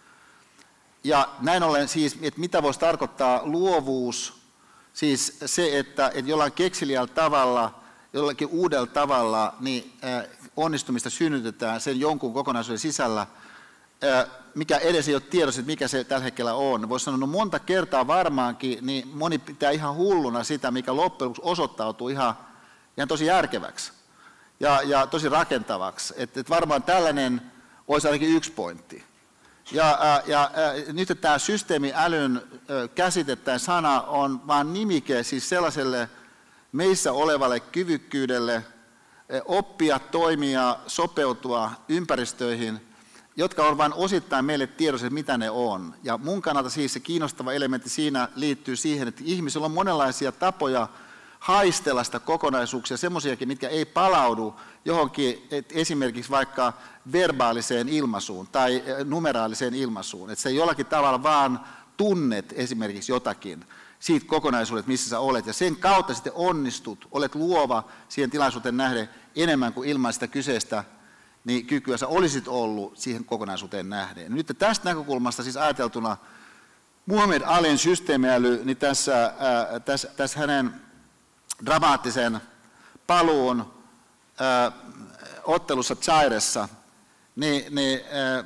Ja näin ollen siis, että mitä voisi tarkoittaa luovuus, siis se, että, että jollain keksiliällä tavalla, jollakin uudella tavalla niin onnistumista synnytetään sen jonkun kokonaisuuden sisällä, mikä edes ei ole tiedossa, että mikä se tällä hetkellä on. Voisi sanoa, no monta kertaa varmaankin, niin moni pitää ihan hulluna sitä, mikä loppujen lopuksi osoittautuu ihan, ihan tosi järkeväksi ja, ja tosi rakentavaksi. Että et varmaan tällainen olisi ainakin yksi pointti. Ja, ja, ja nyt tämä systeemiälyn käsite tai sana on vain nimike siis sellaiselle meissä olevalle kyvykkyydelle oppia, toimia, sopeutua ympäristöihin, jotka on vain osittain meille tiedossa, mitä ne on. Ja mun kannalta siis se kiinnostava elementti siinä liittyy siihen, että ihmisillä on monenlaisia tapoja haistella sitä kokonaisuuksia, semmoisiakin, mitkä ei palaudu johonkin esimerkiksi vaikka verbaaliseen ilmaisuun tai numeraaliseen ilmaisuun. Että se jollakin tavalla vaan tunnet esimerkiksi jotakin siitä kokonaisuudesta, missä sä olet, ja sen kautta sitten onnistut, olet luova siihen tilaisuuteen nähden enemmän kuin ilman sitä kyseistä niin kykyä sä olisit ollut siihen kokonaisuuteen nähden. Nyt tästä näkökulmasta siis ajateltuna Muhammad Alin systeemiäly, niin tässä, ää, tässä, tässä hänen dramaattisen paluun ää, ottelussa Zairessa, niin, niin ää,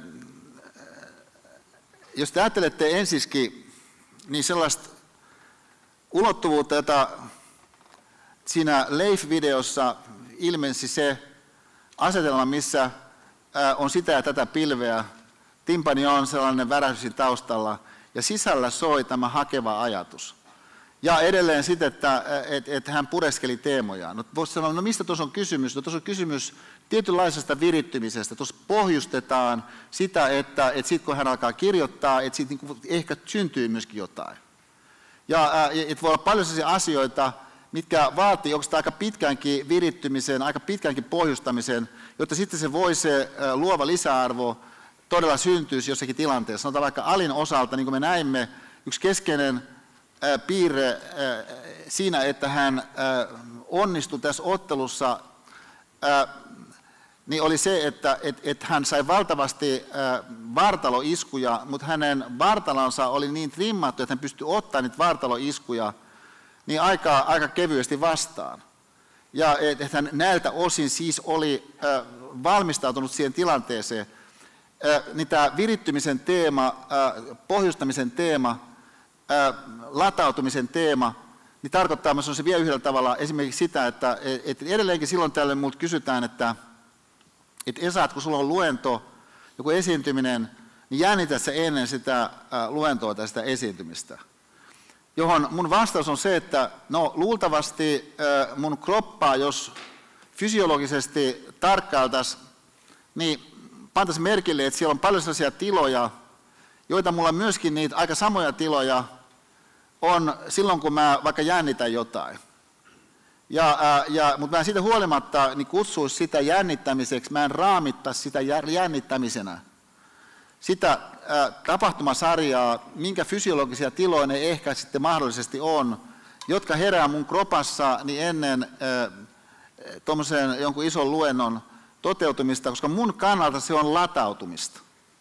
jos te ajattelette ensiskin niin sellaista ulottuvuutta, jota siinä Leif-videossa ilmensi se asetelma, missä on sitä ja tätä pilveä, timpani on sellainen värähdys taustalla, ja sisällä soi tämä hakeva ajatus. Ja edelleen sitten, että, että, että hän pureskeli teemojaan. No, voisi sanoa, no mistä tuossa on kysymys? No, tuossa on kysymys tietynlaisesta virittymisestä. Tuossa pohjustetaan sitä, että, että sitten kun hän alkaa kirjoittaa, että siitä niin ehkä syntyy myöskin jotain. Ja että voi olla paljon sellaisia asioita, mitkä vaatii oikeastaan aika pitkäänkin virittymisen, aika pitkäänkin pohjustamisen, jotta sitten se voi se luova lisäarvo todella syntyisi jossakin tilanteessa. Sanotaan vaikka Alin osalta, niin kuin me näimme, yksi keskeinen piirre siinä, että hän onnistui tässä ottelussa, niin oli se, että et, et hän sai valtavasti vartaloiskuja, mutta hänen vartalonsa oli niin trimmattu, että hän pystyi ottamaan niitä vartaloiskuja niin aika, aika kevyesti vastaan. Ja että hän näiltä osin siis oli äh, valmistautunut siihen tilanteeseen. Äh, niin tämä virittymisen teema, äh, pohjustamisen teema, äh, latautumisen teema, niin tarkoittaa myös se vielä yhdellä tavalla esimerkiksi sitä, että et edelleenkin silloin tällöin minulta kysytään, että et Esa, kun sulla on luento, joku esiintyminen, niin jännitä sä ennen sitä äh, luentoa tai sitä esiintymistä. Johon mun vastaus on se, että no luultavasti mun kroppaa, jos fysiologisesti tarkkailtaisiin, niin pantaisiin merkille, että siellä on paljon sellaisia tiloja, joita mulla myöskin niitä aika samoja tiloja on silloin, kun mä vaikka jännitän jotain. Ja, ja, mutta mä siitä huolimatta niin kutsuisi sitä jännittämiseksi, mä en raamittaisi sitä jännittämisenä. Sitä ä, tapahtumasarjaa, minkä fysiologisia tiloja ne ehkä sitten mahdollisesti on, jotka herää mun kropassa niin ennen tuommoisen jonkun ison luennon toteutumista, koska mun kannalta se on latautumista.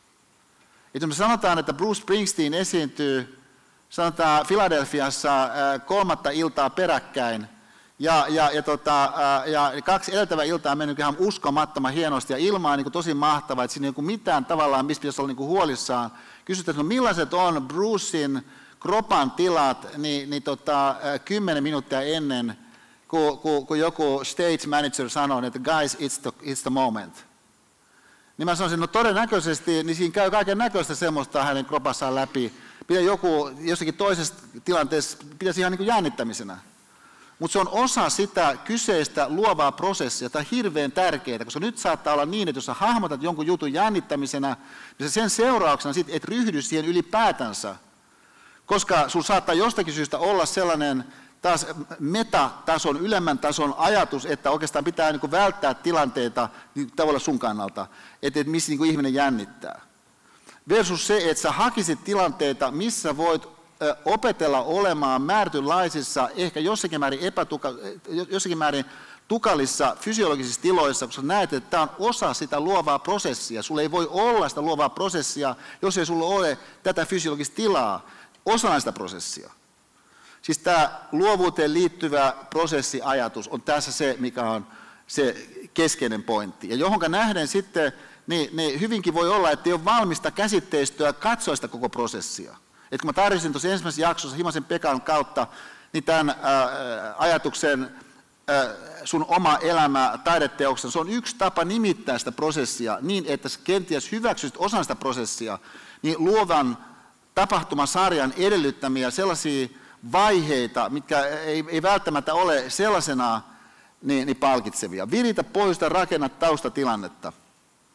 Et me sanotaan, että Bruce Springsteen esiintyy, sanotaan Philadelphiassa ä, kolmatta iltaa peräkkäin, Ja, ja, ja, tota, ja kaksi edeltävää iltaa on mennyt ihan uskomattoman hienosti ja ilma on niin kuin tosi mahtava, että siinä ei ole mitään tavallaan, mistä pitäisi olla niin kuin huolissaan. Kysytään, no millaiset on Brucein kropan tilat niin, niin tota, kymmenen minuuttia ennen, kun, kun, kun joku stage manager sanoo, että guys, it's the, it's the moment. Niin mä sanoisin, no todennäköisesti, niin siinä käy kaiken näköistä semmoista hänen kropassaan läpi. Pitää joku jossakin toisessa tilanteessa, pitäisi ihan niin kuin jännittämisenä. Mutta se on osa sitä kyseistä luovaa prosessia, tämä on hirveän tärkeää, koska nyt saattaa olla niin, että jos sä hahmotat jonkun jutun jännittämisenä, niin sen seurauksena sit et ryhdy siihen ylipäätänsä, koska sun saattaa jostakin syystä olla sellainen taas metatason, ylemmän tason ajatus, että oikeastaan pitää niin kuin välttää tilanteita niin tavallaan sun kannalta, että et missä niin kuin ihminen jännittää. Versus se, että sä hakisit tilanteita, missä voit opetella olemaan määrätynlaisissa, ehkä jossakin määrin, epätuka, jossakin määrin tukalissa fysiologisissa tiloissa, koska näet, että tämä on osa sitä luovaa prosessia. Sulla ei voi olla sitä luovaa prosessia, jos ei sulla ole tätä fysiologista tilaa osana sitä prosessia. Siis tämä luovuuteen liittyvä prosessiajatus on tässä se, mikä on se keskeinen pointti. Ja johonka nähden sitten, niin, niin hyvinkin voi olla, että ei ole valmista käsitteistöä katsoa sitä koko prosessia. Et kun mä tarjosin tuossa ensimmäisessä jaksossa Himasen Pekan kautta, niin tämän ää, ajatuksen ää, sun oma elämä taideteoksen, se on yksi tapa nimittää sitä prosessia niin, että sä kenties hyväksyisit osan sitä prosessia, niin luovan tapahtumasarjan edellyttämiä sellaisia vaiheita, mitkä ei, ei välttämättä ole sellaisena niin, niin palkitsevia. Viritä, pohjusta, rakenna taustatilannetta.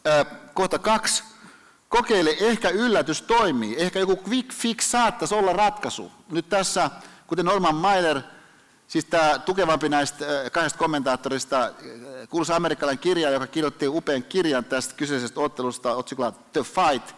Ää, kohta kaksi. Kokeile, ehkä yllätys toimii. Ehkä joku quick fix saattaisi olla ratkaisu. Nyt tässä, kuten Norman Mailer, siis tämä tukevampi näistä kahdesta kommentaattorista, kuuluisa amerikkalainen kirja, joka kirjoitti upean kirjan tästä kyseisestä ottelusta otsikolla The Fight,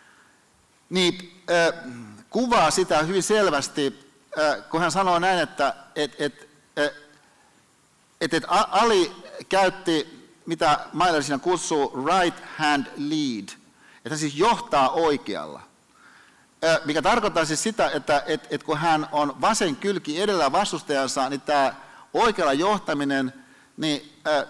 niin äh, kuvaa sitä hyvin selvästi, äh, kun hän sanoo näin, että et, et, äh, et, et Ali käytti, mitä Mailer siinä kutsuu, right hand lead, että hän siis johtaa oikealla. Mikä tarkoittaa siis sitä, että et, et kun hän on vasen kylki edellä vastustajansa, niin tämä oikealla johtaminen, niin äh,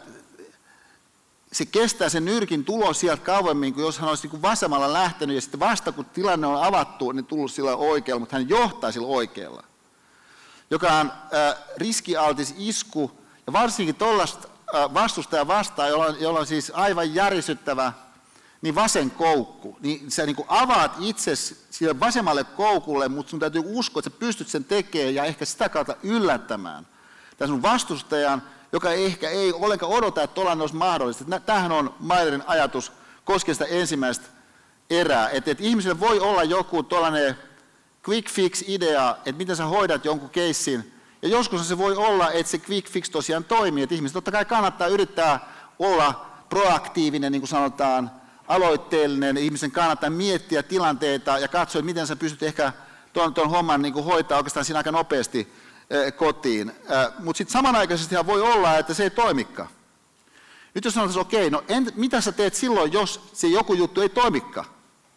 se kestää sen nyrkin tulon sieltä kauemmin, kuin jos hän olisi niin kuin vasemmalla lähtenyt, ja sitten vasta kun tilanne on avattu, niin tullut sillä oikealla, mutta hän johtaa sillä oikealla. Joka on äh, riskialtis isku, ja varsinkin tuollaista äh, vastustajan vastaan, jolla on, jolla on siis aivan järisyttävä niin vasen koukku, niin sä niin kuin avaat itsesi sille vasemmalle koukulle, mutta sun täytyy uskoa, että sä pystyt sen tekemään ja ehkä sitä kautta yllättämään tämän sun vastustajan, joka ehkä ei ollenkaan odota, että tuollainen olisi mahdollista. Tämähän on Mailerin ajatus koskien sitä ensimmäistä erää, että, että ihmiselle voi olla joku tuollainen quick fix-idea, että miten sä hoidat jonkun keissin, ja joskus se voi olla, että se quick fix tosiaan toimii, että ihmiset totta kai kannattaa yrittää olla proaktiivinen, niin kuin sanotaan, aloitteellinen, ihmisen kannattaa miettiä tilanteita ja katsoa, että miten sä pystyt ehkä tuon, tuon homman niin kuin hoitaa oikeastaan siinä aika nopeasti äh, kotiin. Äh, Mutta sitten samanaikaisesti voi olla, että se ei toimikaan. Nyt jos sanotaan, okei, no en, mitä sä teet silloin, jos se joku juttu ei toimikaan?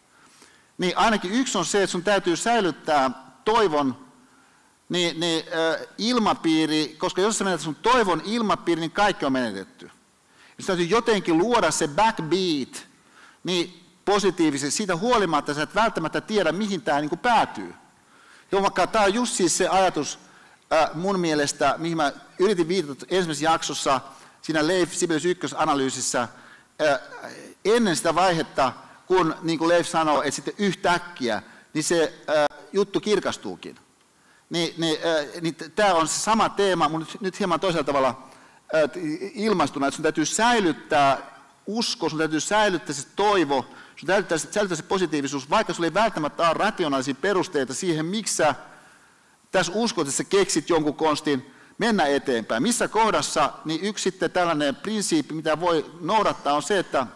Niin ainakin yksi on se, että sun täytyy säilyttää toivon niin, niin, äh, ilmapiiri, koska jos sä menetät sun toivon ilmapiiri, niin kaikki on menetetty. Jos täytyy jotenkin luoda se backbeat, niin positiivisesti, siitä huolimatta sä et välttämättä tiedä, mihin tämä niin kuin päätyy. Vaikka tämä on just siis se ajatus äh, mun mielestä, mihin mä yritin viitata ensimmäisessä jaksossa, siinä Leif Sibelius ykkösanalyysissä, äh, ennen sitä vaihetta, kun niin kuin Leif sanoo, että sitten yhtäkkiä, niin se äh, juttu kirkastuukin. Niin, niin, äh, niin tämä on se sama teema, mutta nyt, nyt hieman toisella tavalla äh, ilmaistuna, että sun täytyy säilyttää usko, sun täytyy säilyttää se toivo, sun täytyy säilyttää se positiivisuus, vaikka sulla ei välttämättä ole rationaalisia perusteita siihen, miksi sä tässä uskot, että sä keksit jonkun konstin mennä eteenpäin. Missä kohdassa, niin yksi sitten tällainen prinsiippi, mitä voi noudattaa, on se, että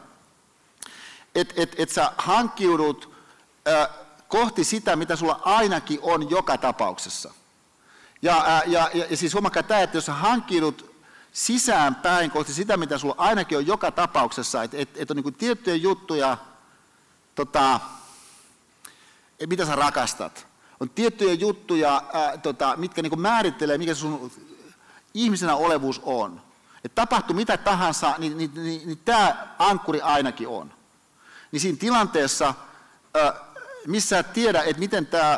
et, et, et sä hankkiudut äh, kohti sitä, mitä sulla ainakin on joka tapauksessa. Ja, äh, ja, ja, ja siis huomakkaa tämä, että jos sä hankkiudut sisäänpäin kohti sitä, mitä sulla ainakin on joka tapauksessa, että et, et on niin tiettyjä juttuja, tota, mitä sä rakastat. On tiettyjä juttuja, ää, tota, mitkä niin määrittelee, mikä sun ihmisenä olevuus on. Et tapahtuu mitä tahansa, niin, niin, niin, niin tämä ankkuri ainakin on. Niin siinä tilanteessa, ää, missä et tiedä, että miten tämä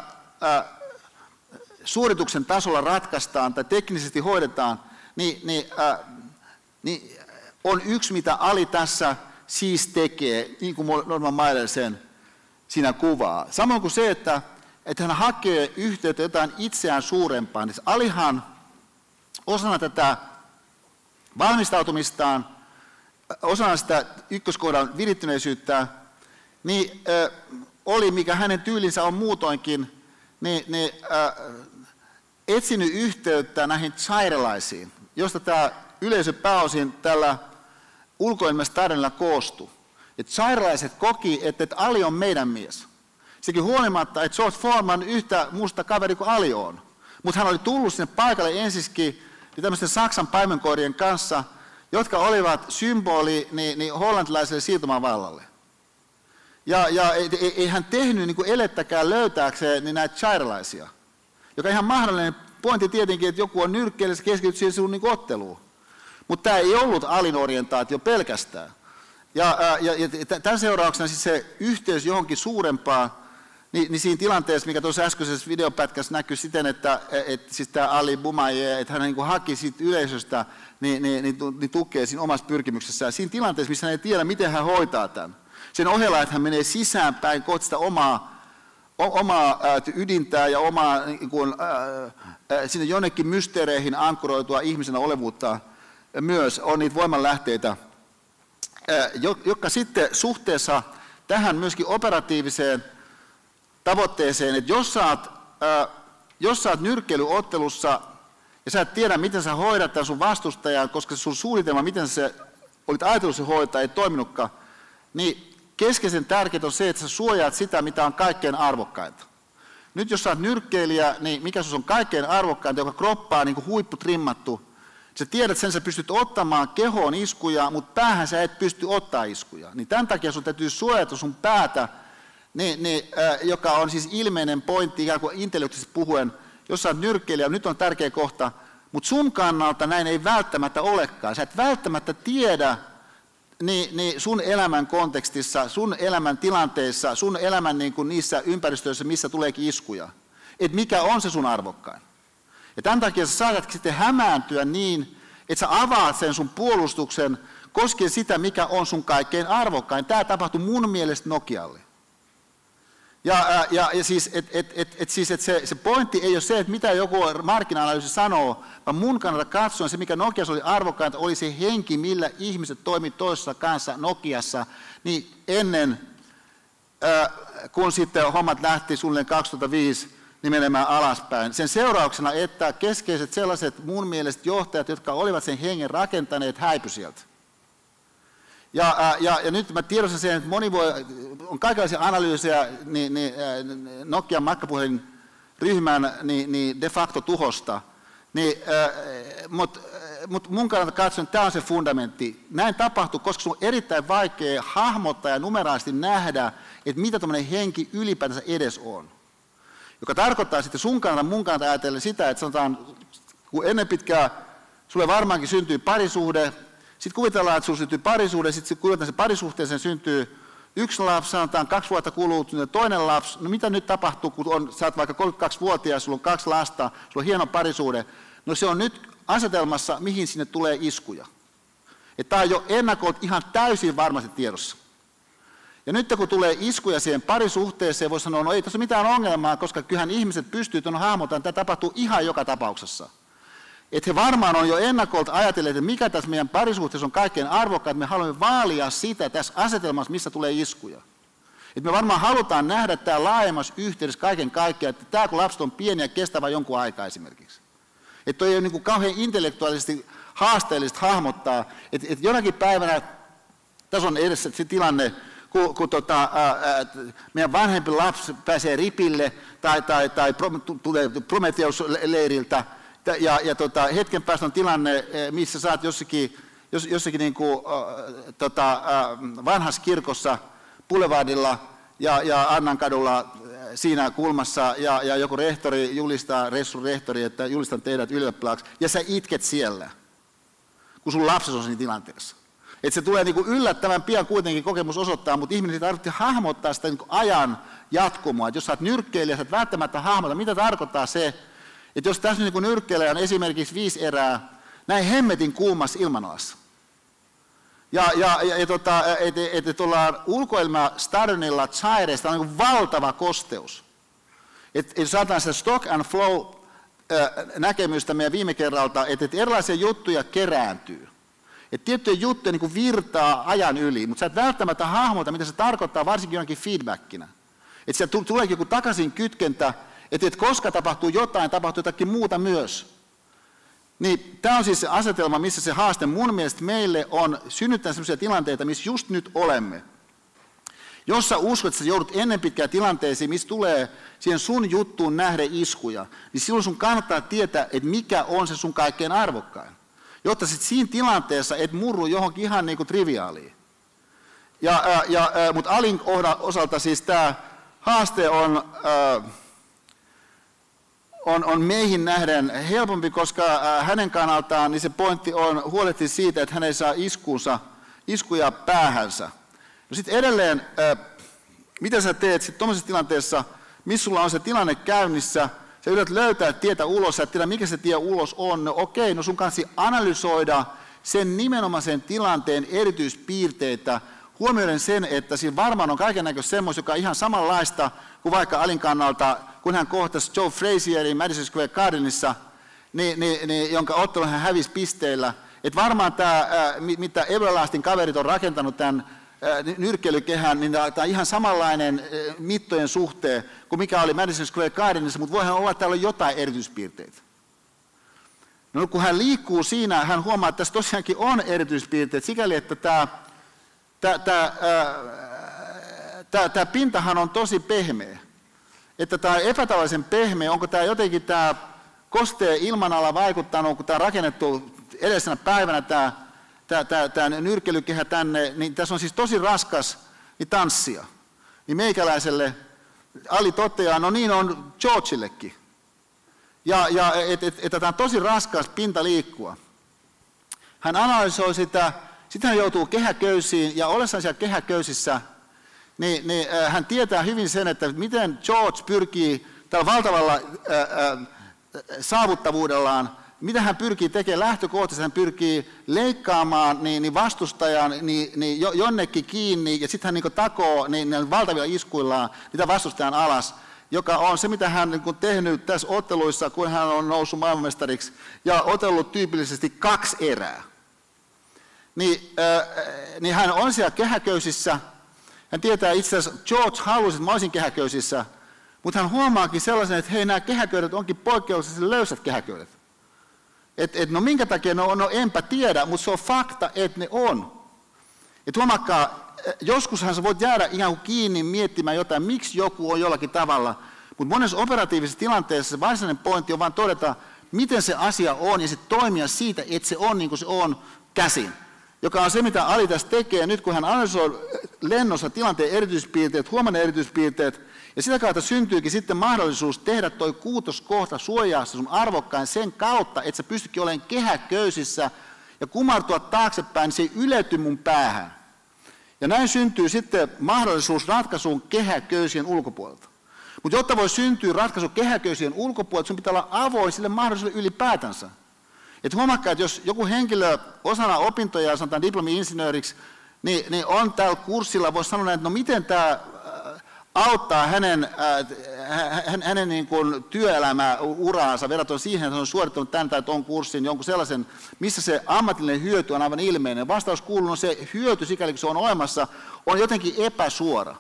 suorituksen tasolla ratkaistaan tai teknisesti hoidetaan, Niin, niin, äh, niin on yksi, mitä Ali tässä siis tekee, niin kuin Norman Mailer sen siinä kuvaa. Samoin kuin se, että, että hän hakee yhteyttä jotain itseään suurempaan. Niin Alihan osana tätä valmistautumistaan, osana sitä ykköskohdan virittyneisyyttä, niin äh, oli, mikä hänen tyylinsä on muutoinkin, niin, niin äh, etsinyt yhteyttä näihin chairalaisiin, josta tämä yleisö pääosin tällä ulkoilmasta tarinalla koostui. Et chairalaiset koki, että, että Ali on meidän mies. Sekin huolimatta, että George Foreman yhtä musta kaveri kuin Ali on. Mutta hän oli tullut sinne paikalle ensiskin niin tämmöisten Saksan paimenkoirien kanssa, jotka olivat symboli niin, niin hollantilaiselle siirtomaavallalle. Ja, ja ei, ei, ei hän tehnyt niin kuin elettäkään löytääkseen niin näitä chairalaisia. Joka on ihan mahdollinen pointti tietenkin, että joku on nyrkkeellä, se keskityt siihen sinun niin otteluun. Mutta tämä ei ollut Alin orientaatio pelkästään. Ja, ja, ja tämän seurauksena siis se yhteys johonkin suurempaan, niin, niin siinä tilanteessa, mikä tuossa äskeisessä videopätkässä näkyy siten, että et, siis tämä Ali Boumaier, että hän niin kuin haki siitä yleisöstä, niin, niin, niin, niin tukee siinä omassa pyrkimyksessään. Siinä tilanteessa, missä hän ei tiedä, miten hän hoitaa tämän. Sen ohella, että hän menee sisäänpäin kohti sitä omaa, omaa ydintää ja omaa niin kuin, ää, sinne jonnekin mysteereihin ankkuroitua ihmisenä olevuutta myös, on niitä voimanlähteitä jotka sitten suhteessa tähän myöskin operatiiviseen tavoitteeseen, että jos sä oot, jos sä oot nyrkkeilyottelussa ja sä et tiedä, miten sä hoidat tämän sun vastustajan, koska sun suunnitelma, miten se olit ajatellut se hoitaa, ei toiminutkaan, niin keskeisen tärkeää on se, että sä suojaat sitä, mitä on kaikkein arvokkainta. Nyt jos sä oot nyrkkeilijä, niin mikä sun on kaikkein arvokkainta, joka kroppaa on niin kuin huipputrimmattu, sä tiedät sen, sä pystyt ottamaan kehoon iskuja, mutta päähän sä et pysty ottaa iskuja. Niin tämän takia sun täytyy suojata sun päätä, niin, niin, äh, joka on siis ilmeinen pointti, ikään kuin intellektuaalisesti puhuen, jos sä oot nyrkkeilijä, nyt on tärkeä kohta, mutta sun kannalta näin ei välttämättä olekaan. Sä et välttämättä tiedä niin, niin sun elämän kontekstissa, sun elämän tilanteissa, sun elämän niin kuin niissä ympäristöissä, missä tuleekin iskuja, että mikä on se sun arvokkain. Ja tämän takia sä saatat sitten hämääntyä niin, että sä avaat sen sun puolustuksen koskien sitä, mikä on sun kaikkein arvokkain. Tämä tapahtui mun mielestä Nokialle. Ja, ja, ja siis, et, et, et, et, siis et se, se pointti ei ole se, että mitä joku markkina-analyysi sanoo, vaan mun kannalta katsoen se, mikä Nokiassa oli arvokkainta, oli se henki, millä ihmiset toimivat toisessa kanssa Nokiassa, niin ennen äh, kun sitten hommat lähti suunnilleen kaksituhattaviisi niin menemään alaspäin. Sen seurauksena, että keskeiset sellaiset mun mielestä johtajat, jotka olivat sen hengen rakentaneet, häipy sieltä. Ja, ja, ja nyt mä tiedostan sen, että moni voi, on kaikenlaisia analyysejä niin, niin, Nokian matkapuhelinryhmän niin, niin de facto tuhosta, niin, äh, mutta mut mun kannalta katson, tämä on se fundamentti. Näin tapahtuu, koska se on erittäin vaikea hahmottaa ja numeraalisesti nähdä, että mitä tämmöinen henki ylipäätänsä edes on. Joka tarkoittaa sitten sun kannalta, mun kannalta ajatellen sitä, että sanotaan, kun ennen pitkään sulle varmaankin syntyy parisuhde, sitten kuvitellaan, että sinulla syntyy parisuhde, sitten kuvitellaan, että se parisuhteeseen syntyy yksi lapsi, sanotaan kaksi vuotta kuluu toinen lapsi. No mitä nyt tapahtuu, kun on, sä oot vaikka kolmekymmentäkaksivuotias, sulla on kaksi lasta, sulla on hieno parisuhde. No se on nyt asetelmassa, mihin sinne tulee iskuja. Tämä on jo ennakolta ihan täysin varmasti tiedossa. Ja nyt kun tulee iskuja siihen parisuhteeseen, voi sanoa, no ei tässä ole mitään ongelmaa, koska kyllähän ihmiset pystyy tuon hahmottamaan, että tämä tapahtuu ihan joka tapauksessa. Että he varmaan on jo ennakolta ajatelleet, että mikä tässä meidän parisuhteessa on kaikkein arvokkain, että me haluamme vaalia sitä tässä asetelmassa, missä tulee iskuja. Että me varmaan halutaan nähdä tämä laajemmassa yhteydessä kaiken kaikkiaan, että tämä kun lapset on pieniä, kestävä jonkun aikaa esimerkiksi. Että toi ei ole niin kuin kauhean intellektuaalisesti haasteellista hahmottaa, että, että jonakin päivänä tässä on edessä se tilanne, kun, kun tota, ää, meidän vanhempi lapsi pääsee ripille tai, tai, tai tulee Prometheus-leiriltä, ja, ja tota, hetken päästä on tilanne, missä saat jossakin, jos, jossakin niin kuin, äh, tota, äh, vanhassa kirkossa Boulevardilla ja, ja Annankadulla siinä kulmassa, ja, ja joku rehtori julistaa, Ressun rehtori, että julistan teidät ylioppilaaksi, ja sä itket siellä, kun sun lapsesi on siinä tilanteessa. Että se tulee niin kuin yllättävän pian kuitenkin kokemus osoittaa, mutta ihminen tarvitsee hahmottaa sitä niin kuin ajan jatkumoa. Että jos sä oot nyrkkeilijä, sä et välttämättä hahmota, mitä tarkoittaa se, että jos tässä niin nyrkkeilijä on esimerkiksi viisi erää näin hemmetin kuumassa ilmanalassa, ja, ja, ja, ja tota, että et, et ollaan ulkoilmastadionilla Chaireista on niin valtava kosteus. Että et saadaan sitä stock and flow äh, näkemystä meidän viime kerralta, että et erilaisia juttuja kerääntyy. Että tiettyjä juttuja niin virtaa ajan yli, mutta sä et välttämättä hahmota, mitä se tarkoittaa, varsinkin jonkin feedbackinä. Että sieltä tuleekin joku takaisin kytkentä, että et koska tapahtuu jotain, tapahtuu jotakin muuta myös. Niin, tämä on siis se asetelma, missä se haaste mun mielestä meille on synnyttää sellaisia tilanteita, missä just nyt olemme. Jos sä uskot, että sä joudut ennen pitkään tilanteisiin, missä tulee siihen sun juttuun nähden iskuja, niin silloin sun kannattaa tietää, että mikä on se sun kaikkein arvokkain. Jotta sit siinä tilanteessa et murru johonkin ihan niin kuin triviaaliin. Ja, ja, ja, mutta Alin osalta siis tämä haaste on... Äh, On, on meihin nähden helpompi, koska äh, hänen kannaltaan niin se pointti on huolehtia siitä, että hän ei saa iskuunsa, iskuja päähänsä. No sitten edelleen, äh, mitä sä teet sitten tuollaisessa tilanteessa, missä sulla on se tilanne käynnissä, sä yrität löytää tietä ulos, sä et tiedä mikä se tie ulos on, no okei, no sun kanssa analysoida sen nimenomaisen tilanteen erityispiirteitä, huomioiden sen, että siinä varmaan on kaikennäköistä semmoista, joka on ihan samanlaista kuin vaikka Alin kannalta, kun hän kohtasi Joe Frazierin Madison Square Gardenissa, niin, niin, niin, jonka ottelun hän hävisi pisteillä. että varmaan tämä, mitä Everlastin kaverit on rakentanut tämän nyrkkeilykehän, niin tämä on ihan samanlainen mittojen suhteen kuin mikä oli Madison Square Gardenissa, mutta voihan olla, että täällä on jotain erityispiirteitä. No, kun hän liikkuu siinä, hän huomaa, että tässä tosiaankin on erityispiirteet, sikäli, että tämä, tämä, tämä, tämä, tämä pintahan on tosi pehmeä. Että tämä on epätavallisen pehmeä, onko tämä jotenkin tämä kostea ilmanala vaikuttanut, kun tämä on rakennettu edellisenä päivänä tämä, tämä, tämä, tämä nyrkkeilykehä tänne, niin tässä on siis tosi raskas niin tanssia. Niin meikäläiselle Ali toteaa, no niin on Georgillekin. Ja, ja että et, et, tämä on tosi raskas pinta liikkua. Hän analysoi sitä, sitten hän joutuu kehäköysiin, ja ollessaan siellä kehäköysissä, niin, niin äh, hän tietää hyvin sen, että miten George pyrkii tällä valtavalla äh, äh, saavuttavuudellaan, mitä hän pyrkii tekemään lähtökohtaisesti, hän pyrkii leikkaamaan niin, niin vastustajan niin, niin jonnekin kiinni, ja sitten hän niin takoo niin, valtavilla iskuillaan niitä vastustajan alas, joka on se, mitä hän on tehnyt tässä otteluissa, kun hän on noussut maailmanmestariksi, ja otellut tyypillisesti kaksi erää. Niin, äh, niin hän on siellä kehäköysissä, hän tietää itse asiassa, George halusi, että mä olisin kehäköysissä, mutta hän huomaakin sellaisen, että hei, nämä kehäköydet onkin poikkeuksellisesti löysät kehäköydet. Et, et, no minkä takia ne on, no enpä tiedä, mutta se on fakta, että ne on. Et huomakkaa, joskushan sä voit jäädä ihan kuin kiinni miettimään jotain, miksi joku on jollakin tavalla, mutta monessa operatiivisessa tilanteessa se varsinainen pointti on vain todeta, miten se asia on, ja sitten toimia siitä, että se on niin kuin se on käsin. Joka on se, mitä Ali tässä tekee, nyt kun hän analysoi lennossa tilanteen erityispiirteet, huomanne erityispiirteet, ja sitä kautta syntyykin sitten mahdollisuus tehdä toi kuutoskohta suojaa sun arvokkain sen kautta, että sä pystytkin olemaan kehäköysissä ja kumartua taaksepäin, niin se ei ylety mun päähän. Ja näin syntyy sitten mahdollisuus ratkaisuun kehäköysien ulkopuolelta. Mutta jotta voi syntyä ratkaisu kehäköysien ulkopuolelta, sun pitää olla avoin sille mahdollisuudelle ylipäätänsä. Että huomakkaa, että jos joku henkilö osana opintoja, sanotaan diplomi-insinööriksi, niin, niin on täällä kurssilla, voisi sanoa, että no miten tämä auttaa hänen, äh, hänen niin kuin työelämäuraansa verrattuna siihen, että hän on suorittanut tämän tai tuon kurssin, jonkun sellaisen, missä se ammatillinen hyöty on aivan ilmeinen. Vastaus kuuluu, no se hyöty, sikäli kun se on olemassa, on jotenkin epäsuora.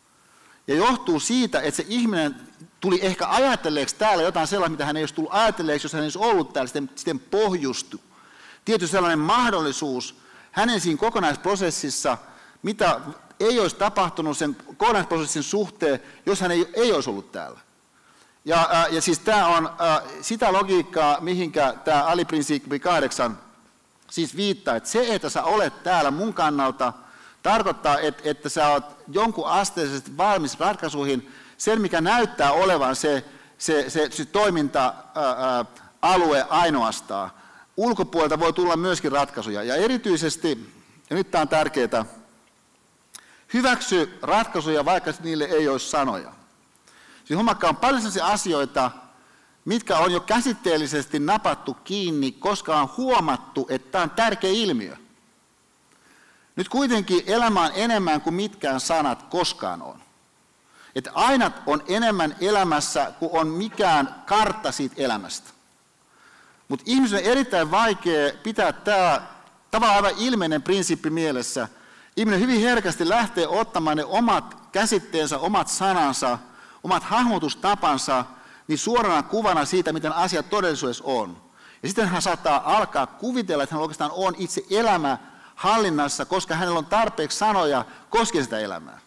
Ja johtuu siitä, että se ihminen tuli ehkä ajatelleeksi täällä jotain sellaista, mitä hän ei olisi tullut ajatelleeksi, jos hän ei olisi ollut täällä, sitten, sitten pohjustui. Tietysti sellainen mahdollisuus hänen siinä kokonaisprosessissa, mitä ei olisi tapahtunut sen kokonaisprosessin suhteen, jos hän ei, ei olisi ollut täällä. Ja, ää, ja siis tämä on ää, sitä logiikkaa, mihinkä tämä Ali-prinsiippi kahdeksan siis viittaa, että se, että sä olet täällä mun kannalta, tarkoittaa, että, että sä olet jonkun asteisesti valmis ratkaisuihin, sen mikä näyttää olevan se, se, se, se toiminta-alue ainoastaan. Ulkopuolelta voi tulla myöskin ratkaisuja, ja erityisesti, ja nyt tämä on tärkeää, hyväksy ratkaisuja, vaikka niille ei ole sanoja. Siis huomakkaan on paljon sellaisia asioita, mitkä on jo käsitteellisesti napattu kiinni, koska on huomattu, että tämä on tärkeä ilmiö. Nyt kuitenkin elämä on enemmän kuin mitkään sanat koskaan on. Että aina on enemmän elämässä kuin on mikään kartta siitä elämästä. Mutta ihmisen on erittäin vaikea pitää tämä tavallaan aivan ilmeinen prinsiippi mielessä. Ihminen hyvin herkästi lähtee ottamaan ne omat käsitteensä, omat sanansa, omat hahmotustapansa niin suorana kuvana siitä, miten asiat todellisuudessa on. Ja sitten hän saattaa alkaa kuvitella, että hän oikeastaan on itse elämä hallinnassa, koska hänellä on tarpeeksi sanoja koskien sitä elämää.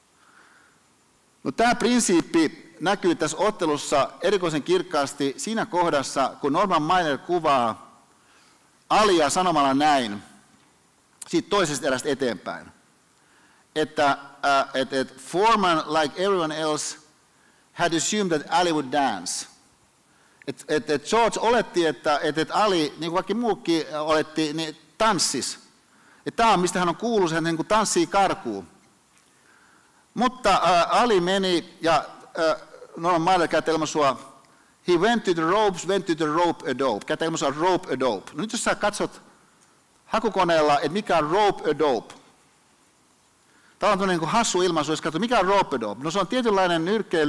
No, tämä prinsiippi näkyy tässä ottelussa erikoisen kirkkaasti siinä kohdassa, kun Norman Mailer kuvaa Alia sanomalla näin, siitä toisesta erästä eteenpäin, että uh, et, et Foreman, like everyone else, had assumed that Ali would dance. Että et, et George oletti, että et, et Ali, niin kuin kaikki muukin oletti, niin tanssis. Että tämä on, mistä hän on kuullut, hän niin kuin tanssii karkuun. Mutta uh, Ali meni, ja uh, Norman Mailer käyttää ilmaisua, he went to the ropes, went to the rope a dope. Käyttää ilmaisua rope a dope. No nyt jos sä katsot hakukoneella, että mikä on rope a dope. Tämä on tämmöinen niin hassu ilmaisu, jos katsoo, mikä on rope a dope. No se on tietynlainen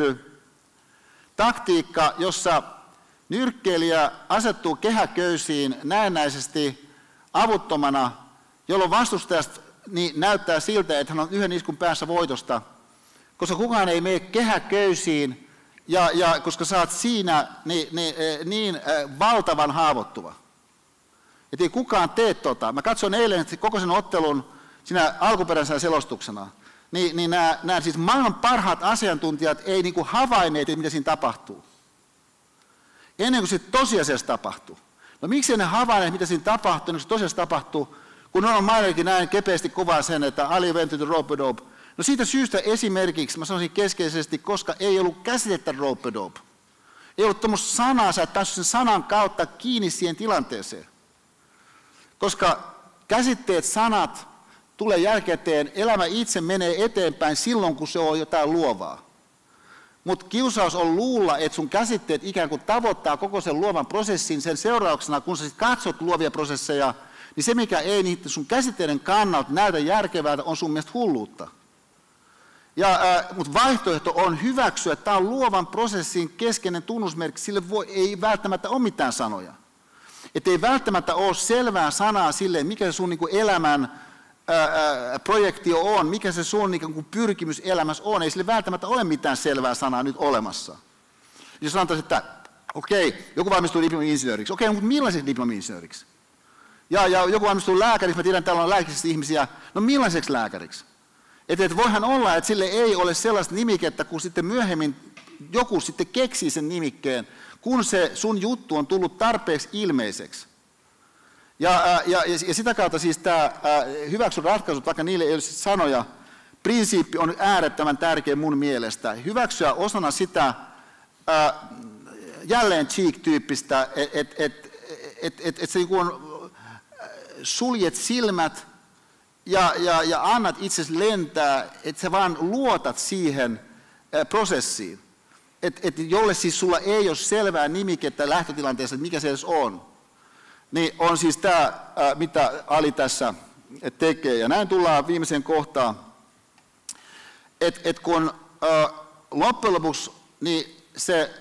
nyrkkeilytaktiikka, jossa nyrkkeilijä asettuu kehäköysiin näennäisesti avuttomana, jolloin vastustajasta niin näyttää siltä, että hän on yhden iskun päässä voitosta, koska kukaan ei mene kehäköysiin, ja, ja koska sä oot siinä niin, niin, niin äh, valtavan haavoittuva. Että ei kukaan tee tota. Mä katsoin eilen koko sen ottelun siinä alkuperäisenä selostuksena. Niin, niin nämä, nämä siis maailman parhaat asiantuntijat ei niin kuin havainneet, että mitä siinä tapahtuu. Ennen kuin se tosiasiassa tapahtuu. No miksi ne havainneet, mitä siinä tapahtuu, niin se tosiasiassa tapahtuu, kun on Mailerkin näin kepeästi kuvaa sen, että Ali went to rope-a-dope. No siitä syystä esimerkiksi, mä sanoisin keskeisesti, koska ei ollut käsitettä rope-a-dope. Ei ollut tuommoista sanaa, sä et päässyt sen sanan kautta kiinni siihen tilanteeseen. Koska käsitteet, sanat tulee jälkikäteen, elämä itse menee eteenpäin silloin, kun se on jotain luovaa. Mutta kiusaus on luulla, että sun käsitteet ikään kuin tavoittaa koko sen luovan prosessin sen seurauksena, kun sä sit katsot luovia prosesseja, niin se, mikä ei niitä sun käsitteiden kannalta näytä järkevältä, on sun mielestä hulluutta. Äh, Mutta vaihtoehto on hyväksyä, että tämä on luovan prosessin keskeinen tunnusmerkki, sille voi, ei välttämättä ole mitään sanoja. Että ei välttämättä ole selvää sanaa sille, mikä se sun niin kuin elämän ää, projektio on, mikä se sun niin kuin pyrkimys elämässä on. Ei sille välttämättä ole mitään selvää sanaa nyt olemassa. Jos sanotaan, että okei, okay, joku valmistuu diplomi-insinööriksi. Okei, okay, mutta millaiseksi diplomi-insinööriksi? Ja, ja joku valmistuu lääkäriksi, mä tiedän, että täällä on lääkäriksi ihmisiä. No millaiseksi lääkäriksi? Että et voihan olla, että sille ei ole sellaista nimikettä, kun sitten myöhemmin joku sitten keksii sen nimikkeen, kun se sun juttu on tullut tarpeeksi ilmeiseksi. Ja, ja, ja sitä kautta siis tämä hyväksy ratkaisut, vaikka niille ei ole sanoja, prinsiippi on äärettömän tärkeä mun mielestä. Hyväksyä osana sitä ää, jälleen cheek-tyyppistä, että et, et, et, et, et sä niin kuin suljet silmät ja, ja, ja annat itsesi lentää, että sä vaan luotat siihen ää, prosessiin. Et, et jolle siis sulla ei ole selvää nimikettä lähtötilanteessa, että mikä se edes on, niin on siis tämä, mitä Ali tässä tekee. Ja näin tullaan viimeiseen kohtaan, että et kun ä, loppujen lopuksi niin se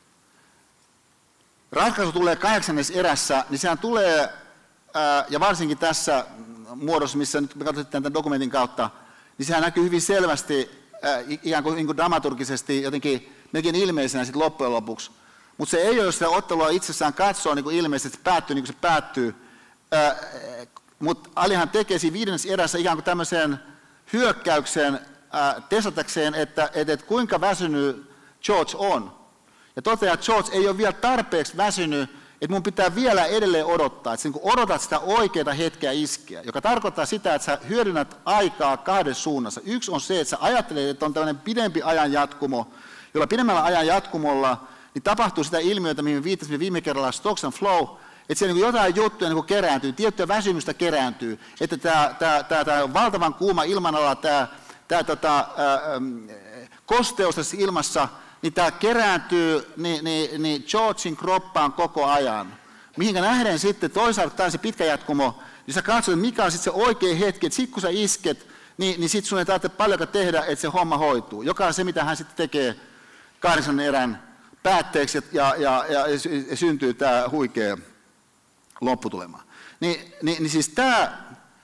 ratkaisu tulee kahdeksannes erässä, niin sehän tulee, ä, ja varsinkin tässä muodossa, missä nyt me katsotaan tämän dokumentin kautta, niin sehän näkyy hyvin selvästi, ä, ikään kuin, niin kuin dramaturgisesti jotenkin melkein ilmeisenä sitten loppujen lopuksi. Mutta se ei ole sitä ottelua itsessään katsoa niin kuin ilmeisesti, että se päättyy niin kuin se päättyy. Mutta Alihan tekee siinä viidennessä erässä ikään kuin tämmöisen hyökkäyksen ää, testatakseen, että et, et kuinka väsynyt George on. Ja toteaa, että George ei ole vielä tarpeeksi väsynyt, että mun pitää vielä edelleen odottaa. Että niin kun odotat sitä oikeaa hetkeä iskeä, joka tarkoittaa sitä, että sä hyödynnät aikaa kahdessa suunnassa. Yksi on se, että sä ajattelet, että on tämmöinen pidempi ajan jatkumo, jolla pidemmällä ajan jatkumolla niin tapahtuu sitä ilmiötä, mihin me viittasimme viime kerralla, stocks and flow, että siellä niin jotain juttuja niin kerääntyy, tiettyä väsymystä kerääntyy, että tämä, tämä, tämä, tämä valtavan kuuma ilmanala, tämä, tämä tota, ää, kosteus tässä ilmassa, niin tämä kerääntyy niin, niin, niin Georgein kroppaan koko ajan. Mihinkä nähden sitten toisaalta tämä se pitkä jatkumo, niin sä katsot, mikä on sitten se oikea hetki, että sitten kun sä isket, niin, niin sitten sun ei tarvitse paljonkaan tehdä, että se homma hoituu, joka on se, mitä hän sitten tekee kahdeksan erän päätteeksi ja, ja, ja, ja syntyy tämä huikea lopputulema. Ni, niin, niin siis tämä,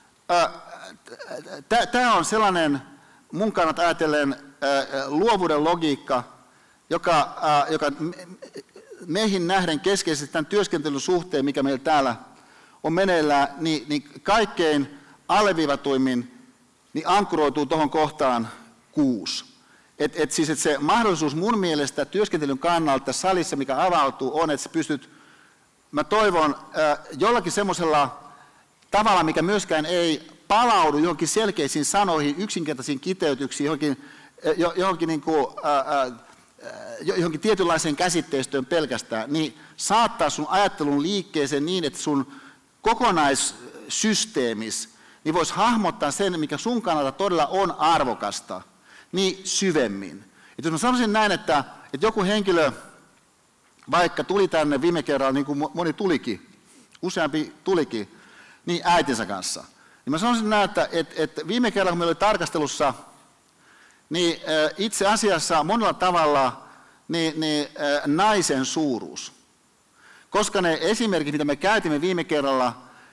tämä on sellainen mun kannalta ajatellen ää, luovuuden logiikka, joka, ää, joka meihin nähden keskeisesti tämän työskentelyn suhteen, mikä meillä täällä on meneillään, niin, niin kaikkein alleviivatuimmin niin ankkuroituu tuohon kohtaan kuusi. Et, et siis, et se mahdollisuus mun mielestä työskentelyn kannalta salissa, mikä avautuu, on, että sä pystyt, mä toivon, äh, jollakin semmoisella tavalla, mikä myöskään ei palaudu johonkin selkeisiin sanoihin, yksinkertaisiin kiteytyksiin, johonkin, jo, johonkin, niin kuin, äh, äh, johonkin tietynlaiseen käsitteistöön pelkästään, niin saattaa sun ajattelun liikkeeseen niin, että sun kokonaissysteemis niin voisi hahmottaa sen, mikä sun kannalta todella on arvokasta, niin syvemmin. Et jos mä sanoisin näin, että, että joku henkilö vaikka tuli tänne viime kerralla, niin kuin moni tulikin, useampi tulikin, niin äitinsä kanssa. Niin mä sanoisin näin, että, että, että viime kerralla, kun meillä oli tarkastelussa, niin itse asiassa monella tavalla niin, niin, naisen suuruus. Koska ne esimerkit, mitä me käytimme viime kerralla,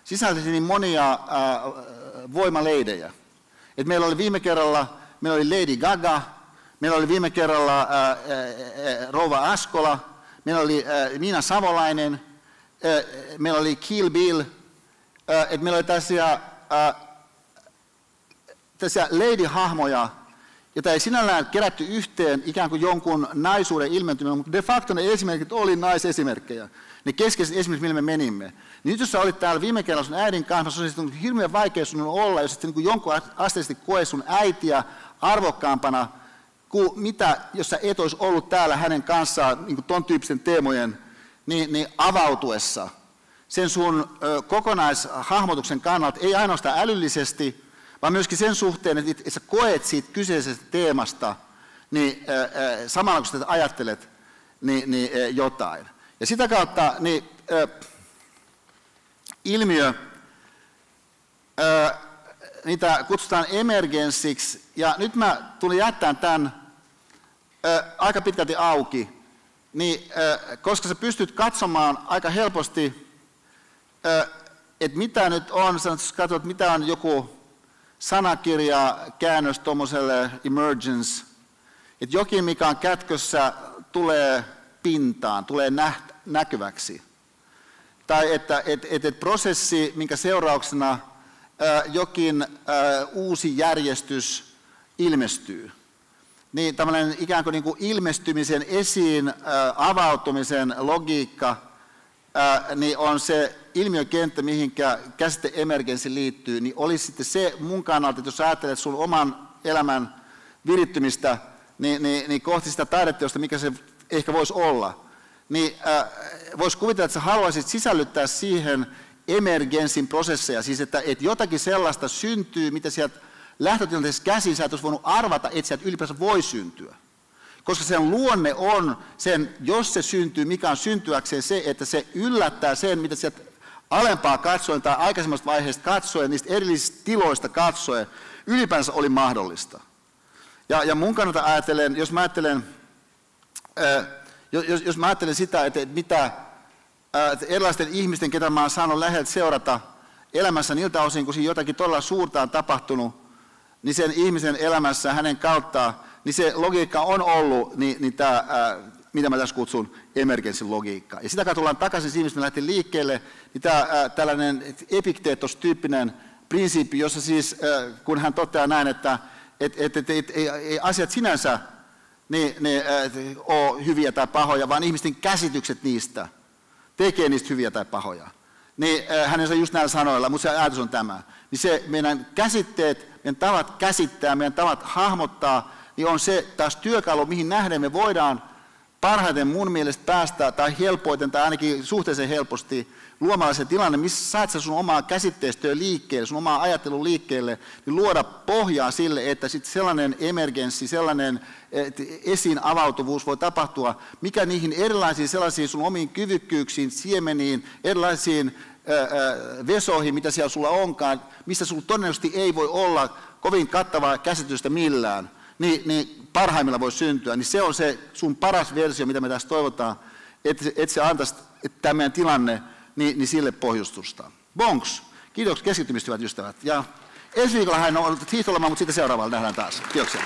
sisälsi niin monia äh, voimaleidejä. Et meillä oli viime kerralla, meillä oli Lady Gaga, meillä oli viime kerralla äh, äh, Rouva Askola, meillä oli äh, Nina Savolainen, äh, meillä oli Kill Bill, äh, että meillä oli tällaisia, äh, tällaisia lady-hahmoja, jota ei sinällään kerätty yhteen ikään kuin jonkun naisuuden ilmentymään, mutta de facto ne esimerkit oli naisesimerkkejä. Ne keskeiset esimerkiksi, millä me menimme. Niin nyt jos sä olit täällä viime kerralla sun äidin kanssa, se on hirveän vaikea sun olla, jos et niin jonkun asteisesti koe sun äitiä arvokkaampana kuin mitä, jos sä et olisi ollut täällä hänen kanssaan niin ton tyyppisen teemojen niin, niin avautuessa. Sen sun ö, kokonaishahmotuksen kannalta, ei ainoastaan älyllisesti, vaan myöskin sen suhteen, että, että sä koet siitä kyseisestä teemasta, niin ö, ö, samalla kun sä ajattelet niin, niin, ö, jotain. Ja sitä kautta niin, ö, ilmiö, ö, niitä kutsutaan emergenssiksi, ja nyt mä tulin jättämään tämän ö, aika pitkälti auki, niin, ö, koska sä pystyt katsomaan aika helposti, ö, että mitä nyt on, jos katsot, mitä on joku sanakirja, käännös tuommoiselle emergence, että jokin, mikä on kätkössä, tulee pintaan, tulee näht, näkyväksi. Tai että et, et, et prosessi, minkä seurauksena ää, jokin ää, uusi järjestys ilmestyy. Niin tämmöinen ikään kuin, niin kuin ilmestymisen esiin ää, avautumisen logiikka ää, niin on se ilmiökenttä, mihinkä käsite emergenssi liittyy, niin olisi sitten se mun kannalta, että jos ajattelet sun oman elämän virittymistä niin, niin, niin kohti sitä taideteosta, mikä se ehkä voisi olla, niin äh, voisi kuvitella, että sä haluaisit sisällyttää siihen emergenssin prosesseja, siis että, että jotakin sellaista syntyy, mitä sieltä lähtötilanteessa käsin sä et olisi voinut arvata, että sieltä ylipäänsä voi syntyä. Koska sen luonne on, sen, jos se syntyy, mikä on syntyäkseen se, että se yllättää sen, mitä sieltä alempaa katsoen tai aikaisemmasta vaiheesta katsoen, niistä erillisistä tiloista katsoen, ylipäänsä oli mahdollista. Ja, ja mun kannalta ajattelen, jos mä ajattelen, ää, jos, jos mä ajattelen sitä, että, että mitä ää, että erilaisten ihmisten, ketä mä oon saanut läheltä seurata elämässä niiltä osin, kun siinä jotakin todella suurta on tapahtunut, niin sen ihmisen elämässä hänen kauttaan, niin se logiikka on ollut, niin, niin tämä, ää, mitä mä tässä kutsun, emergenssin logiikka. Ja sitä kautta tullaan takaisin siihen, mistä me lähtiin liikkeelle, niin tämä ää, tällainen epikteetos-tyyppinen prinsiippi, jossa siis, ää, kun hän toteaa näin, että et, et, et, et, ei, ei asiat sinänsä niin, ne, ää, ole hyviä tai pahoja, vaan ihmisten käsitykset niistä tekee niistä hyviä tai pahoja. Niin ää, hänen on just näillä sanoilla, mutta se ajatus on tämä. Niin se meidän käsitteet, meidän tavat käsittää, meidän tavat hahmottaa, niin on se taas työkalu, mihin nähden me voidaan parhaiten mun mielestä päästä, tai helpoiten, tai ainakin suhteellisen helposti, luomalla se tilanne, missä saat sä sun omaa käsitteistöä liikkeelle, sun omaa ajattelun liikkeelle, niin luoda pohjaa sille, että sitten sellainen emergenssi, sellainen esiin avautuvuus voi tapahtua, mikä niihin erilaisiin sellaisiin sun omiin kyvykkyyksiin, siemeniin, erilaisiin vesoihin, mitä siellä sulla onkaan, mistä sulla todennäköisesti ei voi olla kovin kattavaa käsitystä millään, niin, niin parhaimmilla voi syntyä, niin se on se sun paras versio, mitä me tässä toivotaan, että, että se antaisi, että tämä meidän tilanne, niin, niin sille pohjustusta. Bonks! Kiitoksia keskittymistä, hyvät ystävät. Ja ensi viikolla hän on ollut hiihtolomaa, mutta sitten seuraavalla nähdään taas. Kiitoksia.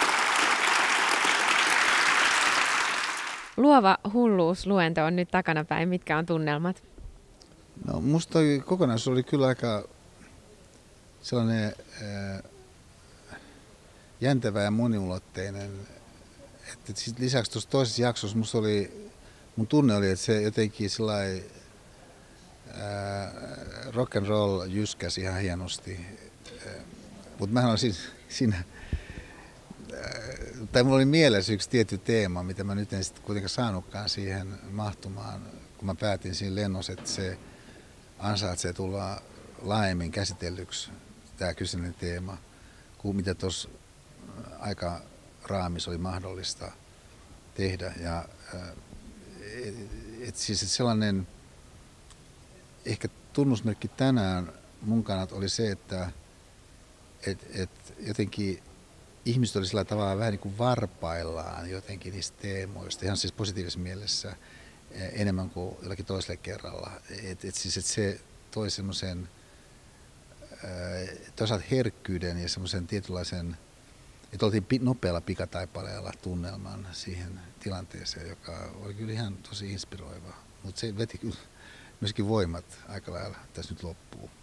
Luova hulluus-luento on nyt takanapäin. Mitkä on tunnelmat? No, musta toi kokonaisuus oli kyllä aika sellainen äh, jäntevä ja moniulotteinen. Että sit lisäksi tuossa toisessa jaksossa musta oli, mun tunne oli, että se jotenkin sellainen äh, rock and roll jyskäsi ihan hienosti. Äh, Mutta mä olisin siinä, äh, tai mulla oli mielessä yksi tietty teema, mitä mä nyt en sitten kuitenkaan saanutkaan siihen mahtumaan, kun mä päätin siinä lennossa, että se ansaitsee tulla laajemmin käsitellyksi tämä kyseinen teema, kuin mitä tuossa aika raamissa oli mahdollista tehdä. Ja, et, et siis et sellainen ehkä tunnusmerkki tänään mun kannalta oli se, että et, et jotenkin ihmiset oli sillä tavalla vähän niin kuin varpaillaan jotenkin niistä teemoista, ihan siis positiivisessa mielessä enemmän kuin jollakin toiselle kerralla. Et, et siis, et se toi semmoisen toisaalta herkkyyden ja semmoisen tietynlaisen, että oltiin nopealla pikataipaleella tunnelman siihen tilanteeseen, joka oli kyllä ihan tosi inspiroiva. Mutta se veti kyllä myöskin voimat aika lailla tässä nyt loppuu.